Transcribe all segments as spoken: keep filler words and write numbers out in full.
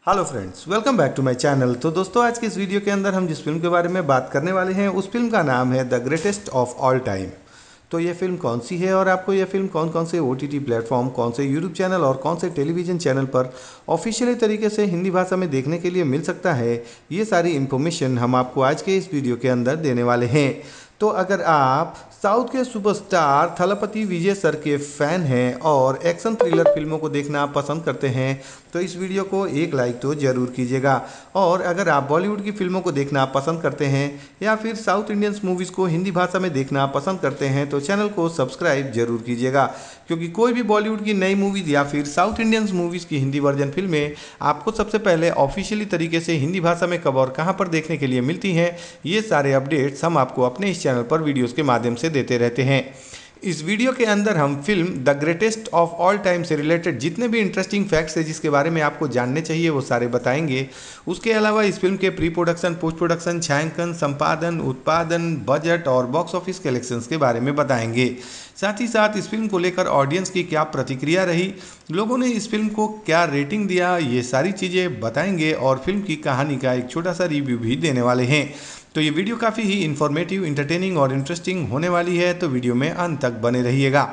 Hello friends, welcome back to my channel. तो दोस्तों, आज के इस वीडियो के अंदर हम जिस फिल्म के बारे में बात करने वाले हैं उस फिल्म का नाम है the greatest of all time. तो ये फिल्म कौन सी है और आपको ये फिल्म कौन कौन से ओ टी टी प्लेटफॉर्म, कौन से यूट्यूब चैनल और कौन से टेलीविज़न चैनल पर ऑफिशियली तरीके से हिंदी भाषा में देखने के लिए मिल सकता है, ये सारी इन्फॉर्मेशन हम आपको आज के इस वीडियो के अंदर देने वाले हैं। तो अगर आप साउथ के सुपरस्टार थलपति विजय सर के फैन हैं और एक्शन थ्रिलर फिल्मों को देखना पसंद करते हैं तो इस वीडियो को एक लाइक तो ज़रूर कीजिएगा। और अगर आप बॉलीवुड की फिल्मों को देखना पसंद करते हैं या फिर साउथ इंडियंस मूवीज़ को हिंदी भाषा में देखना पसंद करते हैं तो चैनल को सब्सक्राइब जरूर कीजिएगा, क्योंकि कोई भी बॉलीवुड की नई मूवीज़ या फिर साउथ इंडियंस मूवीज़ की हिंदी वर्जन फिल्में आपको सबसे पहले ऑफिशियली तरीके से हिंदी भाषा में कब और कहाँ पर देखने के लिए मिलती हैं, ये सारे अपडेट्स हम आपको अपने इस चैनल पर वीडियोज़ के माध्यम से देते रहते हैं। इस वीडियो के अंदर हम film the greatest of all time से रिलेटेड जितने भी इंटरेस्टिंग फैक्ट्स है जिसके बारे में आपको जानने चाहिए वो सारे बताएंगे। उसके अलावा इस फिल्म के प्री प्रोडक्शन, पोस्ट प्रोडक्शन, छायांकन, संपादन, उत्पादन, बजट और बॉक्स ऑफिस कलेक्शंस के बारे में बताएंगे। साथ ही साथ इस फिल्म को लेकर ऑडियंस की क्या प्रतिक्रिया रही, लोगों ने इस फिल्म को क्या रेटिंग दिया, ये सारी चीज़ें बताएंगे और फिल्म की कहानी का एक छोटा सा रिव्यू भी देने वाले हैं। तो ये वीडियो काफ़ी ही इन्फॉर्मेटिव, इंटरटेनिंग और इंटरेस्टिंग होने वाली है, तो वीडियो में अंत तक बने रहिएगा।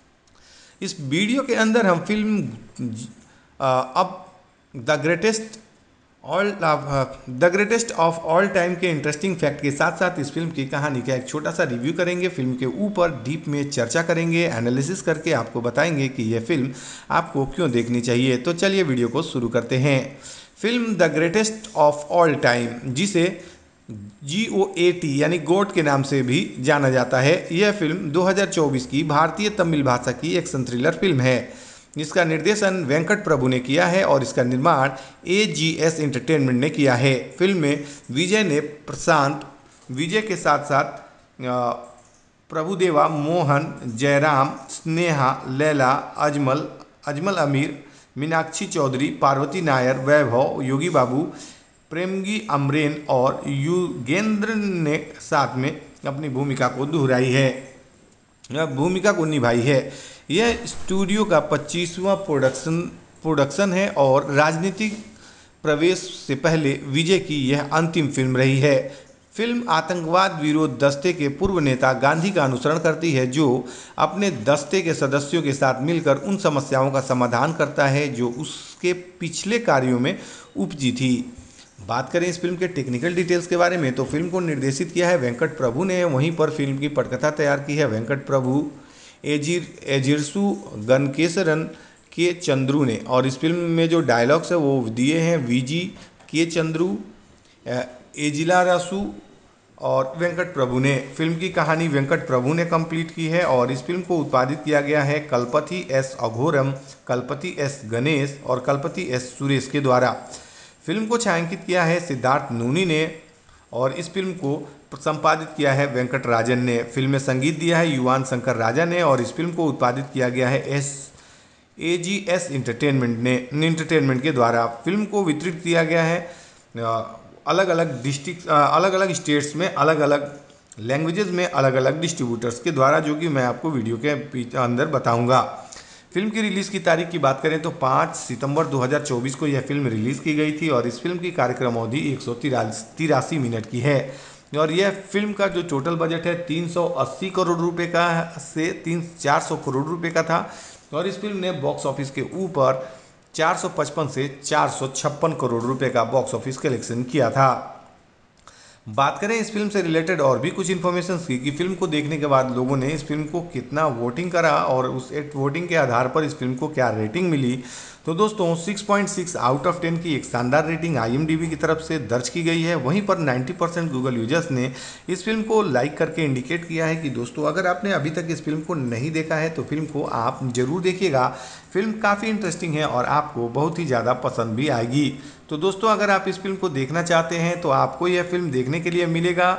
इस वीडियो के अंदर हम फिल्म आ, अब the greatest all the greatest of all time के इंटरेस्टिंग फैक्ट के साथ साथ इस फिल्म की कहानी का एक छोटा सा रिव्यू करेंगे। फिल्म के ऊपर डीप में चर्चा करेंगे, एनालिसिस करके आपको बताएंगे कि यह फिल्म आपको क्यों देखनी चाहिए। तो चलिए वीडियो को शुरू करते हैं। Film the greatest of all time, जिसे जी ओ ए टी यानी गोट के नाम से भी जाना जाता है, यह फिल्म दो हज़ार चौबीस की भारतीय तमिल भाषा की एक्शन थ्रिलर फिल्म है। इसका निर्देशन वेंकट प्रभु ने किया है और इसका निर्माण ए जी एस एंटरटेनमेंट ने किया है। फिल्म में विजय ने प्रशांत विजय के साथ साथ प्रभुदेवा, मोहन, जयराम, स्नेहा, लैला, अजमल अजमल अमीर, मीनाक्षी चौधरी, पार्वती नायर, वैभव, योगी बाबू, प्रेमगी अमरेन और युगेंद्र ने साथ में अपनी भूमिका को दोहराई है भूमिका को निभाई है। यह स्टूडियो का पच्चीसवां प्रोडक्शन प्रोडक्शन है और राजनीतिक प्रवेश से पहले विजय की यह अंतिम फिल्म रही है। फिल्म आतंकवाद विरोध दस्ते के पूर्व नेता गांधी का अनुसरण करती है, जो अपने दस्ते के सदस्यों के साथ मिलकर उन समस्याओं का समाधान करता है जो उसके पिछले कार्यों में उपजी थी। बात करें इस फिल्म के टेक्निकल डिटेल्स के बारे में तो फिल्म को निर्देशित किया है वेंकट प्रभु ने, वहीं पर फिल्म की पटकथा तैयार की है वेंकट प्रभु, एजिर एजिरसु गनकेसरन के चंद्रू ने, और इस फिल्म में जो डायलॉग्स है वो दिए हैं वीजी के चंद्रू, एजिलारासु और वेंकट प्रभु ने। फिल्म की कहानी वेंकट प्रभु ने कंप्लीट की है और इस फिल्म को उत्पादित किया गया है कलपति एस अघोरम, कलपति एस गणेश और कलपति एस सुरेश के द्वारा। फिल्म को छायांकित किया है सिद्धार्थ नूनी ने और इस फिल्म को संपादित किया है वेंकट राजन ने। फिल्म में संगीत दिया है युवान शंकर राजा ने और इस फिल्म को उत्पादित किया गया है S A G S entertainment ने एंटरटेनमेंट के द्वारा। फिल्म को वितरित किया गया है अलग अलग डिस्ट्रिक्ट अलग अलग स्टेट्स में, अलग अलग लैंग्वेजेस में, अलग अलग डिस्ट्रीब्यूटर्स के द्वारा, जो कि मैं आपको वीडियो के अंदर बताऊंगा। फिल्म की रिलीज़ की तारीख की बात करें तो पाँच सितंबर दो हज़ार चौबीस को यह फिल्म रिलीज़ की गई थी और इस फिल्म की कार्यक्रम अवधि एक सौ तिरासी मिनट की है और यह फिल्म का जो टोटल बजट है तीन सौ अस्सी करोड़ रुपए का से तीन चार सौ करोड़ रुपए का था और इस फिल्म ने बॉक्स ऑफिस के ऊपर चार सौ पचपन से चार सौ छप्पन करोड़ रुपए का बॉक्स ऑफिस कलेक्शन किया था। बात करें इस फिल्म से रिलेटेड और भी कुछ इन्फॉर्मेशन की कि फिल्म को देखने के बाद लोगों ने इस फिल्म को कितना वोटिंग करा और उस वोटिंग के आधार पर इस फिल्म को क्या रेटिंग मिली, तो दोस्तों छह पॉइंट छह आउट ऑफ टेन की एक शानदार rating I M D B की तरफ से दर्ज की गई है। वहीं पर नब्बे परसेंट गूगल यूजर्स ने इस फिल्म को लाइक करके इंडिकेट किया है कि दोस्तों अगर आपने अभी तक इस फिल्म को नहीं देखा है तो फिल्म को आप जरूर देखिएगा। फिल्म काफ़ी इंटरेस्टिंग है और आपको बहुत ही ज़्यादा पसंद भी आएगी। तो दोस्तों अगर आप इस फिल्म को देखना चाहते हैं तो आपको यह फिल्म देखने के लिए मिलेगा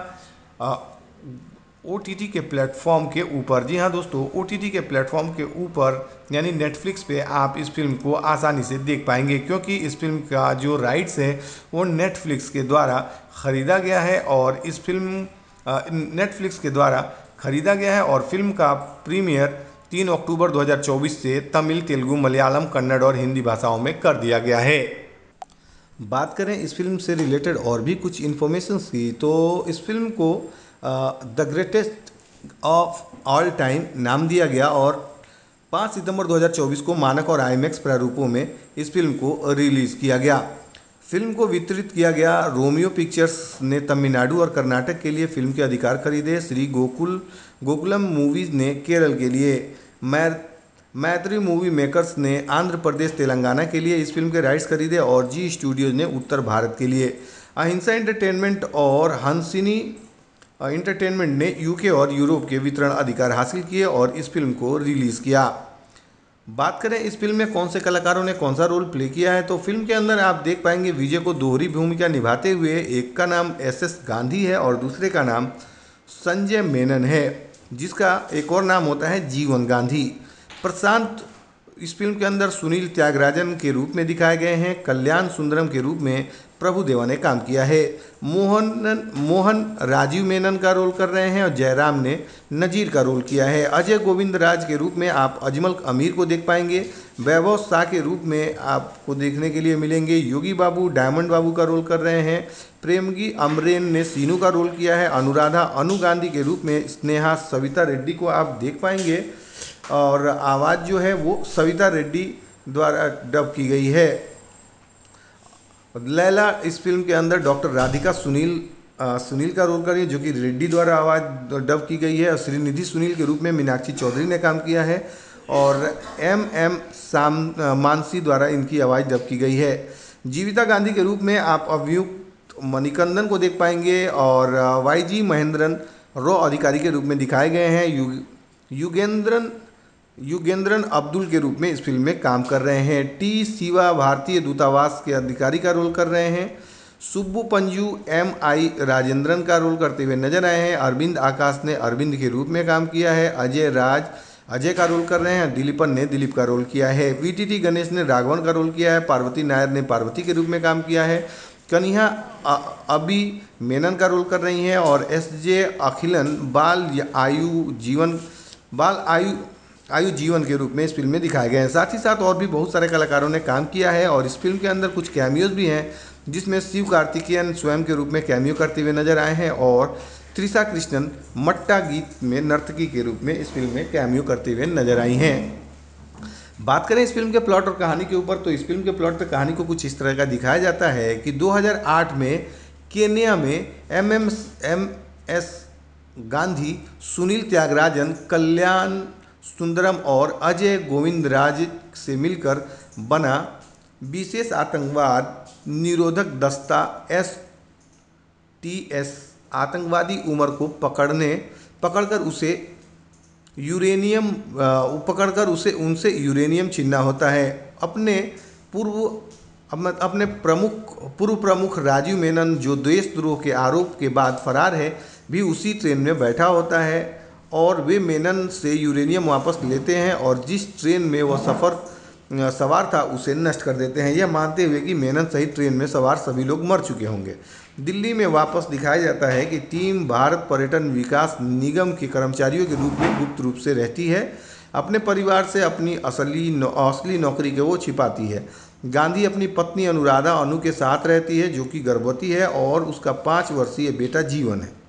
ओ टी टी के प्लेटफॉर्म के ऊपर। जी हाँ दोस्तों, ओ टी टी के प्लेटफॉर्म के ऊपर यानी नेटफ्लिक्स पे आप इस फिल्म को आसानी से देख पाएंगे, क्योंकि इस फिल्म का जो राइट्स है वो नेटफ्लिक्स के द्वारा ख़रीदा गया है और इस फिल्म नेटफ्लिक्स के द्वारा ख़रीदा गया है और फिल्म का प्रीमियर तीन अक्टूबर दो हज़ार चौबीस से तमिल, तेलुगु, मलयालम, कन्नड़ और हिंदी भाषाओं में कर दिया गया है। बात करें इस फिल्म से रिलेटेड और भी कुछ इन्फॉर्मेशंस की, तो इस फिल्म को the greatest of all time नाम दिया गया और पाँच सितंबर दो हज़ार चौबीस को मानक और आईमैक्स प्रारूपों में इस फिल्म को रिलीज़ किया गया। फिल्म को वितरित किया गया रोमियो पिक्चर्स ने तमिलनाडु और कर्नाटक के लिए फिल्म के अधिकार खरीदे। श्री गोकुल गोकुलम मूवीज़ ने केरल के लिए, मै मैत्री मूवी मेकर्स ने आंध्र प्रदेश तेलंगाना के लिए इस फिल्म के राइट्स खरीदे और जी स्टूडियोज ने उत्तर भारत के लिए। अहिंसा एंटरटेनमेंट और हंसिनी एंटरटेनमेंट ने यूके और यूरोप के वितरण अधिकार हासिल किए और इस फिल्म को रिलीज़ किया। बात करें इस फिल्म में कौन से कलाकारों ने कौन सा रोल प्ले किया है, तो फिल्म के अंदर आप देख पाएंगे विजय को दोहरी भूमिका निभाते हुए एक का नाम एस एस गांधी है और दूसरे का नाम संजय मेनन है, जिसका एक और नाम होता है जीवन गांधी। प्रशांत इस फिल्म के अंदर सुनील त्यागराजन के रूप में दिखाए गए हैं। कल्याण सुंदरम के रूप में प्रभुदेवा ने काम किया है। मोहन मोहन राजीव मेनन का रोल कर रहे हैं और जयराम ने नजीर का रोल किया है। अजय गोविंद राज के रूप में आप अजमल अमीर को देख पाएंगे। वैभव शाह के रूप में आपको देखने के लिए मिलेंगे योगी बाबू डायमंड बाबू का रोल कर रहे हैं। प्रेमगी अमरेन ने सीनू का रोल किया है। अनुराधा अनु गांधी के रूप में स्नेहा सविता रेड्डी को आप देख पाएंगे और आवाज़ जो है वो सविता रेड्डी द्वारा डब की गई है। लैला इस फिल्म के अंदर डॉक्टर राधिका सुनील आ, सुनील का रोल कर रही है, जो कि रेड्डी द्वारा आवाज़ डब की गई है। और श्रीनिधि सुनील के रूप में मीनाक्षी चौधरी ने काम किया है और एम एम साम मानसी द्वारा इनकी आवाज़ डब की गई है। जीविता गांधी के रूप में आप अभियुक्त मणिकंदन को देख पाएंगे और वाई जी महेंद्रन रॉ अधिकारी के रूप में दिखाए गए हैं। यु, युगेंद्रन युगेंद्रन अब्दुल के रूप में इस फिल्म में काम कर रहे हैं। टी शिवा भारतीय दूतावास के अधिकारी का रोल कर रहे हैं। सुब्बू पंजू एम आई राजेंद्रन का रोल करते हुए नजर आए हैं। अरविंद आकाश ने अरविंद के रूप में काम किया है। अजय राज अजय का रोल कर रहे हैं। दिलीपन ने दिलीप का रोल किया है। वी टी टी गणेश ने राघवन का रोल किया है। पार्वती नायर ने पार्वती के रूप में काम किया है। कन्हा अभी मेनन का रोल कर रही हैं और एस जे अखिलन बाल आयु जीवन बाल आयु आयु जीवन के रूप में इस फिल्म में दिखाए गए हैं। साथ ही साथ और भी बहुत सारे कलाकारों ने काम किया है और इस फिल्म के अंदर कुछ कैमियोज भी हैं, जिसमें शिव कार्तिकेयन स्वयं के रूप में कैमियो करते हुए नजर आए हैं और त्रिशा कृष्णन मट्टा गीत में नर्तकी के रूप में इस फिल्म में कैमियो करते हुए नजर आई हैं। बात करें इस फिल्म के प्लॉट और कहानी के ऊपर, तो इस फिल्म के प्लॉट पर कहानी को कुछ इस तरह का दिखाया जाता है कि दो हज़ार आठ में केन्या में M M M S Gandhi, Sunil Thyagarajan, Kalyan Sundaram और अजय गोविंदराज से मिलकर बना विशेष आतंकवाद निरोधक दस्ता एस टी एस आतंकवादी उमर को पकड़ने पकड़कर उसे यूरेनियम पकड़कर उसे उनसे यूरेनियम छीनना होता है। अपने पूर्व अपने प्रमुख पूर्व प्रमुख राजीव मेनन, जो देशद्रोह के आरोप के बाद फरार है, भी उसी ट्रेन में बैठा होता है और वे मेनन से यूरेनियम वापस लेते हैं और जिस ट्रेन में वह सफ़र सवार था उसे नष्ट कर देते हैं, यह मानते हुए कि मेनन सहित ट्रेन में सवार सभी लोग मर चुके होंगे। दिल्ली में वापस दिखाया जाता है कि टीम भारत पर्यटन विकास निगम के कर्मचारियों के रूप में गुप्त रूप से रहती है। अपने परिवार से अपनी असली असली नौकरी को वो छिपाती है। गांधी अपनी पत्नी अनुराधा अनु के साथ रहती है, जो कि गर्भवती है और उसका पाँच वर्षीय बेटा जीवन है।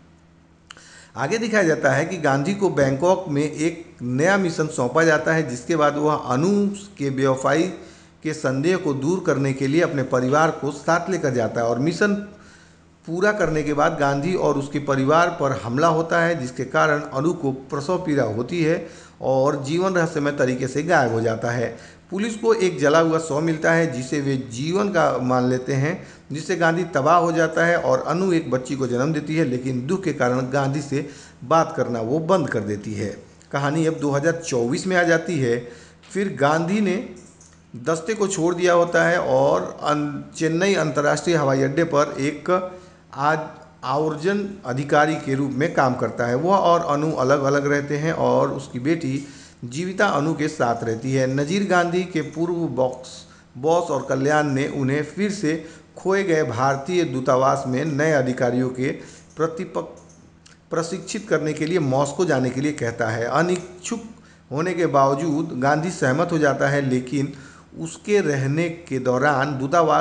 आगे दिखाया जाता है कि गांधी को बैंकॉक में एक नया मिशन सौंपा जाता है, जिसके बाद वह अनु के बेवफाई के संदेह को दूर करने के लिए अपने परिवार को साथ लेकर जाता है और मिशन पूरा करने के बाद गांधी और उसके परिवार पर हमला होता है, जिसके कारण अनु को प्रसव पीड़ा होती है और जीवन रहस्यमय तरीके से गायब हो जाता है। पुलिस को एक जला हुआ शव मिलता है जिसे वे जीवन का मान लेते हैं, जिससे गांधी तबाह हो जाता है और अनु एक बच्ची को जन्म देती है, लेकिन दुख के कारण गांधी से बात करना वो बंद कर देती है। कहानी अब दो हज़ार चौबीस में आ जाती है। फिर गांधी ने दस्ते को छोड़ दिया होता है और चेन्नई अंतर्राष्ट्रीय हवाई अड्डे पर एक आज आवर्जन अधिकारी के रूप में काम करता है। वह और अनु अलग अलग रहते हैं और उसकी बेटी जीविता अनु के साथ रहती है। नजीर गांधी के पूर्व बॉक्स बॉस और कल्याण ने उन्हें फिर से खोए गए भारतीय दूतावास में नए अधिकारियों के प्रतिपक प्रशिक्षित करने के लिए मॉस्को जाने के लिए कहता है। अनिच्छुक होने के बावजूद गांधी सहमत हो जाता है, लेकिन उसके रहने के दौरान दूतावास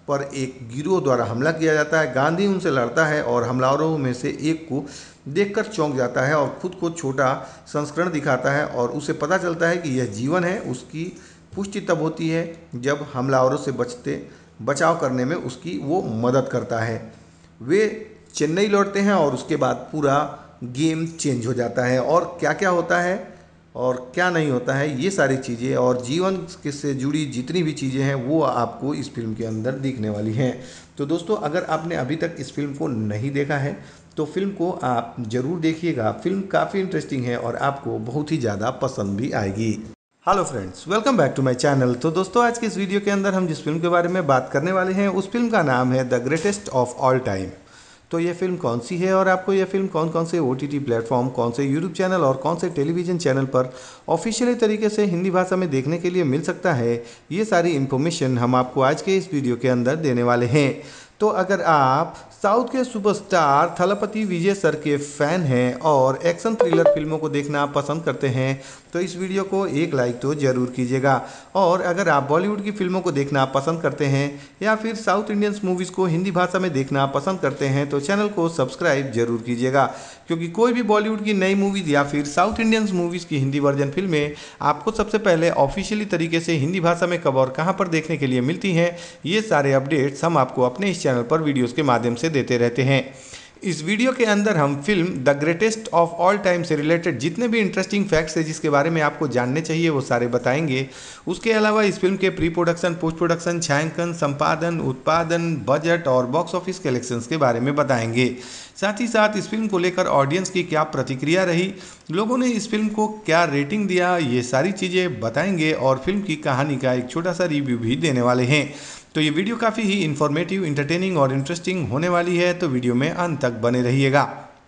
पर एक गिरोह द्वारा हमला किया जाता है। गांधी उनसे लड़ता है और हमलावरों में से एक को देखकर चौंक जाता है और खुद को छोटा संस्करण दिखाता है और उसे पता चलता है कि यह जीवन है। उसकी पुष्टि तब होती है जब हमलावरों से बचते बचाव करने में उसकी वो मदद करता है। वे चेन्नई लौटते हैं और उसके बाद पूरा गेम चेंज हो जाता है और क्या क्या होता है और क्या नहीं होता है, ये सारी चीज़ें और जीवन से जुड़ी जितनी भी चीज़ें हैं वो आपको इस फिल्म के अंदर दिखने वाली हैं। तो दोस्तों, अगर आपने अभी तक इस फिल्म को नहीं देखा है तो फिल्म को आप ज़रूर देखिएगा। फिल्म काफ़ी इंटरेस्टिंग है और आपको बहुत ही ज़्यादा पसंद भी आएगी। Hello friends, welcome back to my channel. तो दोस्तों, आज के इस वीडियो के अंदर हम जिस फिल्म के बारे में बात करने वाले हैं उस फिल्म का नाम है the greatest of all time. तो ये फिल्म कौन सी है और आपको ये फिल्म कौन कौन से ओ टी टी प्लेटफॉर्म, कौन से यूट्यूब चैनल और कौन से टेलीविज़न चैनल पर ऑफिशियली तरीके से हिंदी भाषा में देखने के लिए मिल सकता है, ये सारी इन्फॉर्मेशन हम आपको आज के इस वीडियो के अंदर देने वाले हैं। तो अगर आप साउथ के सुपरस्टार थलपति विजय सर के फैन हैं और एक्शन थ्रिलर फिल्मों को देखना पसंद करते हैं तो इस वीडियो को एक लाइक तो ज़रूर कीजिएगा। और अगर आप बॉलीवुड की फिल्मों को देखना पसंद करते हैं या फिर साउथ इंडियंस मूवीज़ को हिंदी भाषा में देखना पसंद करते हैं तो चैनल को सब्सक्राइब जरूर कीजिएगा, क्योंकि कोई भी बॉलीवुड की नई मूवीज़ या फिर साउथ इंडियंस मूवीज़ की हिंदी वर्जन फिल्में आपको सबसे पहले ऑफिशियली तरीके से हिंदी भाषा में कब और कहाँ पर देखने के लिए मिलती हैं, ये सारे अपडेट्स हम आपको अपने इस चैनल पर वीडियोज़ के माध्यम से देते रहते हैं। इस वीडियो के अंदर हम film the greatest of all time से रिलेटेड जितने भी इंटरेस्टिंग फैक्ट्स हैं जिसके बारे में आपको जानने चाहिए वो सारे बताएंगे। उसके अलावा इस फिल्म के प्री प्रोडक्शन, पोस्ट प्रोडक्शन, छायांकन, संपादन, उत्पादन, बजट और बॉक्स ऑफिस कलेक्शंस के बारे में बताएंगे। साथ ही साथ इस फिल्म को लेकर ऑडियंस की क्या प्रतिक्रिया रही, लोगों ने इस फिल्म को क्या रेटिंग दिया, ये सारी चीज़ें बताएंगे और फिल्म की कहानी का एक छोटा सा रिव्यू भी देने वाले हैं। तो ये वीडियो काफ़ी ही इन्फॉर्मेटिव, इंटरटेनिंग और इंटरेस्टिंग होने वाली है, तो वीडियो में अंत तक बने रहिएगा।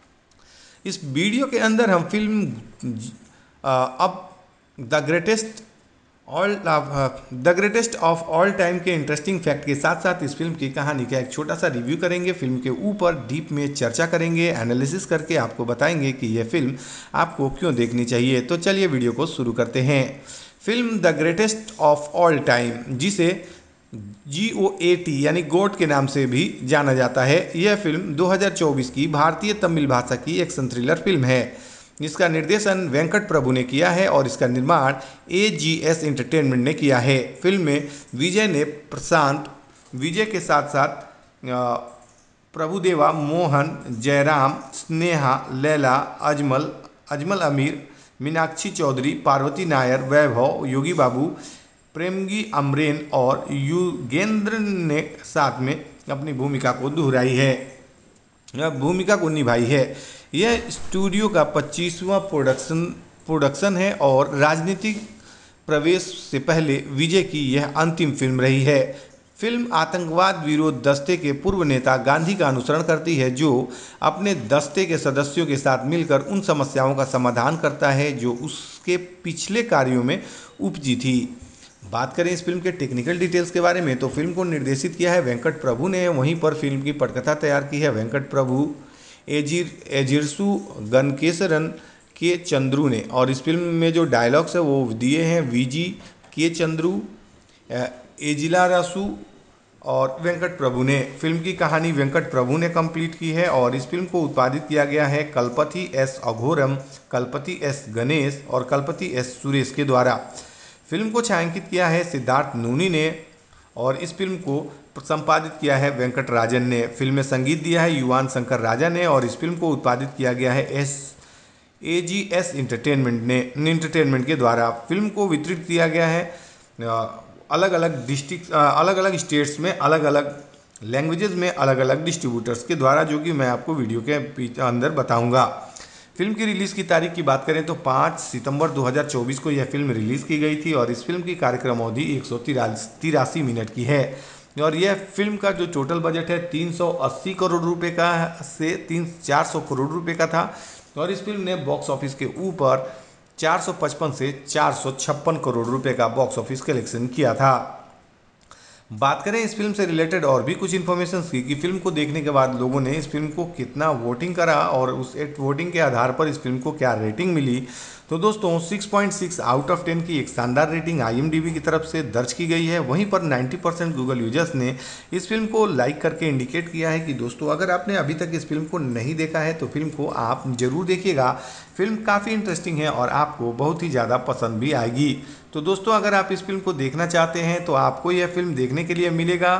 इस वीडियो के अंदर हम फिल्म आ, अब the greatest all the greatest of all time के इंटरेस्टिंग फैक्ट के साथ साथ इस फिल्म की कहानी का एक छोटा सा रिव्यू करेंगे। फिल्म के ऊपर डीप में चर्चा करेंगे, एनालिसिस करके आपको बताएंगे कि यह फिल्म आपको क्यों देखनी चाहिए। तो चलिए वीडियो को शुरू करते हैं। Film the greatest of all time, जिसे जी ओ ए टी यानी गोट के नाम से भी जाना जाता है, यह फिल्म दो हज़ार चौबीस की भारतीय तमिल भाषा की एक्शन थ्रिलर फिल्म है। इसका निर्देशन वेंकट प्रभु ने किया है और इसका निर्माण ए जी एस एंटरटेनमेंट ने किया है। फिल्म में विजय ने प्रशांत विजय के साथ साथ प्रभुदेवा, मोहन, जयराम, स्नेहा, लैला, अजमल अजमल अमीर, मीनाक्षी चौधरी, पार्वती नायर, वैभव, योगी बाबू, प्रेमगी अमरेन और युगेंद्र ने साथ में अपनी भूमिका को दोहराई है भूमिका को निभाई है। यह स्टूडियो का पच्चीसवां प्रोडक्शन प्रोडक्शन है और राजनीतिक प्रवेश से पहले विजय की यह अंतिम फिल्म रही है। फिल्म आतंकवाद विरोध दस्ते के पूर्व नेता गांधी का अनुसरण करती है, जो अपने दस्ते के सदस्यों के साथ मिलकर उन समस्याओं का समाधान करता है जो उसके पिछले कार्यों में उपजी थी। बात करें इस फिल्म के टेक्निकल डिटेल्स के बारे में तो फिल्म को निर्देशित किया है वेंकट प्रभु ने, वहीं पर फिल्म की पटकथा तैयार की है वेंकट प्रभु, एजिर एजिरसु गनकेसरन के चंद्रू ने, और इस फिल्म में जो डायलॉग्स है वो दिए हैं वीजी के चंद्रू, एजिला रासु और वेंकट प्रभु ने। फिल्म की कहानी वेंकट प्रभु ने कंप्लीट की है और इस फिल्म को उत्पादित किया गया है कलपति एस अघोरम, कलपति एस गणेश और कलपति एस सुरेश के द्वारा। फिल्म को छायांकित किया है सिद्धार्थ नूनी ने और इस फिल्म को संपादित किया है वेंकट राजन ने। फिल्म में संगीत दिया है युवान शंकर राजा ने और इस फिल्म को उत्पादित किया गया है S A G S entertainment ने एंटरटेनमेंट के द्वारा। फिल्म को वितरित किया गया है अलग अलग डिस्ट्रिक्ट अलग अलग स्टेट्स में अलग अलग लैंग्वेजेस में अलग अलग डिस्ट्रीब्यूटर्स के द्वारा, जो कि मैं आपको वीडियो के अंदर बताऊंगा। फिल्म की रिलीज़ की तारीख की बात करें तो पाँच सितंबर दो हज़ार चौबीस को यह फिल्म रिलीज़ की गई थी और इस फिल्म की कार्यक्रम अवधि एक सौ तिरासी मिनट की है और यह फिल्म का जो टोटल बजट है तीन सौ अस्सी करोड़ रुपए का से तीन चार सौ करोड़ रुपए का था और इस फिल्म ने बॉक्स ऑफिस के ऊपर चार सौ पचपन से चार सौ छप्पन करोड़ रुपए का बॉक्स ऑफिस कलेक्शन किया था। बात करें इस फिल्म से रिलेटेड और भी कुछ इन्फॉर्मेशन की कि फिल्म को देखने के बाद लोगों ने इस फिल्म को कितना वोटिंग करा और उस वोटिंग के आधार पर इस फिल्म को क्या रेटिंग मिली, तो दोस्तों six point six out of ten की एक शानदार रेटिंग आईएमडीबी की तरफ से दर्ज की गई है। वहीं पर नाइन्टी परसेंट गूगल यूजर्स ने इस फिल्म को लाइक करके इंडिकेट किया है कि दोस्तों अगर आपने अभी तक इस फिल्म को नहीं देखा है तो फिल्म को आप जरूर देखिएगा। फिल्म काफ़ी इंटरेस्टिंग है और आपको बहुत ही ज़्यादा पसंद भी आएगी। तो दोस्तों अगर आप इस फिल्म को देखना चाहते हैं तो आपको यह फिल्म देखने के लिए मिलेगा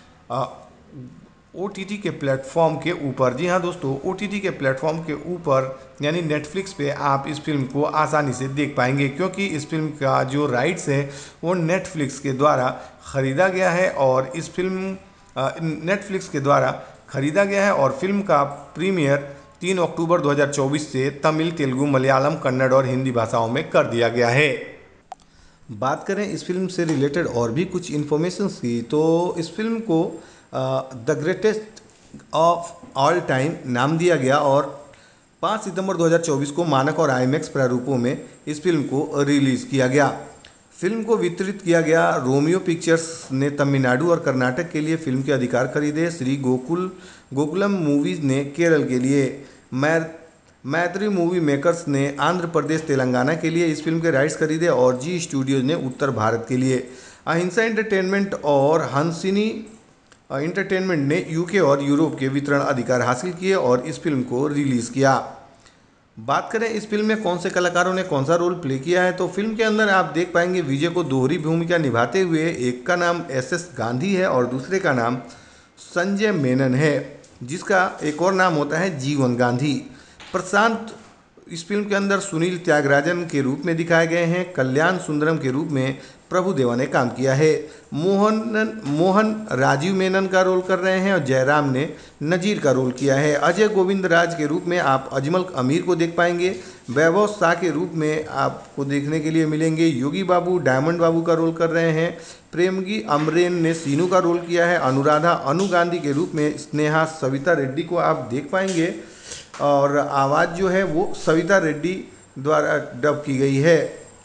ओ टी टी के प्लेटफॉर्म के ऊपर। जी हाँ दोस्तों, ओ टी टी के प्लेटफॉर्म के ऊपर यानी नेटफ्लिक्स पे आप इस फिल्म को आसानी से देख पाएंगे, क्योंकि इस फिल्म का जो राइट्स है वो नेटफ्लिक्स के द्वारा ख़रीदा गया है और इस फिल्म नेटफ्लिक्स के द्वारा ख़रीदा गया है और फिल्म का प्रीमियर तीन अक्टूबर दो हज़ार चौबीस से तमिल, तेलुगु, मलयालम, कन्नड़ और हिंदी भाषाओं में कर दिया गया है। बात करें इस फिल्म से रिलेटेड और भी कुछ इन्फॉर्मेशन की, तो इस फिल्म को the greatest of all time नाम दिया गया और पाँच सितंबर दो हज़ार चौबीस को मानक और आईमैक्स प्रारूपों में इस फिल्म को रिलीज़ किया गया। फिल्म को वितरित किया गया रोमियो पिक्चर्स ने तमिलनाडु और कर्नाटक के लिए फिल्म के अधिकार खरीदे। श्री गोकुल गोकुलम मूवीज़ ने केरल के लिए, मै मैत्री मूवी मेकर्स ने आंध्र प्रदेश, तेलंगाना के लिए इस फिल्म के राइट्स खरीदे और जी स्टूडियोज ने उत्तर भारत के लिए। अहिंसा एंटरटेनमेंट और हंसिनी एंटरटेनमेंट ने यूके और यूरोप के वितरण अधिकार हासिल किए और इस फिल्म को रिलीज़ किया। बात करें इस फिल्म में कौन से कलाकारों ने कौन सा रोल प्ले किया है, तो फिल्म के अंदर आप देख पाएंगे विजय को दोहरी भूमिका निभाते हुए एक का नाम एस एस गांधी है और दूसरे का नाम संजय मेनन है, जिसका एक और नाम होता है जीवन गांधी। प्रशांत इस फिल्म के अंदर सुनील त्यागराजन के रूप में दिखाए गए हैं। कल्याण सुंदरम के रूप में प्रभुदेवा ने काम किया है। मोहन मोहन राजीव मेनन का रोल कर रहे हैं और जयराम ने नजीर का रोल किया है। अजय गोविंद राज के रूप में आप अजमल अमीर को देख पाएंगे। वैभव शाह के रूप में आपको देखने के लिए मिलेंगे योगी बाबू डायमंड बाबू का रोल कर रहे हैं। प्रेमगी अमरेन ने सीनू का रोल किया है। अनुराधा अनु गांधी के रूप में स्नेहा सविता रेड्डी को आप देख पाएंगे और आवाज़ जो है वो सविता रेड्डी द्वारा डब की गई है।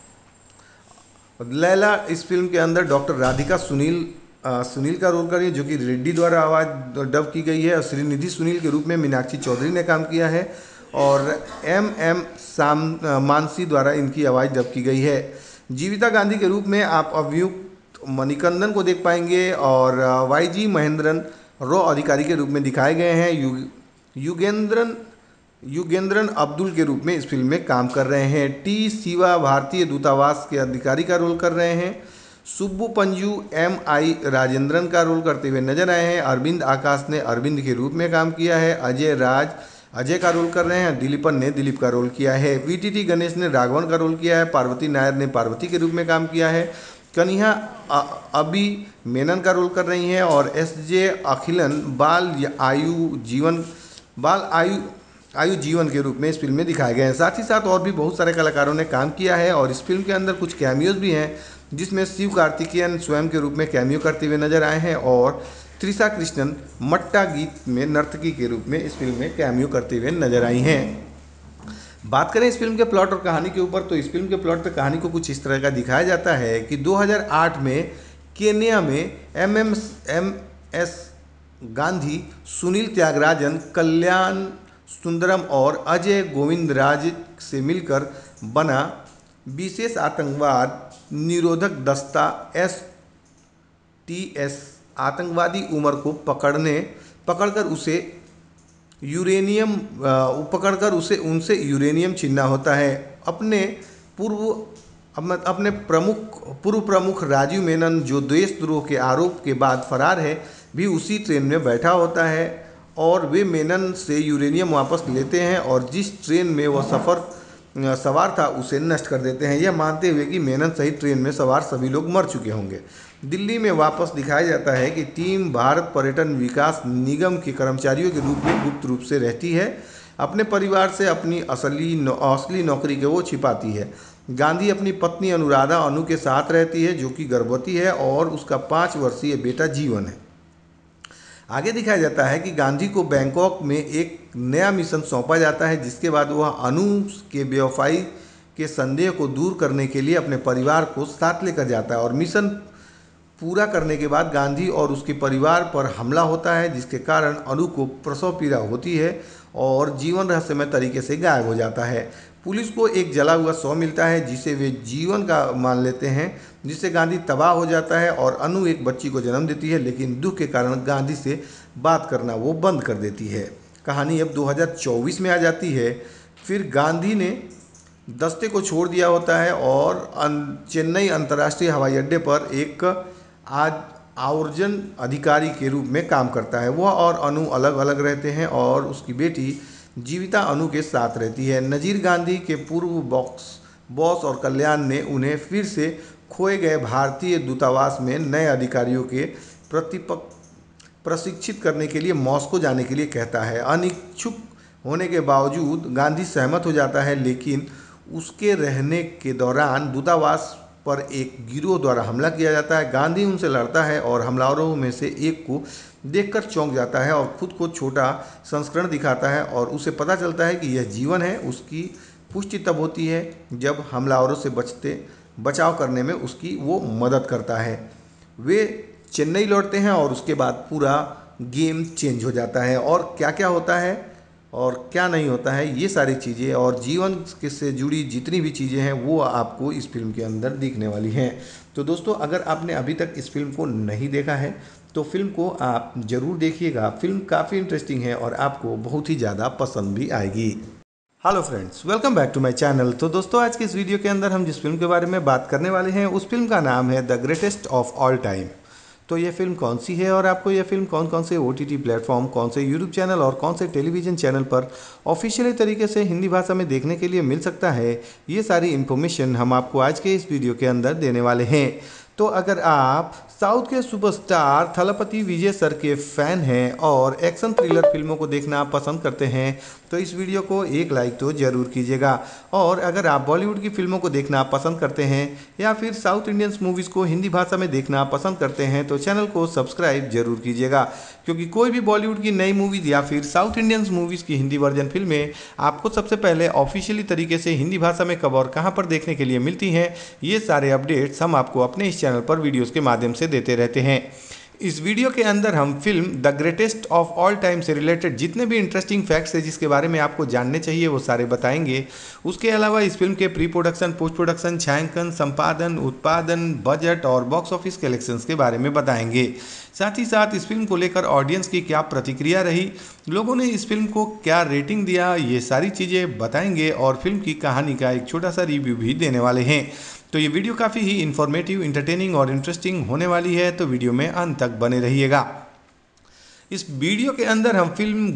लैला इस फिल्म के अंदर डॉक्टर राधिका सुनील आ, सुनील का रोल कर रही है, जो कि रेड्डी द्वारा आवाज़ डब की गई है। और श्रीनिधि सुनील के रूप में मीनाक्षी चौधरी ने काम किया है और एम एम साम मानसी द्वारा इनकी आवाज़ डब की गई है। जीविता गांधी के रूप में आप अभियुक्त मणिकंदन को देख पाएंगे और वाई जी महेंद्रन रॉ अधिकारी के रूप में दिखाए गए हैं। यु युगेंद्रन युगेंद्रन अब्दुल के रूप में इस फिल्म में काम कर रहे हैं। टी शिवा भारतीय दूतावास के अधिकारी का रोल कर रहे हैं। सुब्बू पंजू एम आई राजेंद्रन का रोल करते हुए नजर आए हैं। अरविंद आकाश ने अरविंद के रूप में काम किया है। अजय राज अजय का रोल कर रहे हैं। दिलीपन ने दिलीप का रोल किया है। वी टी टी गणेश ने राघवन का रोल किया है। पार्वती नायर ने पार्वती के रूप में काम किया है। कन्हा अभी मेनन का रोल कर रही हैं और एस जे अखिलन बाल आयु जीवन बाल आयु आयु जीवन के रूप में इस फिल्म में दिखाए गए हैं। साथ ही साथ और भी बहुत सारे कलाकारों ने काम किया है और इस फिल्म के अंदर कुछ कैमियोज भी हैं, जिसमें शिव कार्तिकेयन स्वयं के रूप में कैमियो करते हुए नजर आए हैं और त्रिशा कृष्णन मट्टा गीत में नर्तकी के रूप में इस फिल्म में कैमियो करते हुए नजर आई हैं। बात करें इस फिल्म के प्लॉट और कहानी के ऊपर, तो इस फिल्म के प्लॉट पर कहानी को कुछ इस तरह का दिखाया जाता है कि दो हज़ार आठ में केन्या में M M M S Gandhi, Sunil Thyagarajan, Kalyan Sundaram और अजय गोविंदराज से मिलकर बना विशेष आतंकवाद निरोधक दस्ता एस टी एस आतंकवादी उमर को पकड़ने पकड़कर उसे यूरेनियम पकड़कर उसे उनसे यूरेनियम छीनना होता है। अपने पूर्व अपने प्रमुख पूर्व प्रमुख राजीव मेनन, जो देशद्रोह के आरोप के बाद फरार है, भी उसी ट्रेन में बैठा होता है और वे मेनन से यूरेनियम वापस लेते हैं और जिस ट्रेन में वह सफ़र सवार था उसे नष्ट कर देते हैं, यह मानते हुए कि मेनन सहित ट्रेन में सवार सभी लोग मर चुके होंगे। दिल्ली में वापस दिखाया जाता है कि टीम भारत पर्यटन विकास निगम के कर्मचारियों के रूप में गुप्त रूप से रहती है। अपने परिवार से अपनी असली नौ, असली नौकरी के वो छिपाती है। गांधी अपनी पत्नी अनुराधा अनु के साथ रहती है, जो कि गर्भवती है और उसका पाँच वर्षीय बेटा जीवन है। आगे दिखाया जाता है कि गांधी को बैंकॉक में एक नया मिशन सौंपा जाता है, जिसके बाद वह अनु के बेवफाई के संदेह को दूर करने के लिए अपने परिवार को साथ लेकर जाता है और मिशन पूरा करने के बाद गांधी और उसके परिवार पर हमला होता है, जिसके कारण अनु को प्रसव पीड़ा होती है और जीवन रहस्यमय तरीके से गायब हो जाता है। पुलिस को एक जला हुआ शव मिलता है जिसे वे जीवन का मान लेते हैं, जिससे गांधी तबाह हो जाता है और अनु एक बच्ची को जन्म देती है, लेकिन दुख के कारण गांधी से बात करना वो बंद कर देती है। कहानी अब दो हज़ार चौबीस में आ जाती है। फिर गांधी ने दस्ते को छोड़ दिया होता है और चेन्नई अंतर्राष्ट्रीय हवाई अड्डे पर एक आज आवर्जन अधिकारी के रूप में काम करता है। वह और अनु अलग अलग रहते हैं और उसकी बेटी जीविता अनु के साथ रहती है। नजीर गांधी के पूर्व बॉक्स बॉस और कल्याण ने उन्हें फिर से खोए गए भारतीय दूतावास में नए अधिकारियों के प्रतिपक प्रशिक्षित करने के लिए मॉस्को जाने के लिए कहता है। अनिच्छुक होने के बावजूद गांधी सहमत हो जाता है, लेकिन उसके रहने के दौरान दूतावास पर एक गिरोह द्वारा हमला किया जाता है। गांधी उनसे लड़ता है और हमलावरों में से एक को देखकर चौंक जाता है और खुद को छोटा संस्करण दिखाता है और उसे पता चलता है कि यह जीवन है। उसकी पुष्टि तब होती है जब हमलावरों से बचते बचाव करने में उसकी वो मदद करता है। वे चेन्नई लौटते हैं और उसके बाद पूरा गेम चेंज हो जाता है और क्या क्या होता है और क्या नहीं होता है, ये सारी चीज़ें और जीवन के से जुड़ी जितनी भी चीज़ें हैं वो आपको इस फिल्म के अंदर दिखने वाली हैं। तो दोस्तों, अगर आपने अभी तक इस फिल्म को नहीं देखा है तो फिल्म को आप ज़रूर देखिएगा। फिल्म काफ़ी इंटरेस्टिंग है और आपको बहुत ही ज़्यादा पसंद भी आएगी। Hello friends, welcome back to my channel. तो दोस्तों, आज की इस वीडियो के अंदर हम जिस फिल्म के बारे में बात करने वाले हैं उस फिल्म का नाम है the greatest of all time. तो ये फिल्म कौन सी है और आपको ये फिल्म कौन कौन से ओ टी टी प्लेटफॉर्म, कौन से यूट्यूब चैनल और कौन से टेलीविज़न चैनल पर ऑफिशियली तरीके से हिंदी भाषा में देखने के लिए मिल सकता है, ये सारी इन्फॉर्मेशन हम आपको आज के इस वीडियो के अंदर देने वाले हैं। तो अगर आप साउथ के सुपरस्टार थलपति विजय सर के फैन हैं और एक्शन थ्रिलर फिल्मों को देखना पसंद करते हैं तो इस वीडियो को एक लाइक तो ज़रूर कीजिएगा। और अगर आप बॉलीवुड की फिल्मों को देखना पसंद करते हैं या फिर साउथ इंडियंस मूवीज़ को हिंदी भाषा में देखना पसंद करते हैं तो चैनल को सब्सक्राइब जरूर कीजिएगा, क्योंकि कोई भी बॉलीवुड की नई मूवीज़ या फिर साउथ इंडियंस मूवीज़ की हिंदी वर्जन फिल्में आपको सबसे पहले ऑफिशियली तरीके से हिंदी भाषा में कब और कहाँ पर देखने के लिए मिलती हैं, ये सारे अपडेट्स हम आपको अपने इस चैनल पर वीडियोज़ के माध्यम से देते रहते हैं। इस वीडियो के अंदर हम film the greatest of all time से रिलेटेड जितने भी इंटरेस्टिंग फैक्ट्स है जिसके बारे में आपको जानने चाहिए वो सारे बताएंगे। उसके अलावा इस फिल्म के प्री प्रोडक्शन, पोस्ट प्रोडक्शन, छायांकन, संपादन, उत्पादन, बजट और बॉक्स ऑफिस कलेक्शंस के बारे में बताएंगे। साथ ही साथ इस फिल्म को लेकर ऑडियंस की क्या प्रतिक्रिया रही, लोगों ने इस फिल्म को क्या रेटिंग दिया, ये सारी चीज़ें बताएंगे और फिल्म की कहानी का एक छोटा सा रिव्यू भी देने वाले हैं। तो ये वीडियो काफ़ी ही इन्फॉर्मेटिव, इंटरटेनिंग और इंटरेस्टिंग होने वाली है, तो वीडियो में अंत तक बने रहिएगा। इस वीडियो के अंदर हम फिल्म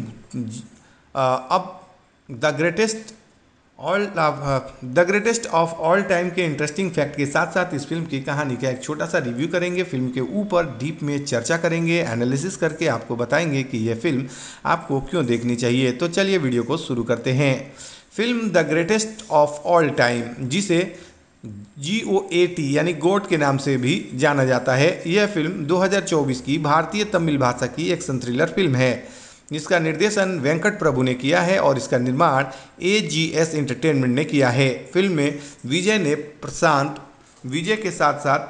अब the greatest all the greatest of all time के इंटरेस्टिंग फैक्ट के साथ साथ इस फिल्म की कहानी का एक छोटा सा रिव्यू करेंगे। फिल्म के ऊपर डीप में चर्चा करेंगे, एनालिसिस करके आपको बताएंगे कि यह फिल्म आपको क्यों देखनी चाहिए। तो चलिए वीडियो को शुरू करते हैं। Film the greatest of all time, जिसे जी ओ ए टी यानी गोट के नाम से भी जाना जाता है, यह फिल्म दो हज़ार चौबीस की भारतीय तमिल भाषा की एक्शन थ्रिलर फिल्म है। इसका निर्देशन वेंकट प्रभु ने किया है और इसका निर्माण ए जी एस एंटरटेनमेंट ने किया है। फिल्म में विजय ने प्रशांत विजय के साथ साथ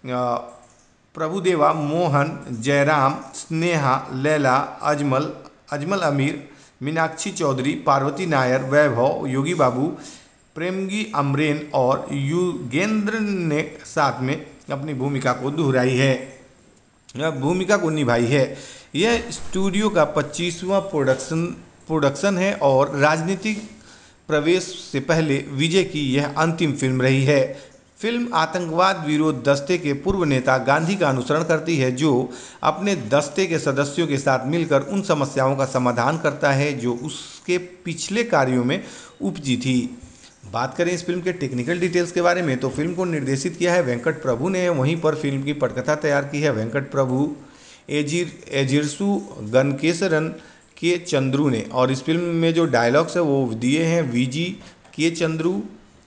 प्रभुदेवा, मोहन, जयराम, स्नेहा, लैला, अजमल अजमल अमीर, मीनाक्षी चौधरी, पार्वती नायर, वैभव, योगी बाबू, प्रेमगी अमरेन और युगेंद्र ने साथ में अपनी भूमिका को दोहराई है भूमिका को निभाई है। यह स्टूडियो का पच्चीसवां प्रोडक्शन प्रोडक्शन है और राजनीतिक प्रवेश से पहले विजय की यह अंतिम फिल्म रही है। फिल्म आतंकवाद विरोध दस्ते के पूर्व नेता गांधी का अनुसरण करती है, जो अपने दस्ते के सदस्यों के साथ मिलकर उन समस्याओं का समाधान करता है जो उसके पिछले कार्यों में उपजी थी। बात करें इस फिल्म के टेक्निकल डिटेल्स के बारे में तो फिल्म को निर्देशित किया है वेंकट प्रभु ने, वहीं पर फिल्म की पटकथा तैयार की है वेंकट प्रभु, एजिर एजिरसु गनकेसरन के चंद्रू ने, और इस फिल्म में जो डायलॉग्स है वो दिए हैं वीजी के चंद्रू,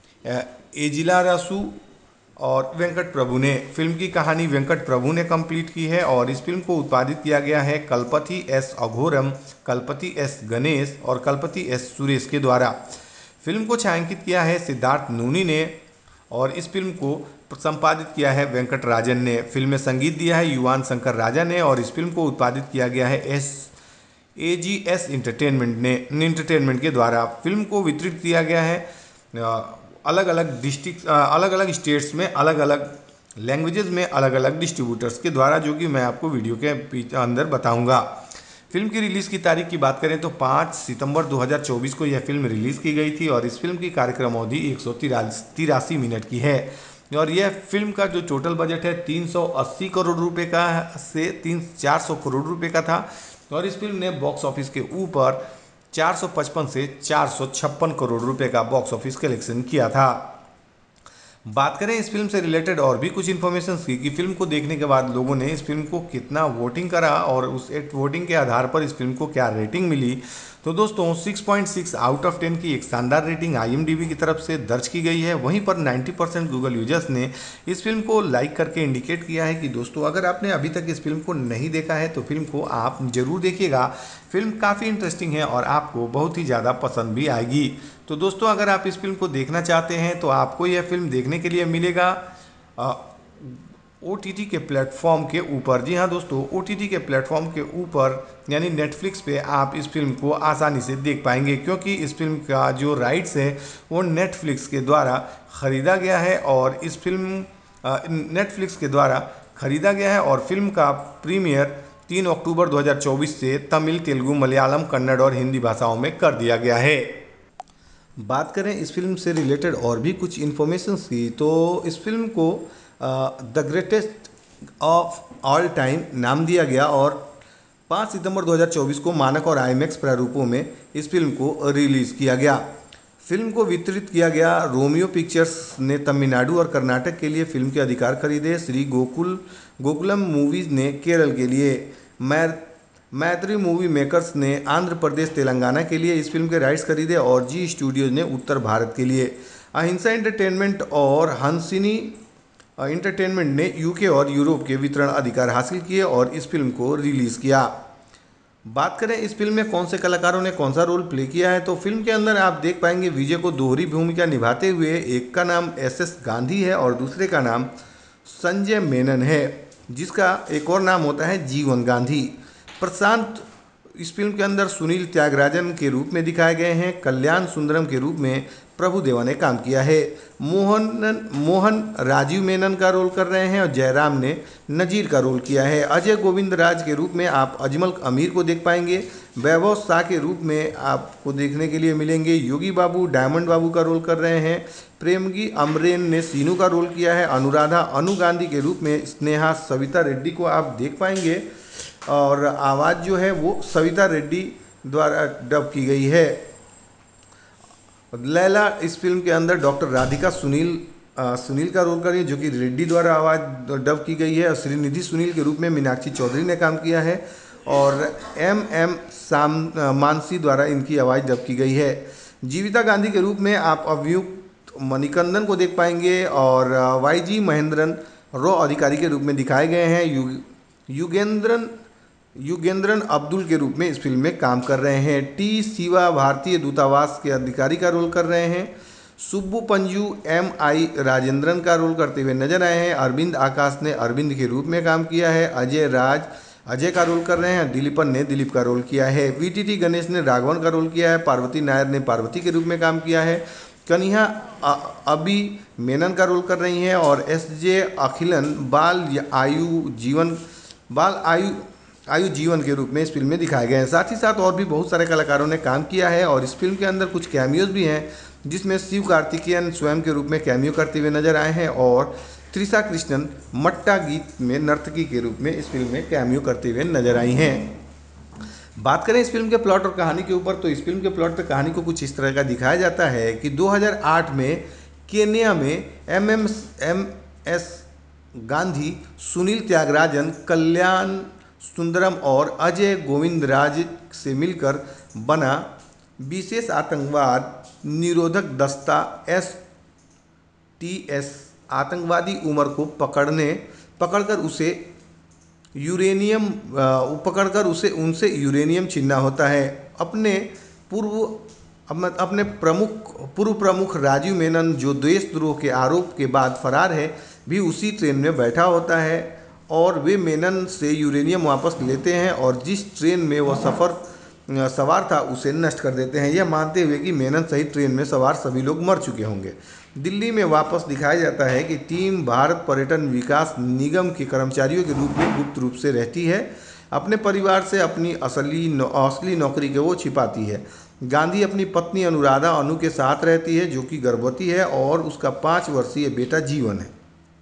एजिलारासु और वेंकट प्रभु ने। फिल्म की कहानी वेंकट प्रभु ने कंप्लीट की है और इस फिल्म को उत्पादित किया गया है कलपति एस अघोरम, कलपति एस गणेश और कलपति एस सुरेश के द्वारा। फिल्म को छायांकित किया है सिद्धार्थ नूनी ने और इस फिल्म को संपादित किया है वेंकट राजन ने। फिल्म में संगीत दिया है युवान शंकर राजा ने और इस फिल्म को उत्पादित किया गया है S A G S entertainment ने इंटरटेनमेंट के द्वारा। फिल्म को वितरित किया गया है अलग अलग डिस्ट्रिक्ट अलग अलग स्टेट्स में अलग अलग लैंग्वेजेस में अलग अलग डिस्ट्रीब्यूटर्स के द्वारा, जो कि मैं आपको वीडियो के अंदर बताऊंगा। फिल्म की रिलीज़ की तारीख की बात करें तो पाँच सितंबर दो हज़ार चौबीस को यह फिल्म रिलीज़ की गई थी और इस फिल्म की कार्यक्रम अवधि एक सौ तिरासी मिनट की है और यह फिल्म का जो टोटल बजट है तीन सौ अस्सी करोड़ रुपए का से तीन चार सौ करोड़ रुपए का था और इस फिल्म ने बॉक्स ऑफिस के ऊपर चार सौ पचपन से चार सौ छप्पन करोड़ रुपए का बॉक्स ऑफिस कलेक्शन किया था। बात करें इस फिल्म से रिलेटेड और भी कुछ इन्फॉर्मेशन की कि फिल्म को देखने के बाद लोगों ने इस फिल्म को कितना वोटिंग करा और उस वोटिंग के आधार पर इस फिल्म को क्या रेटिंग मिली, तो दोस्तों छह पॉइंट छह आउट ऑफ टेन की एक शानदार rating I M D B की तरफ से दर्ज की गई है। वहीं पर नब्बे परसेंट गूगल यूजर्स ने इस फिल्म को लाइक करके इंडिकेट किया है कि दोस्तों अगर आपने अभी तक इस फिल्म को नहीं देखा है तो फिल्म को आप जरूर देखिएगा। फिल्म काफ़ी इंटरेस्टिंग है और आपको बहुत ही ज़्यादा पसंद भी आएगी। तो दोस्तों अगर आप इस फिल्म को देखना चाहते हैं तो आपको यह फिल्म देखने के लिए मिलेगा ओ टी टी के प्लेटफॉर्म के ऊपर। जी हाँ दोस्तों, ओ टी टी के प्लेटफॉर्म के ऊपर यानी नेटफ्लिक्स पे आप इस फिल्म को आसानी से देख पाएंगे, क्योंकि इस फिल्म का जो राइट्स है वो नेटफ्लिक्स के द्वारा ख़रीदा गया है और इस फिल्म नेटफ्लिक्स के द्वारा ख़रीदा गया है और फिल्म का प्रीमियर तीन अक्टूबर दो हज़ार चौबीस से तमिल, तेलुगु, मलयालम, कन्नड़ और हिंदी भाषाओं में कर दिया गया है। बात करें इस फिल्म से रिलेटेड और भी कुछ इन्फॉर्मेशन की तो इस फिल्म को the greatest of all time नाम दिया गया और पाँच सितंबर दो हज़ार चौबीस को मानक और आईमैक्स प्रारूपों में इस फिल्म को रिलीज़ किया गया। फिल्म को वितरित किया गया रोमियो पिक्चर्स ने तमिलनाडु और कर्नाटक के लिए फिल्म के अधिकार खरीदे। श्री गोकुल गोकुलम मूवीज़ ने केरल के लिए, मै मैत्री मूवी मेकर्स ने आंध्र प्रदेश तेलंगाना के लिए इस फिल्म के राइट्स खरीदे और जी स्टूडियोज ने उत्तर भारत के लिए। अहिंसा एंटरटेनमेंट और हंसिनी एंटरटेनमेंट ने यूके और यूरोप के वितरण अधिकार हासिल किए और इस फिल्म को रिलीज़ किया। बात करें इस फिल्म में कौन से कलाकारों ने कौन सा रोल प्ले किया है तो फिल्म के अंदर आप देख पाएंगे विजय को दोहरी भूमिका निभाते हुए एक का नाम एस एस गांधी है और दूसरे का नाम संजय मेनन है, जिसका एक और नाम होता है जीवन गांधी। प्रशांत इस फिल्म के अंदर सुनील त्यागराजन के रूप में दिखाए गए हैं। कल्याण सुंदरम के रूप में प्रभुदेवा ने काम किया है। मोहन मोहन राजीव मेनन का रोल कर रहे हैं और जयराम ने नजीर का रोल किया है। अजय गोविंद राज के रूप में आप अजमल अमीर को देख पाएंगे। वैभव शाह के रूप में आपको देखने के लिए मिलेंगे योगी बाबू डायमंड बाबू का रोल कर रहे हैं। प्रेमगी अमरेन ने सीनू का रोल किया है। अनुराधा अनु गांधी के रूप में स्नेहा सविता रेड्डी को आप देख पाएंगे और आवाज़ जो है वो सविता रेड्डी द्वारा डब की गई है। लैला इस फिल्म के अंदर डॉक्टर राधिका सुनील आ, सुनील का रोल कर रही है, जो कि रेड्डी द्वारा आवाज़ डब की गई है और श्रीनिधि सुनील के रूप में मीनाक्षी चौधरी ने काम किया है और एम एम साम मानसी द्वारा इनकी आवाज़ डब की गई है। जीविता गांधी के रूप में आप अभियुक्त मणिकंदन को देख पाएंगे और वाई जी महेंद्रन रॉ अधिकारी के रूप में दिखाए गए हैं। यु, युगेंद्रन युगेंद्रन अब्दुल के रूप में इस फिल्म में काम कर रहे हैं। टी शिवा भारतीय दूतावास के अधिकारी का रोल कर रहे हैं। सुब्बू पंजू एम आई राजेंद्रन का रोल करते हुए नजर आए हैं। अरविंद आकाश ने अरविंद के रूप में काम किया है। अजय राज अजय का रोल कर रहे हैं। दिलीपन ने दिलीप का रोल किया है। वी टी टी गणेश ने राघवन का रोल किया है। पार्वती नायर ने पार्वती के रूप में काम किया है। कन्हा अभी मेनन का रोल कर रही हैं और एस जे अखिलन बाल आयु जीवन बाल आयु आयु जीवन के रूप में इस फिल्म में दिखाए गए हैं। साथ ही साथ और भी बहुत सारे कलाकारों ने काम किया है और इस फिल्म के अंदर कुछ कैमियोज भी हैं, जिसमें शिव कार्तिकेयन स्वयं के रूप में कैमियो करते हुए नजर आए हैं और त्रिशा कृष्णन मट्टा गीत में नर्तकी के रूप में इस फिल्म में कैमियो करते हुए नजर आई हैं। बात करें इस फिल्म के प्लॉट और कहानी के ऊपर तो इस फिल्म के प्लॉट पर कहानी को कुछ इस तरह का दिखाया जाता है कि दो हज़ार आठ में केन्या में M M M S Gandhi, Sunil Thyagarajan, Kalyan Sundaram और अजय गोविंदराज से मिलकर बना विशेष आतंकवाद निरोधक दस्ता एस टी एस आतंकवादी उमर को पकड़ने पकड़कर उसे यूरेनियम पकड़कर उसे उनसे यूरेनियम छीनना होता है। अपने पूर्व अब अपने प्रमुख पूर्व प्रमुख राजीव मेनन जो देशद्रोह के आरोप के बाद फरार है भी उसी ट्रेन में बैठा होता है और वे मेनन से यूरेनियम वापस लेते हैं और जिस ट्रेन में वह सफ़र सवार था उसे नष्ट कर देते हैं, यह मानते हुए कि मेनन सहित ट्रेन में सवार सभी लोग मर चुके होंगे। दिल्ली में वापस दिखाया जाता है कि टीम भारत पर्यटन विकास निगम के कर्मचारियों के रूप में गुप्त रूप से रहती है, अपने परिवार से अपनी असली नौ, असली नौकरी के वो छिपाती है। गांधी अपनी पत्नी अनुराधा अनु के साथ रहती है जो कि गर्भवती है और उसका पाँच वर्षीय बेटा जीवन है।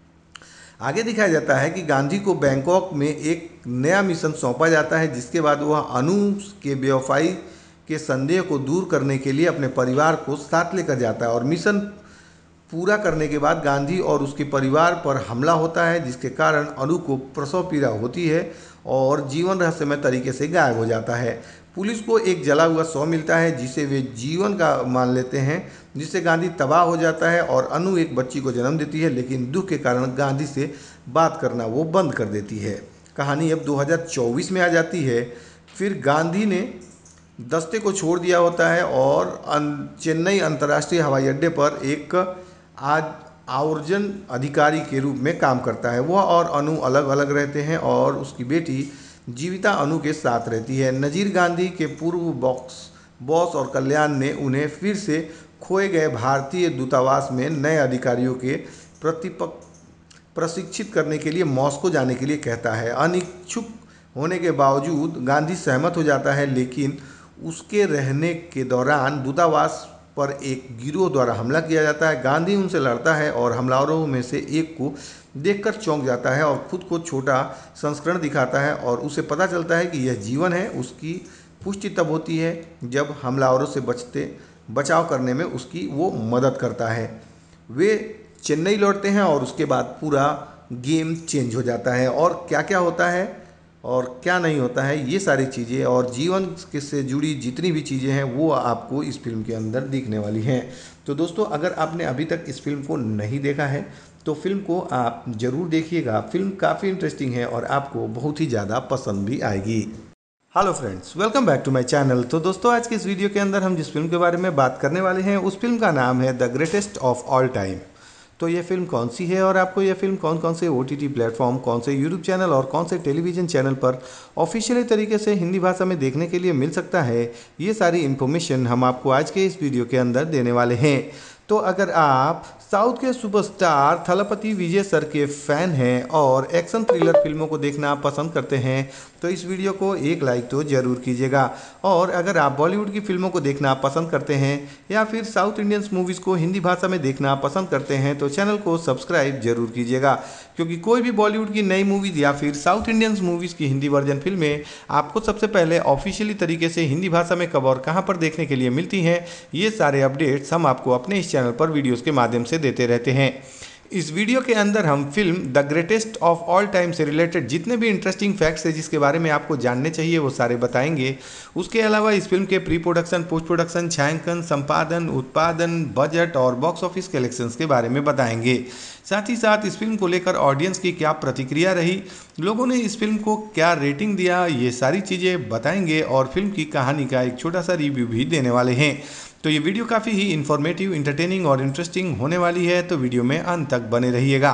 आगे दिखाया जाता है कि गांधी को बैंकॉक में एक नया मिशन सौंपा जाता है जिसके बाद वह अनु के बेवफाई के संदेह को दूर करने के लिए अपने परिवार को साथ लेकर जाता है और मिशन पूरा करने के बाद गांधी और उसके परिवार पर हमला होता है जिसके कारण अनु को प्रसव पीड़ा होती है और जीवन रहस्यमय तरीके से गायब हो जाता है। पुलिस को एक जला हुआ शव मिलता है जिसे वे जीवन का मान लेते हैं, जिससे गांधी तबाह हो जाता है और अनु एक बच्ची को जन्म देती है, लेकिन दुख के कारण गांधी से बात करना वो बंद कर देती है। कहानी अब दो हज़ार चौबीस में आ जाती है। फिर गांधी ने दस्ते को छोड़ दिया होता है और चेन्नई अंतर्राष्ट्रीय हवाई अड्डे पर एक आज आवर्जन अधिकारी के रूप में काम करता है। वह और अनु अलग अलग रहते हैं और उसकी बेटी जीविता अनु के साथ रहती है। नजीर गांधी के पूर्व बॉक्स बॉस और कल्याण ने उन्हें फिर से खोए गए भारतीय दूतावास में नए अधिकारियों के प्रतिपक प्रशिक्षित करने के लिए मॉस्को जाने के लिए कहता है। अनिच्छुक होने के बावजूद गांधी सहमत हो जाता है, लेकिन उसके रहने के दौरान दूतावास पर एक गिरोह द्वारा हमला किया जाता है। गांधी उनसे लड़ता है और हमलावरों में से एक को देखकर चौंक जाता है और खुद को छोटा संस्करण दिखाता है और उसे पता चलता है कि यह जीवन है। उसकी पुष्टि तब होती है जब हमलावरों से बचते बचाव करने में उसकी वो मदद करता है। वे चेन्नई लौटते हैं और उसके बाद पूरा गेम चेंज हो जाता है और क्या क्या होता है और क्या नहीं होता है, ये सारी चीज़ें और जीवन से जुड़ी जितनी भी चीज़ें हैं वो आपको इस फिल्म के अंदर दिखने वाली हैं। तो दोस्तों, अगर आपने अभी तक इस फिल्म को नहीं देखा है तो फिल्म को आप ज़रूर देखिएगा। फिल्म काफ़ी इंटरेस्टिंग है और आपको बहुत ही ज़्यादा पसंद भी आएगी। Hello friends, welcome back to my channel. तो दोस्तों, आज के इस वीडियो के अंदर हम जिस फिल्म के बारे में बात करने वाले हैं उस फिल्म का नाम है the greatest of all time. तो ये फिल्म कौन सी है और आपको ये फिल्म कौन कौन से ओ टी टी प्लेटफॉर्म, कौन से यूट्यूब चैनल और कौन से टेलीविज़न चैनल पर ऑफिशियली तरीके से हिंदी भाषा में देखने के लिए मिल सकता है, ये सारी इन्फॉर्मेशन हम आपको आज के इस वीडियो के अंदर देने वाले हैं। तो अगर आप साउथ के सुपरस्टार थलपति विजय सर के फ़ैन हैं और एक्शन थ्रिलर फिल्मों को देखना पसंद करते हैं तो इस वीडियो को एक लाइक तो ज़रूर कीजिएगा। और अगर आप बॉलीवुड की फिल्मों को देखना पसंद करते हैं या फिर साउथ इंडियंस मूवीज़ को हिंदी भाषा में देखना पसंद करते हैं तो चैनल को सब्सक्राइब जरूर कीजिएगा, क्योंकि कोई भी बॉलीवुड की नई मूवीज़ या फिर साउथ इंडियंस मूवीज़ की हिंदी वर्जन फिल्में आपको सबसे पहले ऑफिशियली तरीके से हिंदी भाषा में कब और कहाँ पर देखने के लिए मिलती हैं, ये सारे अपडेट्स हम आपको अपने इस चैनल पर वीडियोज़ के माध्यम से देते रहते हैं। इस वीडियो के अंदर हम film the greatest of all time से रिलेटेड जितने भी इंटरेस्टिंग फैक्ट्स है जिसके बारे में आपको जानने चाहिए वो सारे बताएंगे। उसके अलावा इस फिल्म के प्री प्रोडक्शन, पोस्ट प्रोडक्शन, छायांकन, संपादन, उत्पादन, बजट और बॉक्स ऑफिस कलेक्शंस के बारे में बताएंगे। साथ ही साथ इस फिल्म को लेकर ऑडियंस की क्या प्रतिक्रिया रही, लोगों ने इस फिल्म को क्या रेटिंग दिया, ये सारी चीज़ें बताएंगे और फिल्म की कहानी का एक छोटा सा रिव्यू भी देने वाले हैं। तो ये वीडियो काफ़ी ही इन्फॉर्मेटिव, इंटरटेनिंग और इंटरेस्टिंग होने वाली है, तो वीडियो में अंत तक बने रहिएगा।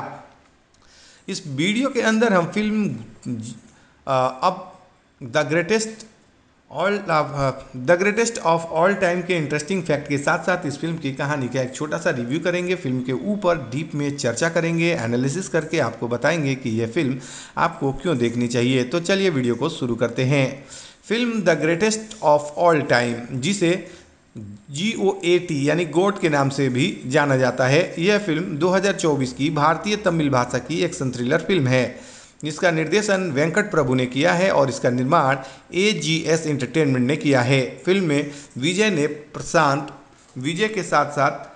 इस वीडियो के अंदर हम फिल्म अब the greatest all the greatest of all time के इंटरेस्टिंग फैक्ट के साथ साथ इस फिल्म की कहानी का एक छोटा सा रिव्यू करेंगे। फिल्म के ऊपर डीप में चर्चा करेंगे, एनालिसिस करके आपको बताएंगे कि यह फिल्म आपको क्यों देखनी चाहिए। तो चलिए वीडियो को शुरू करते हैं। Film the greatest of all time, जिसे जी ओ ए टी यानी गोट के नाम से भी जाना जाता है, यह फिल्म दो हज़ार चौबीस की भारतीय तमिल भाषा की एक्शन थ्रिलर फिल्म है। इसका निर्देशन वेंकट प्रभु ने किया है और इसका निर्माण ए जी एस एंटरटेनमेंट ने किया है। फिल्म में विजय ने प्रशांत विजय के साथ साथ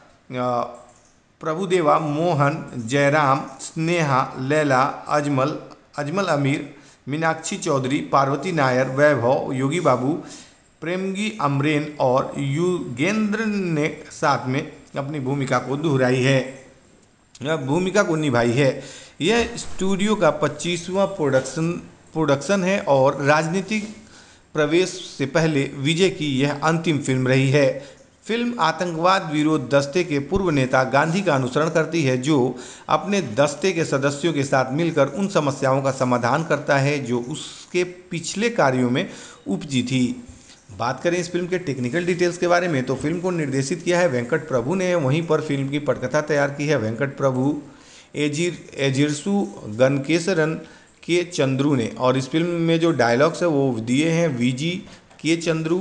प्रभुदेवा, मोहन, जयराम, स्नेहा, लैला, अजमल अजमल अमीर, मीनाक्षी चौधरी, पार्वती नायर, वैभव, योगी बाबू, प्रेमगी अमरेन और युगेंद्र ने साथ में अपनी भूमिका को दोहराई है भूमिका को निभाई है। यह स्टूडियो का पच्चीसवां प्रोडक्शन प्रोडक्शन है और राजनीतिक प्रवेश से पहले विजय की यह अंतिम फिल्म रही है। फिल्म आतंकवाद विरोध दस्ते के पूर्व नेता गांधी का अनुसरण करती है, जो अपने दस्ते के सदस्यों के साथ मिलकर उन समस्याओं का समाधान करता है जो उसके पिछले कार्यों में उपजी थी। बात करें इस फिल्म के टेक्निकल डिटेल्स के बारे में, तो फिल्म को निर्देशित किया है वेंकट प्रभु ने, वहीं पर फिल्म की पटकथा तैयार की है वेंकट प्रभु, एजिर एजिरसु गनकेसरन के चंद्रू ने, और इस फिल्म में जो डायलॉग्स है वो दिए हैं वीजी के चंद्रू,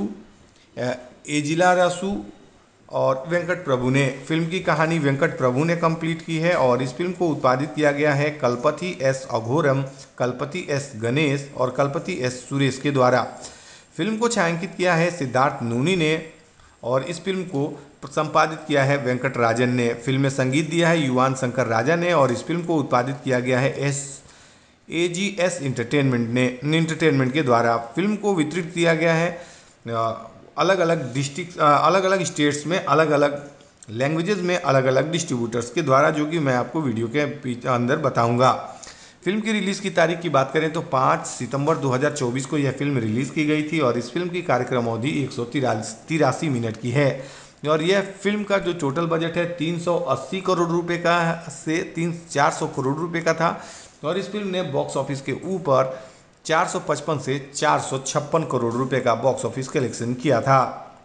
एजिलारासु और वेंकट प्रभु ने। फिल्म की कहानी वेंकट प्रभु ने कंप्लीट की है और इस फिल्म को उत्पादित किया गया है कलपति एस अघोरम, कलपति एस गणेश और कलपति एस सुरेश के द्वारा। फिल्म को छायांकित किया है सिद्धार्थ नूनी ने और इस फिल्म को संपादित किया है वेंकट राजन ने। फिल्म में संगीत दिया है युवान शंकर राजा ने और इस फिल्म को उत्पादित किया गया है S A G S entertainment ने इंटरटेनमेंट के द्वारा। फिल्म को वितरित किया गया है अलग अलग डिस्ट्रिक्ट अलग अलग स्टेट्स में अलग अलग लैंग्वेजेस में अलग अलग डिस्ट्रीब्यूटर्स के द्वारा, जो कि मैं आपको वीडियो के अंदर बताऊंगा। फिल्म की रिलीज़ की तारीख की बात करें तो पाँच सितंबर दो हज़ार चौबीस को यह फिल्म रिलीज़ की गई थी और इस फिल्म की कार्यक्रम अवधि एक सौ तिरासी मिनट की है और यह फिल्म का जो टोटल बजट है तीन सौ अस्सी करोड़ रुपए का से तीन चार सौ करोड़ रुपए का था और इस फिल्म ने बॉक्स ऑफिस के ऊपर चार सौ पचपन से चार सौ छप्पन करोड़ रुपए का बॉक्स ऑफिस कलेक्शन किया था।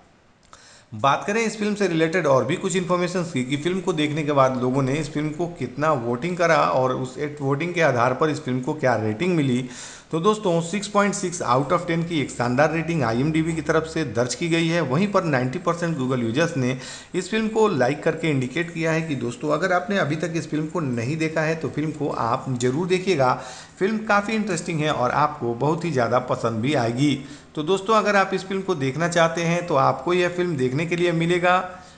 बात करें इस फिल्म से रिलेटेड और भी कुछ इन्फॉर्मेशन की कि फिल्म को देखने के बाद लोगों ने इस फिल्म को कितना वोटिंग करा और उस एक वोटिंग के आधार पर इस फिल्म को क्या रेटिंग मिली, तो दोस्तों छह पॉइंट छह आउट ऑफ टेन की एक शानदार rating I M D B की तरफ से दर्ज की गई है। वहीं पर नब्बे परसेंट गूगल यूजर्स ने इस फिल्म को लाइक करके इंडिकेट किया है कि दोस्तों अगर आपने अभी तक इस फिल्म को नहीं देखा है तो फिल्म को आप जरूर देखिएगा। फिल्म काफ़ी इंटरेस्टिंग है और आपको बहुत ही ज़्यादा पसंद भी आएगी। तो दोस्तों अगर आप इस फिल्म को देखना चाहते हैं तो आपको यह फिल्म देखने के लिए मिलेगा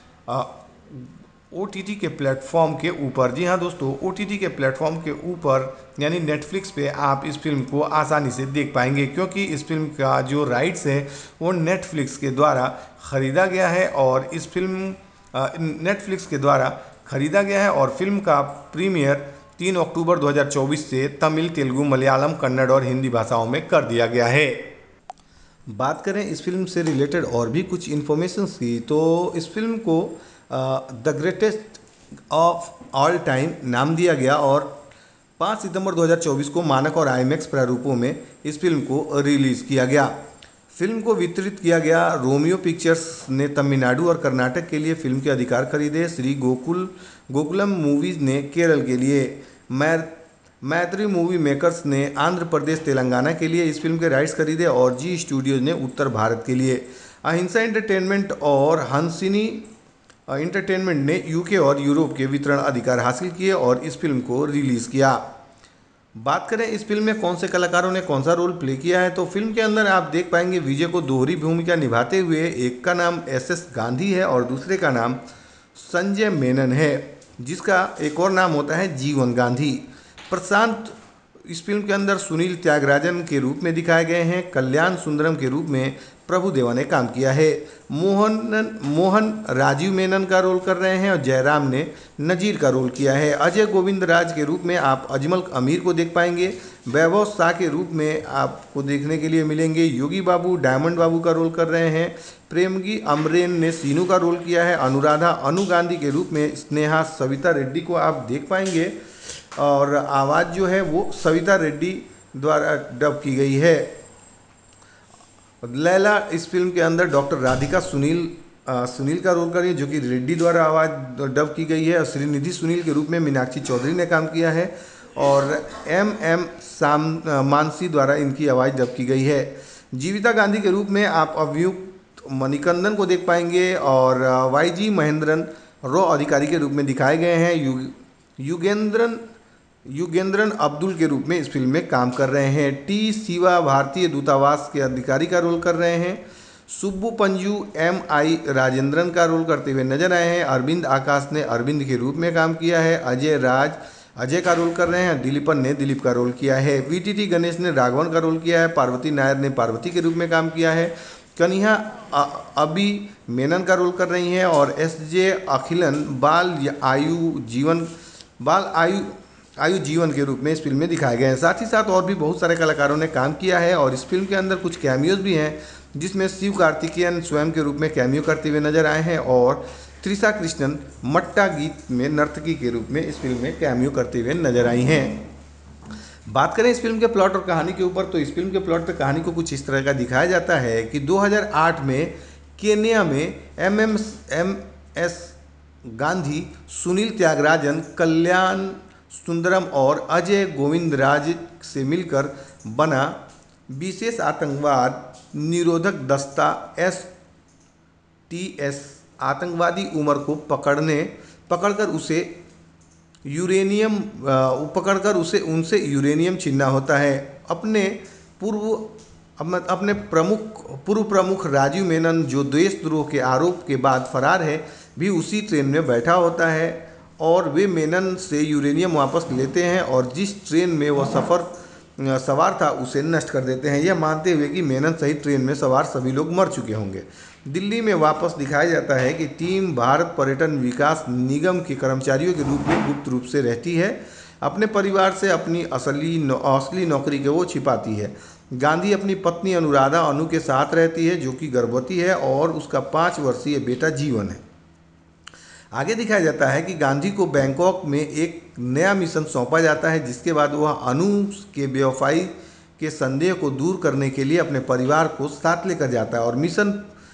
ओ टी टी के प्लेटफॉर्म के ऊपर। जी हाँ दोस्तों, ओ टी टी के प्लेटफॉर्म के ऊपर यानी नेटफ्लिक्स पे आप इस फिल्म को आसानी से देख पाएंगे, क्योंकि इस फिल्म का जो राइट्स है वो नेटफ्लिक्स के द्वारा ख़रीदा गया है और इस फिल्म नेटफ्लिक्स के द्वारा ख़रीदा गया है और फिल्म का प्रीमियर तीन अक्टूबर दो हज़ार चौबीस से तमिल, तेलुगु, मलयालम, कन्नड़ और हिंदी भाषाओं में कर दिया गया है। बात करें इस फिल्म से रिलेटेड और भी कुछ इन्फॉर्मेशन की, तो इस फिल्म को the greatest of all time नाम दिया गया और पाँच सितंबर दो हज़ार चौबीस को मानक और आईमैक्स प्रारूपों में इस फिल्म को रिलीज़ किया गया। फिल्म को वितरित किया गया रोमियो पिक्चर्स ने तमिलनाडु और कर्नाटक के लिए फिल्म के अधिकार खरीदे। श्री गोकुल गोकुलम मूवीज़ ने केरल के लिए, मै मैत्री मूवी मेकर्स ने आंध्र प्रदेश, तेलंगाना के लिए इस फिल्म के राइट्स खरीदे और जी स्टूडियोज ने उत्तर भारत के लिए। अहिंसा एंटरटेनमेंट और हंसिनी एंटरटेनमेंट ने यूके और यूरोप के वितरण अधिकार हासिल किए और इस फिल्म को रिलीज़ किया। बात करें इस फिल्म में कौन से कलाकारों ने कौन सा रोल प्ले किया है, तो फिल्म के अंदर आप देख पाएंगे विजय को दोहरी भूमिका निभाते हुए एक का नाम एस एस गांधी है और दूसरे का नाम संजय मेनन है, जिसका एक और नाम होता है जीवन गांधी। प्रशांत इस फिल्म के अंदर सुनील त्यागराजन के रूप में दिखाए गए हैं। कल्याण सुंदरम के रूप में प्रभुदेवा ने काम किया है। मोहन मोहन राजीव मेनन का रोल कर रहे हैं और जयराम ने नजीर का रोल किया है। अजय गोविंद राज के रूप में आप अजमल अमीर को देख पाएंगे। वैभव शाह के रूप में आपको देखने के लिए मिलेंगे योगी बाबू डायमंड बाबू का रोल कर रहे हैं। प्रेमगी अमरेन ने सीनू का रोल किया है। अनुराधा अनु गांधी के रूप में स्नेहा सविता रेड्डी को आप देख पाएंगे और आवाज़ जो है वो सविता रेड्डी द्वारा डब की गई है। लैला इस फिल्म के अंदर डॉक्टर राधिका सुनील आ, सुनील का रोल कर रही है, जो कि रेड्डी द्वारा आवाज़ डब की गई है। और श्रीनिधि सुनील के रूप में मीनाक्षी चौधरी ने काम किया है और एम एम साम मानसी द्वारा इनकी आवाज़ डब की गई है। जीविता गांधी के रूप में आप अभियुक्त मणिकंदन को देख पाएंगे और वाई जी महेंद्रन रॉ अधिकारी के रूप में दिखाए गए हैं। यु, युगेंद्रन युगेंद्रन अब्दुल के रूप में इस फिल्म में काम कर रहे हैं। टी शिवा भारतीय दूतावास के अधिकारी का रोल कर रहे हैं। सुब्बू पंजू एम आई राजेंद्रन का रोल करते हुए नजर आए हैं। अरविंद आकाश ने अरविंद के रूप में काम किया है। अजय राज अजय का रोल कर रहे हैं। दिलीपन ने दिलीप का रोल किया है। वी टी टी गणेश ने राघवन का रोल किया है। पार्वती नायर ने पार्वती के रूप में काम किया है। कन्हा अभी मेनन का रोल कर रही हैं और एस जे अखिलन बाल आयु जीवन बाल आयु आयु जीवन के रूप में इस फिल्म में दिखाए गए हैं। साथ ही साथ और भी बहुत सारे कलाकारों ने काम किया है और इस फिल्म के अंदर कुछ कैमियोज भी हैं, जिसमें शिव कार्तिकेयन स्वयं के रूप में कैमियो करते हुए नजर आए हैं और त्रिशा कृष्णन मट्टा गीत में नर्तकी के रूप में इस फिल्म में कैमियो करते हुए नजर आई हैं। बात करें इस फिल्म के प्लॉट और कहानी के ऊपर, तो इस फिल्म के प्लॉट पर कहानी को कुछ इस तरह का दिखाया जाता है कि दो हज़ार आठ में केन्या में M M M S Gandhi, Sunil Thyagarajan, Kalyan Sundaram और अजय गोविंदराज से मिलकर बना विशेष आतंकवाद निरोधक दस्ता एस टी एस आतंकवादी उमर को पकड़ने पकड़कर उसे यूरेनियम पकड़कर उसे उनसे यूरेनियम छीनना होता है। अपने पूर्व अपने प्रमुख पूर्व प्रमुख राजीव मेनन, जो देशद्रोह के आरोप के बाद फरार है, भी उसी ट्रेन में बैठा होता है और वे मेनन से यूरेनियम वापस लेते हैं और जिस ट्रेन में वह सफ़र सवार था उसे नष्ट कर देते हैं, यह मानते हुए कि मेनन सहित ट्रेन में सवार सभी लोग मर चुके होंगे। दिल्ली में वापस दिखाया जाता है कि टीम भारत पर्यटन विकास निगम के कर्मचारियों के रूप में गुप्त रूप से रहती है। अपने परिवार से अपनी असली नौ, असली नौकरी को वो छिपाती है। गांधी अपनी पत्नी अनुराधा अनु के साथ रहती है, जो कि गर्भवती है, और उसका पाँच वर्षीय बेटा जीवन है। आगे दिखाया जाता है कि गांधी को बैंकॉक में एक नया मिशन सौंपा जाता है, जिसके बाद वह अनु के बेवफाई के संदेह को दूर करने के लिए अपने परिवार को साथ लेकर जाता है और मिशन